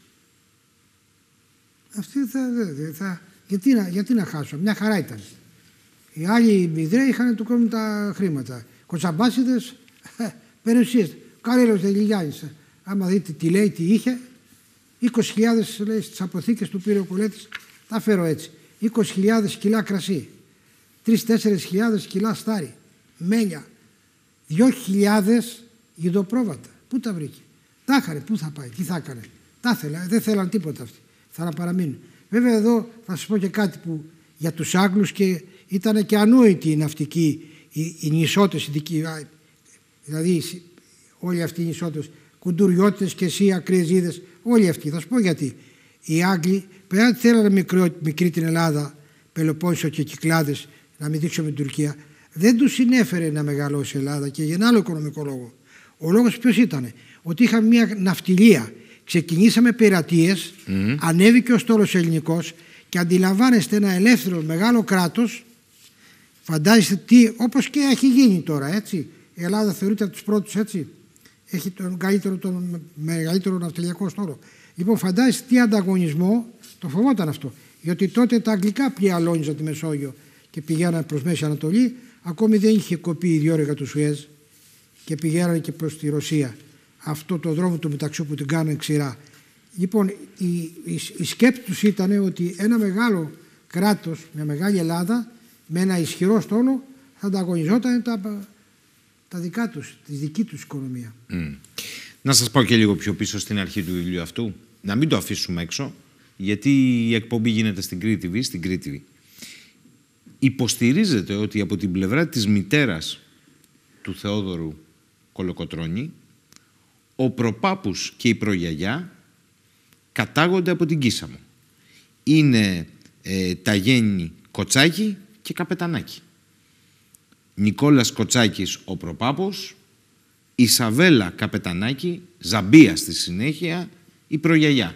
Αυτοί θα, θα, γιατί, να, γιατί να χάσω, μια χαρά ήταν. Οι άλλοι Ιδραίοι είχαν του κόσμου τα χρήματα. Κοτσαμπάσιδες, περιουσίες. Καρέλος Δελιγιάννης, άμα δείτε τι λέει, τι είχε, είκοσι χιλιάδες λέει στις αποθήκες του πήρε ο Κολέτης, τα φέρω έτσι. είκοσι χιλιάδες κιλά κρασί, τρεις με τέσσερις χιλιάδες κιλά στάρι, μέλια, δύο χιλιάδες ειδοπρόβατα. Πού τα βρήκε, τα είχανε, πού θα πάει, τι θα έκανε. Τα ήθελα, δεν θέλαν τίποτα αυτοί, θα να παραμείνουν. Βέβαια εδώ θα σας πω και κάτι που για τους Άγγλους και ήταν και ανόητη η ναυτική, οι, οι νησότες, οι δικοί, δηλαδή όλοι αυτοί οι νησότες, Κουντουριώτες και εσύ Ακριεζίδες, όλοι αυτοί. Θα σου πω γιατί. Οι Άγγλοι, πέρα ότι θέλανε μικρό, μικρή την Ελλάδα, Πελοπόννησο και Κυκλάδες, να μην δείξουμε την Τουρκία, δεν τους συνέφερε να μεγαλώσει η Ελλάδα και για ένα άλλο οικονομικό λόγο. Ο λόγος ποιος ήταν, ότι είχαμε μια ναυτιλία. Ξεκινήσαμε πειρατείες, mm. ανέβηκε ο στόλος ελληνικός και αντιλαμβάνεστε ένα ελεύθερο μεγάλο κράτος, φαντάζεστε τι, όπως και έχει γίνει τώρα, έτσι. Η Ελλάδα θεωρείται από τους πρώτους, έτσι. Έχει τον, καλύτερο, τον μεγαλύτερο ναυτιλιακό στόλο. Λοιπόν, φαντάζεστε τι ανταγωνισμό, το φοβόταν αυτό. Γιατί τότε τα αγγλικά πλοία αλώνιζαν τη Μεσόγειο και πηγαίναν προς Μέση Ανατολή, ακόμη δεν είχε κοπεί η διόρυγα του Σουέζ και πηγαίνανε και προς τη Ρωσία. Αυτό το δρόμο του μεταξύ που την κάνανε ξηρά. Λοιπόν, η, η, η σκέψη τους ήταν ότι ένα μεγάλο κράτος, μια μεγάλη Ελλάδα, με ένα ισχυρό στόλο, θα ανταγωνιζόταν τα, τα δικά τους, τη δική τους οικονομία. Mm. Να σας πάω και λίγο πιο πίσω στην αρχή του βιβλίου αυτού, να μην το αφήσουμε έξω, γιατί η εκπομπή γίνεται στην Κρήτη τι βι, στην Κρήτη τι βι. Υποστηρίζεται ότι από την πλευρά της μητέρας του Θεόδωρου Κολοκοτρώνη, ο προπάπους και η προγιαγιά κατάγονται από την Κίσαμο. Είναι ε, τα γέννη Κοτσάκη και Καπετανάκη. Νικόλας Κοτσάκης ο προπάπος, Ισαβέλα Καπετανάκη, Ζαμπία στη συνέχεια, η προγιαγιά.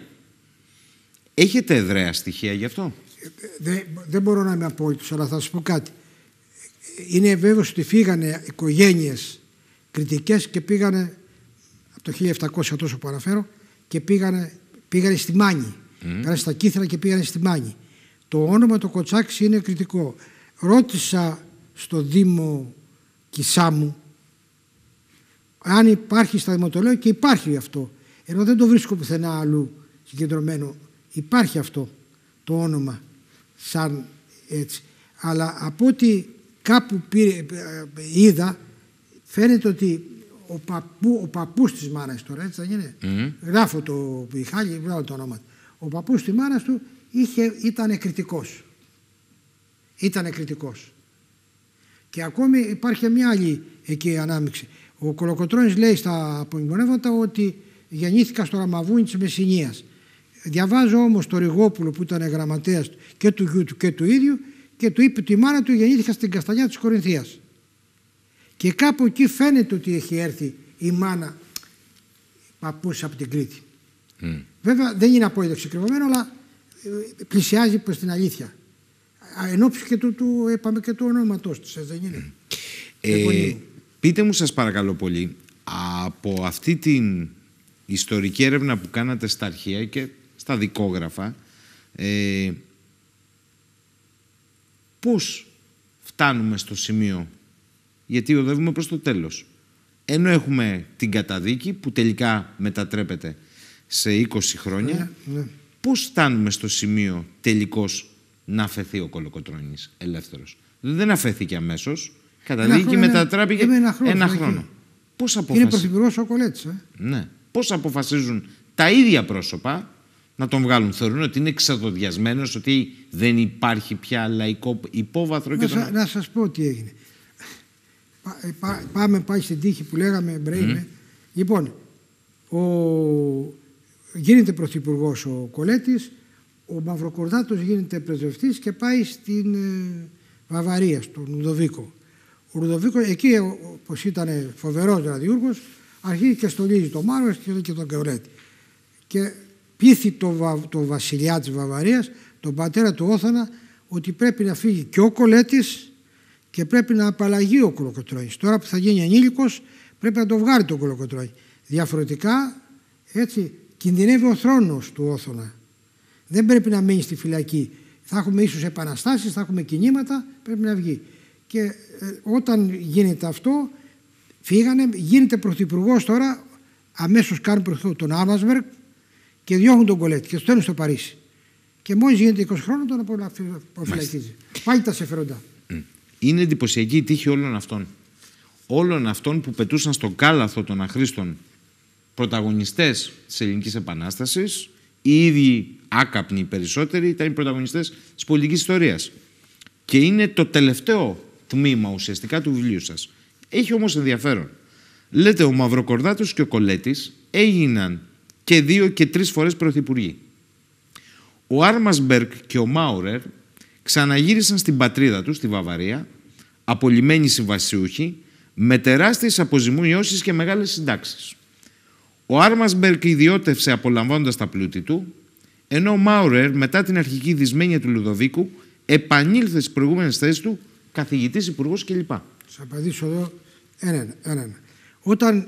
Έχετε εδραία στοιχεία γι' αυτό? Δεν, δεν μπορώ να είμαι απόλυτος, αλλά θα σας πω κάτι. Είναι βέβαιος ότι φύγανε οικογένειες κριτικές και πήγανε από το χίλια επτακόσια τόσο που αναφέρω και πήγανε, πήγανε στη Μάνη. Mm. Πήγανε στα Κύθρα και πήγανε στη Μάνη. Το όνομα το Κοτσάκης είναι κριτικό. Ρώτησα στο Δήμο Κισάμου αν υπάρχει στα δημοτολόγια και υπάρχει αυτό. Ενώ δεν το βρίσκω πουθενά αλλού συγκεντρωμένο. Υπάρχει αυτό το όνομα σαν έτσι. Αλλά από ό,τι κάπου πήρε, είδα, φαίνεται ότι ο, παππού, ο παππούς της μάνας τώρα, έτσι δεν είναι. Mm. Γράφω το Μιχάλη, γράφω το όνομα. Ο παππούς της μάνας του είχε, ήταν κριτικός. Ήταν κριτικός. Και ακόμη υπάρχει μια άλλη εκεί ανάμειξη. Ο Κολοκοτρώνης λέει στα απομνημονεύματα ότι γεννήθηκα στο Ραμαβούνι της Μεσσηνίας. Διαβάζω όμως το Ριγόπουλο που ήταν γραμματέας και του γιου του και του ίδιου και του είπε ότι η μάνα του γεννήθηκα στην Καστανιά της Κορινθίας. Και κάπου εκεί φαίνεται ότι έχει έρθει η μάνα παππούς από την Κρήτη. Mm. Βέβαια δεν είναι απόλυτα ξεκριβωμένο, αλλά πλησιάζει προς την αλήθεια. Εν ώψη και του, του, είπαμε και του ονόματός της, δεν είναι. Ε, πείτε μου σας παρακαλώ πολύ, από αυτή την ιστορική έρευνα που κάνατε στα αρχεία και στα δικόγραφα, ε, πώς φτάνουμε στο σημείο, γιατί οδεύουμε προς το τέλος, ενώ έχουμε την καταδίκη που τελικά μετατρέπεται σε είκοσι χρόνια, ναι, ναι. Πώς φτάνουμε στο σημείο τελικώς να αφαιθεί ο Κολοκοτρώνης ελεύθερος? Δεν αφαίθηκε αμέσως, καταδίκη μετατράπηκε ένα χρόνο. Ένα χρόνο. Πώς αποφασίζουν... Είναι πρωθυπουργός ο Κολέτης. Ε? Ναι. Πώς αποφασίζουν τα ίδια πρόσωπα να τον βγάλουν? Θεωρούν ότι είναι ξεδοδιασμένος, ότι δεν υπάρχει πια λαϊκό υπόβαθρο. Να, και σα, τον... να σας πω τι έγινε. Πά, πά, πάμε πάλι στην τύχη που λέγαμε Μπρέιμε. Mm. Λοιπόν, ο... γίνεται πρωθυπουργός ο Κολέτης, ο Μαυροκορδάτος γίνεται πρεσβευτής και πάει στην ε, Βαβαρία, στον Λουδοβίκο. Ο Λουδοβίκο, εκεί όπως ήταν φοβερός ραδιούργος, αρχίζει και στολίζει το Μάρος και τον Κεωρέτη. Και πείθει το, βα, το βασιλιά της Βαβαρίας, τον πατέρα του Όθωνα, ότι πρέπει να φύγει και ο Κολέτης και πρέπει να απαλλαγεί ο Κολοκοτρώνης. Τώρα που θα γίνει ενήλικος πρέπει να το βγάλει τον Κολοκοτρώνη. Διαφορετικά, έτσι, κινδυνεύει ο θρόνος του Όθωνα. Δεν πρέπει να μείνει στη φυλακή. Θα έχουμε ίσως επαναστάσεις, θα έχουμε κινήματα, πρέπει να βγει. Και ε, όταν γίνεται αυτό, φύγανε, γίνεται πρωθυπουργός τώρα, αμέσως κάνουν πρωθυπουργό τον Άμασμπεργκ και διώχνουν τον Κολέτη και στέλνουν στο Παρίσι. Και μόλις γίνεται είκοσι χρόνων τον αποφυλακίζει. Πάλι τα σεφεροντά. Είναι εντυπωσιακή η τύχη όλων αυτών. Όλων αυτών που πετούσαν στον κάλαθο των αχρήστων πρωταγωνιστές της Ελληνικής Επανάστασης, οι ίδιοι άκαπνοι οι περισσότεροι ήταν οι πρωταγωνιστές της πολιτικής ιστορίας. Και είναι το τελευταίο τμήμα ουσιαστικά του βιβλίου σας. Έχει όμως ενδιαφέρον. Λέτε ο Μαυροκορδάτος και ο Κολέτης έγιναν και δύο και τρεις φορές πρωθυπουργοί. Ο Άρμασμπεργκ και ο Μάουρερ ξαναγύρισαν στην πατρίδα τους, στη Βαβαρία, απολυμμένοι συμβασιούχοι, με τεράστιες αποζημιώσεις και μεγάλες συντάξεις. Ο Άρμασμπεργκ ιδιώτευσε απολαμβάνοντας τα πλούτη του, ενώ ο Μάουρερ, μετά την αρχική δυσμένεια του Λουδοβίκου, επανήλθε στις προηγούμενες θέσεις του, καθηγητής, υπουργός κλπ. Θα απαντήσω εδώ έναν. Ένα. Όταν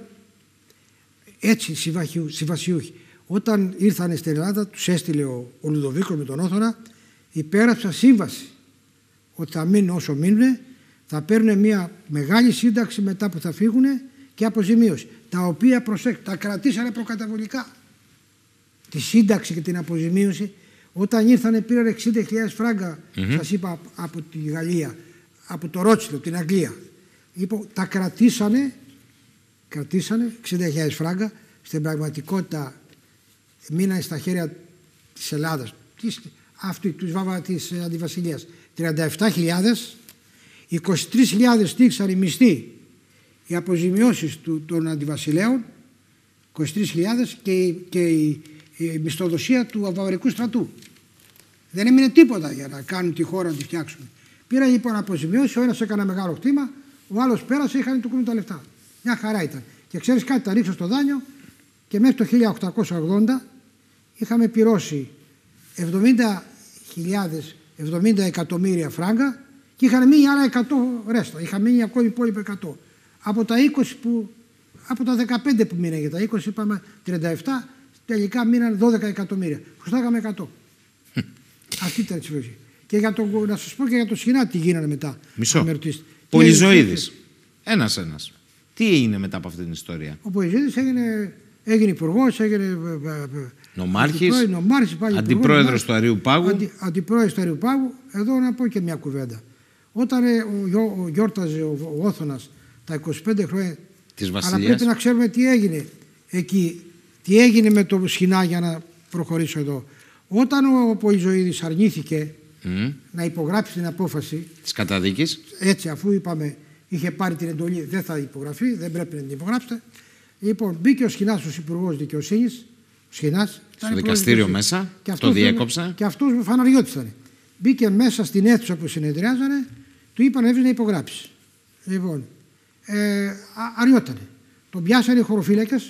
έτσι συμβασιούχοι, όταν ήρθαν στην Ελλάδα, τους έστειλε ο, ο Λουδοβίκος με τον Όθωνα, υπέγραψαν σύμβαση ότι θα μείνουν όσο μείνουν, Θα παίρνουν μια μεγάλη σύνταξη μετά που θα φύγουν και αποζημίωση. Τα οποία, προσέξτε, τα κρατήσανε προκαταβολικά. Τη σύνταξη και την αποζημίωση. Όταν ήρθανε πήραν εξήντα χιλιάδες φράγκα, mm-hmm. σας είπα, από τη Γαλλία, από το Ρότσιλο, την Αγγλία. Λοιπόν, τα κρατήσανε, κρατήσανε εξήντα χιλιάδες φράγκα. Στην πραγματικότητα μείνανε στα χέρια της Ελλάδας, της, αυτή, της, της Αντιβασιλείας, τριάντα επτά χιλιάδες, είκοσι τρεις χιλιάδες στήξαν οι μισθοί, οι αποζημιώσεις του, των αντιβασιλέων, είκοσι τρεις χιλιάδες και, και η, η μισθοδοσία του βαβαρικού στρατού. Δεν έμεινε τίποτα για να κάνουν τη χώρα να τη φτιάξουν. Πήραν λοιπόν αποζημιώσεις, ο ένας έκανε μεγάλο χτήμα, ο άλλος πέρασε, είχαν του κρίνουν τα λεφτά. Μια χαρά ήταν. Και ξέρεις κάτι, τα ρίξω στο δάνειο και μέχρι το χίλια οκτακόσια ογδόντα είχαμε πληρώσει εβδομήντα χιλιάδες, εβδομήντα εκατομμύρια φράγκα και είχαν μείνει άλλα εκατό ρέστα. Είχαν μείνει ακόμα υπόλοιπα εκατό. Από τα είκοσι που, από τα δεκαπέντε που μείνανε για τα είκοσι, είπαμε τριάντα επτά, τελικά μείναν δώδεκα εκατομμύρια. Χρωστάγαμε εκατό. Αυτή ήταν η συλλογή. Και για το, να σας πω και για το Σχοινά τι γίνανε μετά. Μισό. Πολυζωίδης. Ένας-ένας. Τι έγινε μετά από αυτή την ιστορία? Ο Πολυζωίδης έγινε, έγινε υπουργός, έγινε νομάρχης, αντιπρόεδρος του Αριού Πάγου. Αντι, αντιπρόεδρος του Αριού Πάγου. Εδώ να πω και μια κουβέντα. Όταν ε, ο, ο, γιόρταζε ο, ο Όθωνας τα είκοσι πέντε χρόνια της Βασιλείας. Αλλά πρέπει να ξέρουμε τι έγινε εκεί. Τι έγινε με το Σχοινά για να προχωρήσω εδώ. Όταν ο Πολυζωίδης αρνήθηκε mm. να υπογράψει την απόφαση της καταδίκης, έτσι αφού είπαμε είχε πάρει την εντολή δεν θα υπογραφεί, δεν πρέπει να την υπογράψετε. Λοιπόν, μπήκε ο Σχοινάς ως υπουργός δικαιοσύνης, ο Σχοινάς, στο δικαστήριο μέσα, και το διέκοψε. Και αυτός φαναριώτης ήταν. Μπήκε μέσα στην αίθουσα που συνεδριάζανε, του είπαν έβγαινε να υπογράψει. Λοιπόν, ε, αριότανε. Τον πιάσανε οι χωροφύλακες,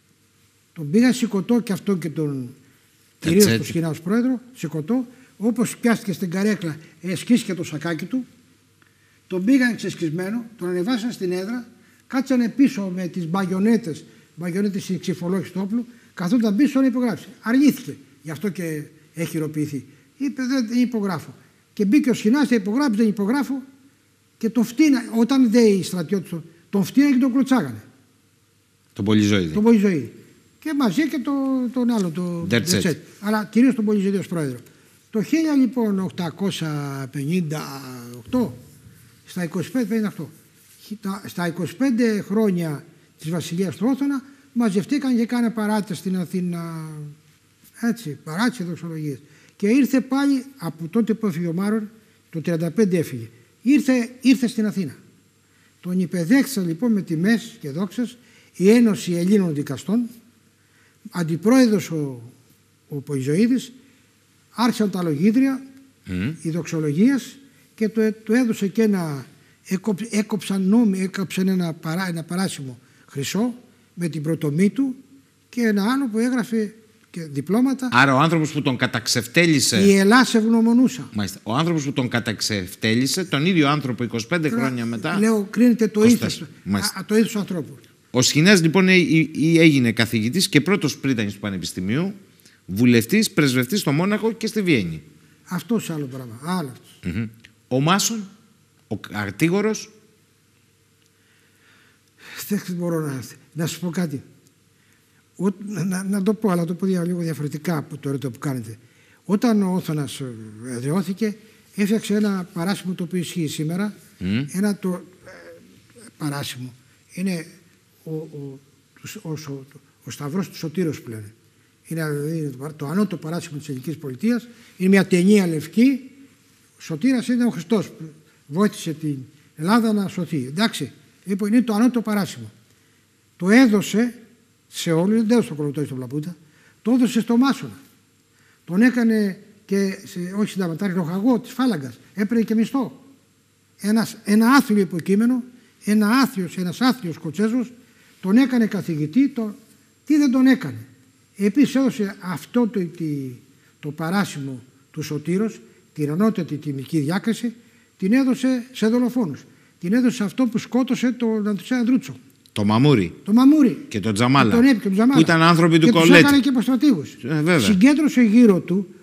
τον πήγαν σηκωτό και αυτό και τον κυρίως τον Σχοινά ως πρόεδρο, σηκωτό, όπως πιάστηκε στην καρέκλα, εσκίστηκε το σακάκι του, τον πήγαν ξεσκισμένο, τον ανεβάσαν στην έδρα, κάτσανε πίσω με τις μπαγιονέτες, μπαγιονέτες της ξυφολόγησης του όπλου, καθόταν πίσω να υπογράψει. Αρνήθηκε, γι' αυτό και έχει χειροποιηθεί. Είπε δεν υπογράφω. Και μπήκε ο Σχοινάς, δεν υπογράψει, δεν υπογράφω και τον φτύνα, όταν δεν οι στρατιώτες τον φτύνα και τον κλωτσάγανε. Τον Πολυζωίδη. Τον Πολυζωίδη. Και μαζί και το, τον άλλο, τον Ντερτσέτ. Αλλά κυρίως τον Πολυζωίδη ως πρόεδρο. Το χίλια οκτακόσια πενήντα οκτώ, στα είκοσι πέντε πενήντα οκτώ, στα είκοσι πέντε χρόνια της Βασιλείας του Όθωνα, μαζευτήκαν και κάνανε παράτηση στην Αθήνα. Έτσι, παράτηση δοξολογίες. Και ήρθε πάλι από τότε που έφυγε ο Μάρον, το τριάντα πέντε έφυγε. Ήρθε, ήρθε στην Αθήνα. Τον υπεδέχθησαν λοιπόν με τιμές και δόξες η Ένωση Ελλήνων Δικαστών, αντιπρόεδρος ο, ο Πολυζωίδης, άρχισαν τα λογίδρια, mm. οι δοξολογίες και του το έδωσε και ένα, έκοψ, έκοψαν νόμι, έκοψαν ένα, παρά, ένα παράσημο χρυσό με την πρωτομή του και ένα άλλο που έγραφε και διπλώματα. Άρα ο άνθρωπος που τον καταξευτέλισε. Η Ελλάς ευγνωμονούσα. Μάλιστα. Ο άνθρωπος που τον καταξευτέλισε, τον ίδιο άνθρωπο είκοσι πέντε Τώρα, χρόνια μετά. Λέω, κρίνεται το ήθος, το ήθος του ανθρώπου. Ο Σχοινάς λοιπόν έγινε καθηγητής και πρώτος πρίτανης του Πανεπιστημίου, βουλευτής, πρεσβευτής στο Μόναχο και στη Βιέννη. Αυτός άλλο πράγμα. Άλλο. Mm-hmm. Ο Μάσον, ο Αρτίγορος. Δεν μπορώ να, να σου πω κάτι. Ο, να, να το πω, αλλά το πω λίγο διαφορετικά από το ερώτημα που κάνετε. Όταν ο Όθωνας εδραιώθηκε, έφτιαξε ένα παράσημο το οποίο ισχύει σήμερα. Mm. Ένα το ε, παράσημο. Είναι ο, ο, ο, ο, ο Σταυρός του Σωτήρος που λένε. Είναι, είναι το, το ανώτο παράσημο της ελληνικής πολιτείας. Είναι μια ταινία λευκή. Ο Σωτήρας είναι ο Χριστός που βοήθησε την Ελλάδα να σωθεί. Εντάξει, λοιπόν, είναι το ανώτο παράσημο. Το έδωσε σε όλους, δεν έδωσε το κολοτόι στον Πλαπούτα, το έδωσε στο Μάσονα. Τον έκανε και, σε, όχι συνταγματάρχη, λοχαγό της φάλαγγας. Έπαιρνε και μισθό. Ένας, ένα άθλιο υποκείμενο, ένα άθλιος, ένας άθλιος Σκοτσέζος, τον έκανε καθηγητή, το, τι δεν τον έκανε. Επίσης έδωσε αυτό το, το, το παράσημο του Σωτήρος, την ανώτατη τιμική διάκριση, την έδωσε σε δολοφόνους. Την έδωσε σε αυτό που σκότωσε τον Ανδρούτσο. Το Μαμούρι. Το Μαμούρι. Και τον Τζαμάλα. Και τον Έπη, και τον Τζαμάλα. Που ήταν άνθρωποι του και Κολέτη. Και τους έκανε και υποστρατήγους. Ε, Συγκέντρωσε γύρω του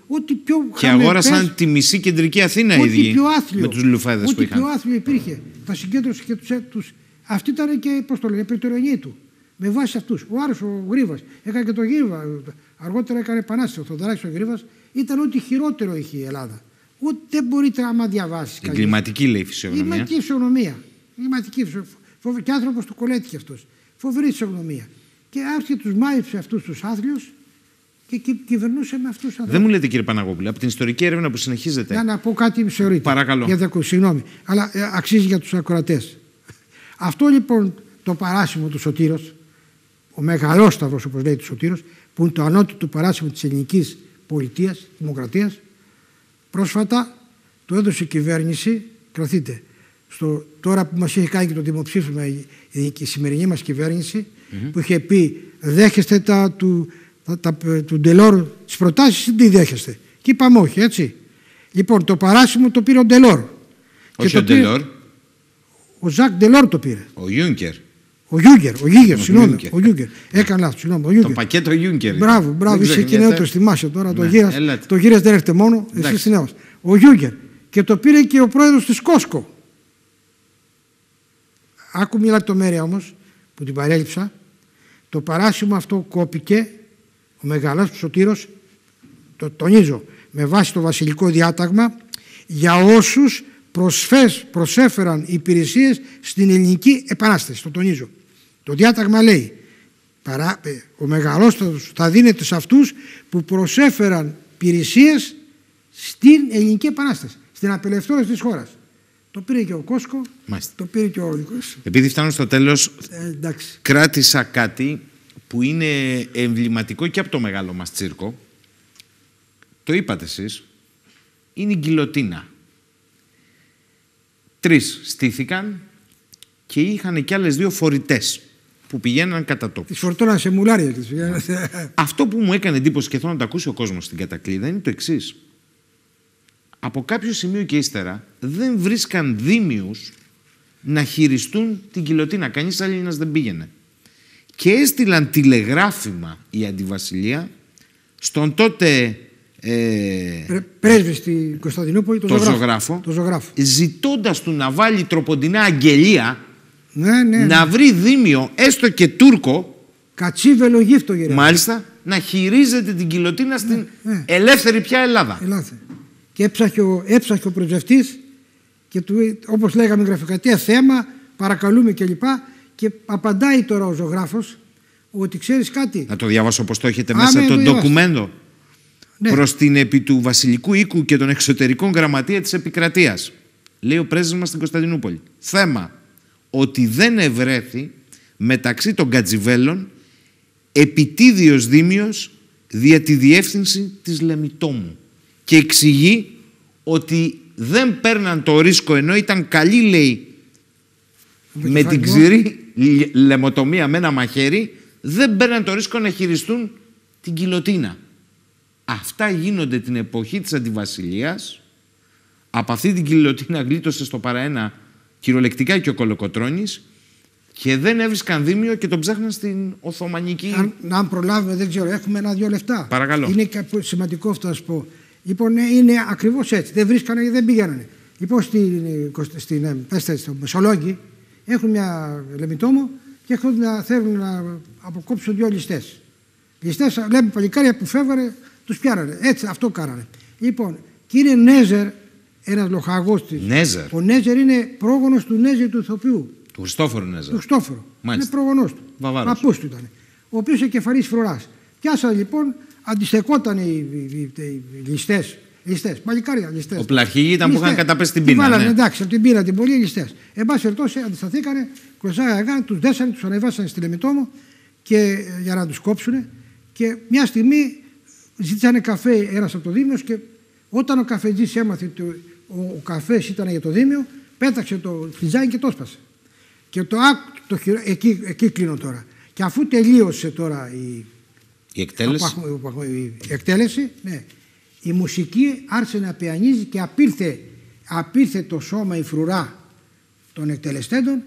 Ό,τι πιο και αγόρασαν τη μισή κεντρική Αθήνα οι ίδιοι με τους λουφέδες που είχαν. Ό,τι πιο άθλιο υπήρχε. Τα συγκέντρωσε και τους, τους. Αυτή ήταν και, πώς το λένε, η πρετορενή του. Με βάση αυτούς. Ο Άρης ο Γρίβας έκανε και το Γρίβα. Αργότερα έκανε επανάσταση. Ο Θοδωράκης ο Γρίβας ήταν ό,τι χειρότερο είχε η Ελλάδα. Ούτε δεν μπορείτε άμα διαβάσει. Η κλιματική λέει φυσιογνωμία. Η κλιματική φυσιογνωμία. Και άνθρωπος του κολέτηκε αυτός. Φοβερή φυσιογνωμία. Και άρχισε τους μάιψε αυτούς τους άθλιους και κυ, κυβερνούσε με αυτούς τους ανθρώπους. Δεν μου λέτε, κύριε Παναγόπουλε, από την ιστορική έρευνα που συνεχίζεται. Να, να πω κάτι, με συγχωρείτε. Παρακαλώ. Για τα, συγγνώμη, αλλά ε, αξίζει για τους ακροατές. Αυτό λοιπόν το παράσημο του Σωτήρος, ο μεγαλόσταυρος όπως λέει του Σωτήρος, που είναι το ανώτατο παράσημο της ελληνικής πολιτείας, δημοκρατίας, πρόσφατα το έδωσε η κυβέρνηση, κρατείτε, στο, τώρα που μας είχε κάνει και το δημοψήφισμα η, η, η σημερινή μας κυβέρνηση, mm-hmm. που είχε πει δέχεστε τα του, τα, τα, του Ντελόρ τις προτάσεις ή τι δέχεστε. Και είπαμε όχι, έτσι. Λοιπόν, το παράσημο το πήρε ο Ντελόρ. Όχι ο Ντελόρ. Ο Ζακ Ντελόρ το πήρε. Ο Γιούνκερ. Ο Γιούγκερ, ο Γιούγκερ, συγγνώμη. Ο Γιούγκερ. Έκανε λάθος, συγγνώμη. Το πακέτο Γιούγκερ. Μπράβο, μπράβο, είσαι και νέος, θυμάσαι τώρα. Ναι, το γύρας δεν έρχεται μόνο, εσύ είσαι νέος. Ο Γιούγκερ. Και το πήρε και ο πρόεδρος της Κόσκο. Άκου μια λεπτομέρεια όμως που την παρέλειψα. Το παράσημο αυτό κόπηκε ο μεγάλος Σωτήρος, το τονίζω, με βάση το βασιλικό διάταγμα για όσους προσφές, προσέφεραν υπηρεσίες στην ελληνική επανάσταση. Το τονίζω. Το διάταγμα λέει παρά, ο μεγαλόστατος θα δίνεται σε αυτούς που προσέφεραν υπηρεσίες στην ελληνική επανάσταση, στην απελευθέρωση της χώρας. Το πήρε και ο Κόσκο, Μάλιστα. το πήρε και ο Όλικος. Επειδή φτάνω στο τέλος, ε, κράτησα κάτι που είναι εμβληματικό και από το μεγάλο μας τσίρκο. Το είπατε εσείς. Είναι η γκιλοτίνα. Τρεις στήθηκαν και είχαν και άλλες δύο φορητές που πηγαίναν κατά τόπους. Τις φορτώναν σε μουλάρια. Αυτό που μου έκανε εντύπωση και θέλω να το ακούσει ο κόσμος στην κατακλείδα είναι το εξής. Από κάποιο σημείο και ύστερα δεν βρίσκαν δήμιους να χειριστούν την γκιλοτίνα. Κανείς Έλληνας δεν πήγαινε. Και έστειλαν τηλεγράφημα η αντιβασιλεία στον τότε ε, Πρέ, πρέσβη στη Κωνσταντινούπολη, το, το ζωγράφο, ζωγράφο, το ζωγράφο, ζητώντας του να βάλει τροποντινά αγγελία, ναι, ναι, να ναι. βρει δήμιο, έστω και Τούρκο, κατσίβελο γύφτο γερέ. Μάλιστα, να χειρίζεται την γκιλοτίνα στην ναι, ναι. ελεύθερη πια Ελλάδα. Ελάθε. Και έψαχε ο, έψαχε ο πρεσβευτής και του, όπως λέγαμε γραφικατία, θέμα, παρακαλούμε κλπ. Και απαντάει τώρα ο ζωγράφος ότι ξέρεις κάτι. Να το διαβάσω όπως το έχετε μέσα, το ντοκουμέντο. Ναι. Προς την επί του βασιλικού οίκου και των εξωτερικών γραμματεία της επικρατείας. Λέει ο πρέσβης μας στην Κωνσταντινούπολη. Θέμα, ότι δεν ευρέθη μεταξύ των κατζιβέλων επιτίδιος δήμιος δια τη διεύθυνση της Λεμιτόμου. Και εξηγεί ότι δεν παίρναν το ρίσκο, ενώ ήταν καλή, λέει, με την ξηρή λαιμοτομία με ένα μαχαίρι, δεν παίρναν το ρίσκο να χειριστούν την γκιλοτίνα. Αυτά γίνονται την εποχή της αντιβασιλείας. Από αυτή την γκιλοτίνα γλίτωσε στο παραένα κυριολεκτικά και ο Κολοκοτρώνης και δεν έβρισκαν δήμιο και τον ψάχναν στην Οθωμανική. Αν, αν προλάβουμε, δεν ξέρω, έχουμε ένα-δυο λεφτά. Παρακαλώ. Είναι σημαντικό αυτό να σου πω. Λοιπόν, είναι ακριβώς έτσι. Δεν βρίσκανε και δεν πήγαιναν. Λοιπόν, στην, στην, στην, στο Μεσολόγγι έχουν μια λεμιτόμο και έχουν να, θέλουν να αποκόψουν δύο ληστές. Ληστές, λέμε παλικάρια που φεύγανε, τους πιάρανε. Έτσι, αυτό κάνανε. Λοιπόν, κύριε Νέζερ, ένας λοχαγός της. Νέζερ. Ο Νέζερ είναι πρόγονος του Νέζερ του ηθοποιού. Του Χριστόφορου Νέζερ. Του Χριστόφορου. Είναι πρόγονός του. Παππούς του ήταν. Ο οποίος είναι κεφαλής φρουράς. Πιάσαν λοιπόν, αντιστεκόταν οι, οι, οι, οι ληστές. Ληστές, παλικάρια ληστές. Ο πλαρχηγοί ήταν ληστές, που είχαν καταπέσει την πείνα. Βάλανε, ναι. εντάξει, από την πείνα την πολύ ληστές. Εν πάση περιπτώσει, αντισταθήκανε, κλωσάγανε, τους δέσανε, τους ανεβάσανε στη Λεμιτόμο και, για να τους κόψουν. Και μια στιγμή ζήτησανε καφέ ένας από το Δήμιο και όταν ο καφετζής έμαθε ότι ο, ο καφές ήταν για το Δήμιο, πέταξε το φλιτζάνι και το έσπασε. Και το, το, το, εκεί, εκεί κλείνω τώρα. Και αφού τελείωσε τώρα η, η εκτέλεση, η εκτέλεση ναι, η μουσική άρχισε να πιανίζει και απήρθε, απήρθε το σώμα η φρουρά των εκτελεστέντων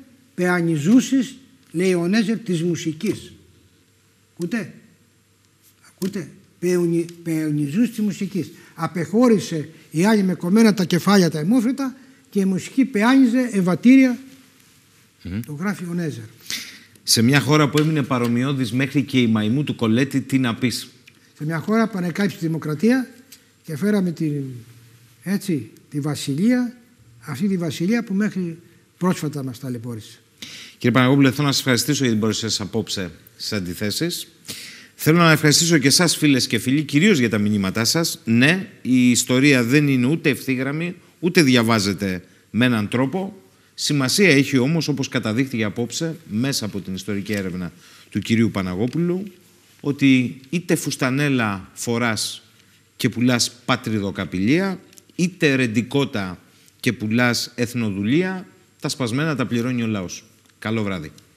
παιανιζούσεις, λέει ο Νέζερ, της μουσικής. Ακούτε, ακούτε. παιονιζούς της μουσικής. Απεχώρησε οι άλλοι με κομμένα τα κεφάλια τα αιμόφρετα και η μουσική πεάνιζε ευατήρια. Mm-hmm. Το γράφει ο Νέζερ. Σε μια χώρα που έμεινε παρομοιώδης μέχρι και η μαϊμού του Κολέτη, τι να πεις? Σε μια χώρα που ανεκάψει τη δημοκρατία και φέραμε τη, έτσι, τη βασιλεία, αυτή τη βασιλεία που μέχρι πρόσφατα μας ταλαιπώρησε. Κύριε Παναγόπουλε, θέλω να σας ευχαριστήσω για την παρουσία σας απόψε στις αντιθέσεις. Θέλω να ευχαριστήσω και εσάς, φίλες και φίλοι, κυρίως για τα μηνύματά σας. Ναι, η ιστορία δεν είναι ούτε ευθύγραμμη, ούτε διαβάζεται με έναν τρόπο. Σημασία έχει όμως, όπως καταδείχθηκε απόψε, μέσα από την ιστορική έρευνα του κυρίου Παναγόπουλου, ότι είτε φουστανέλα φοράς και πουλάς πατριδοκαπηλεία, είτε ρεντικότα και πουλάς εθνοδουλεία, τα σπασμένα τα πληρώνει ο λαός. Καλό βράδυ.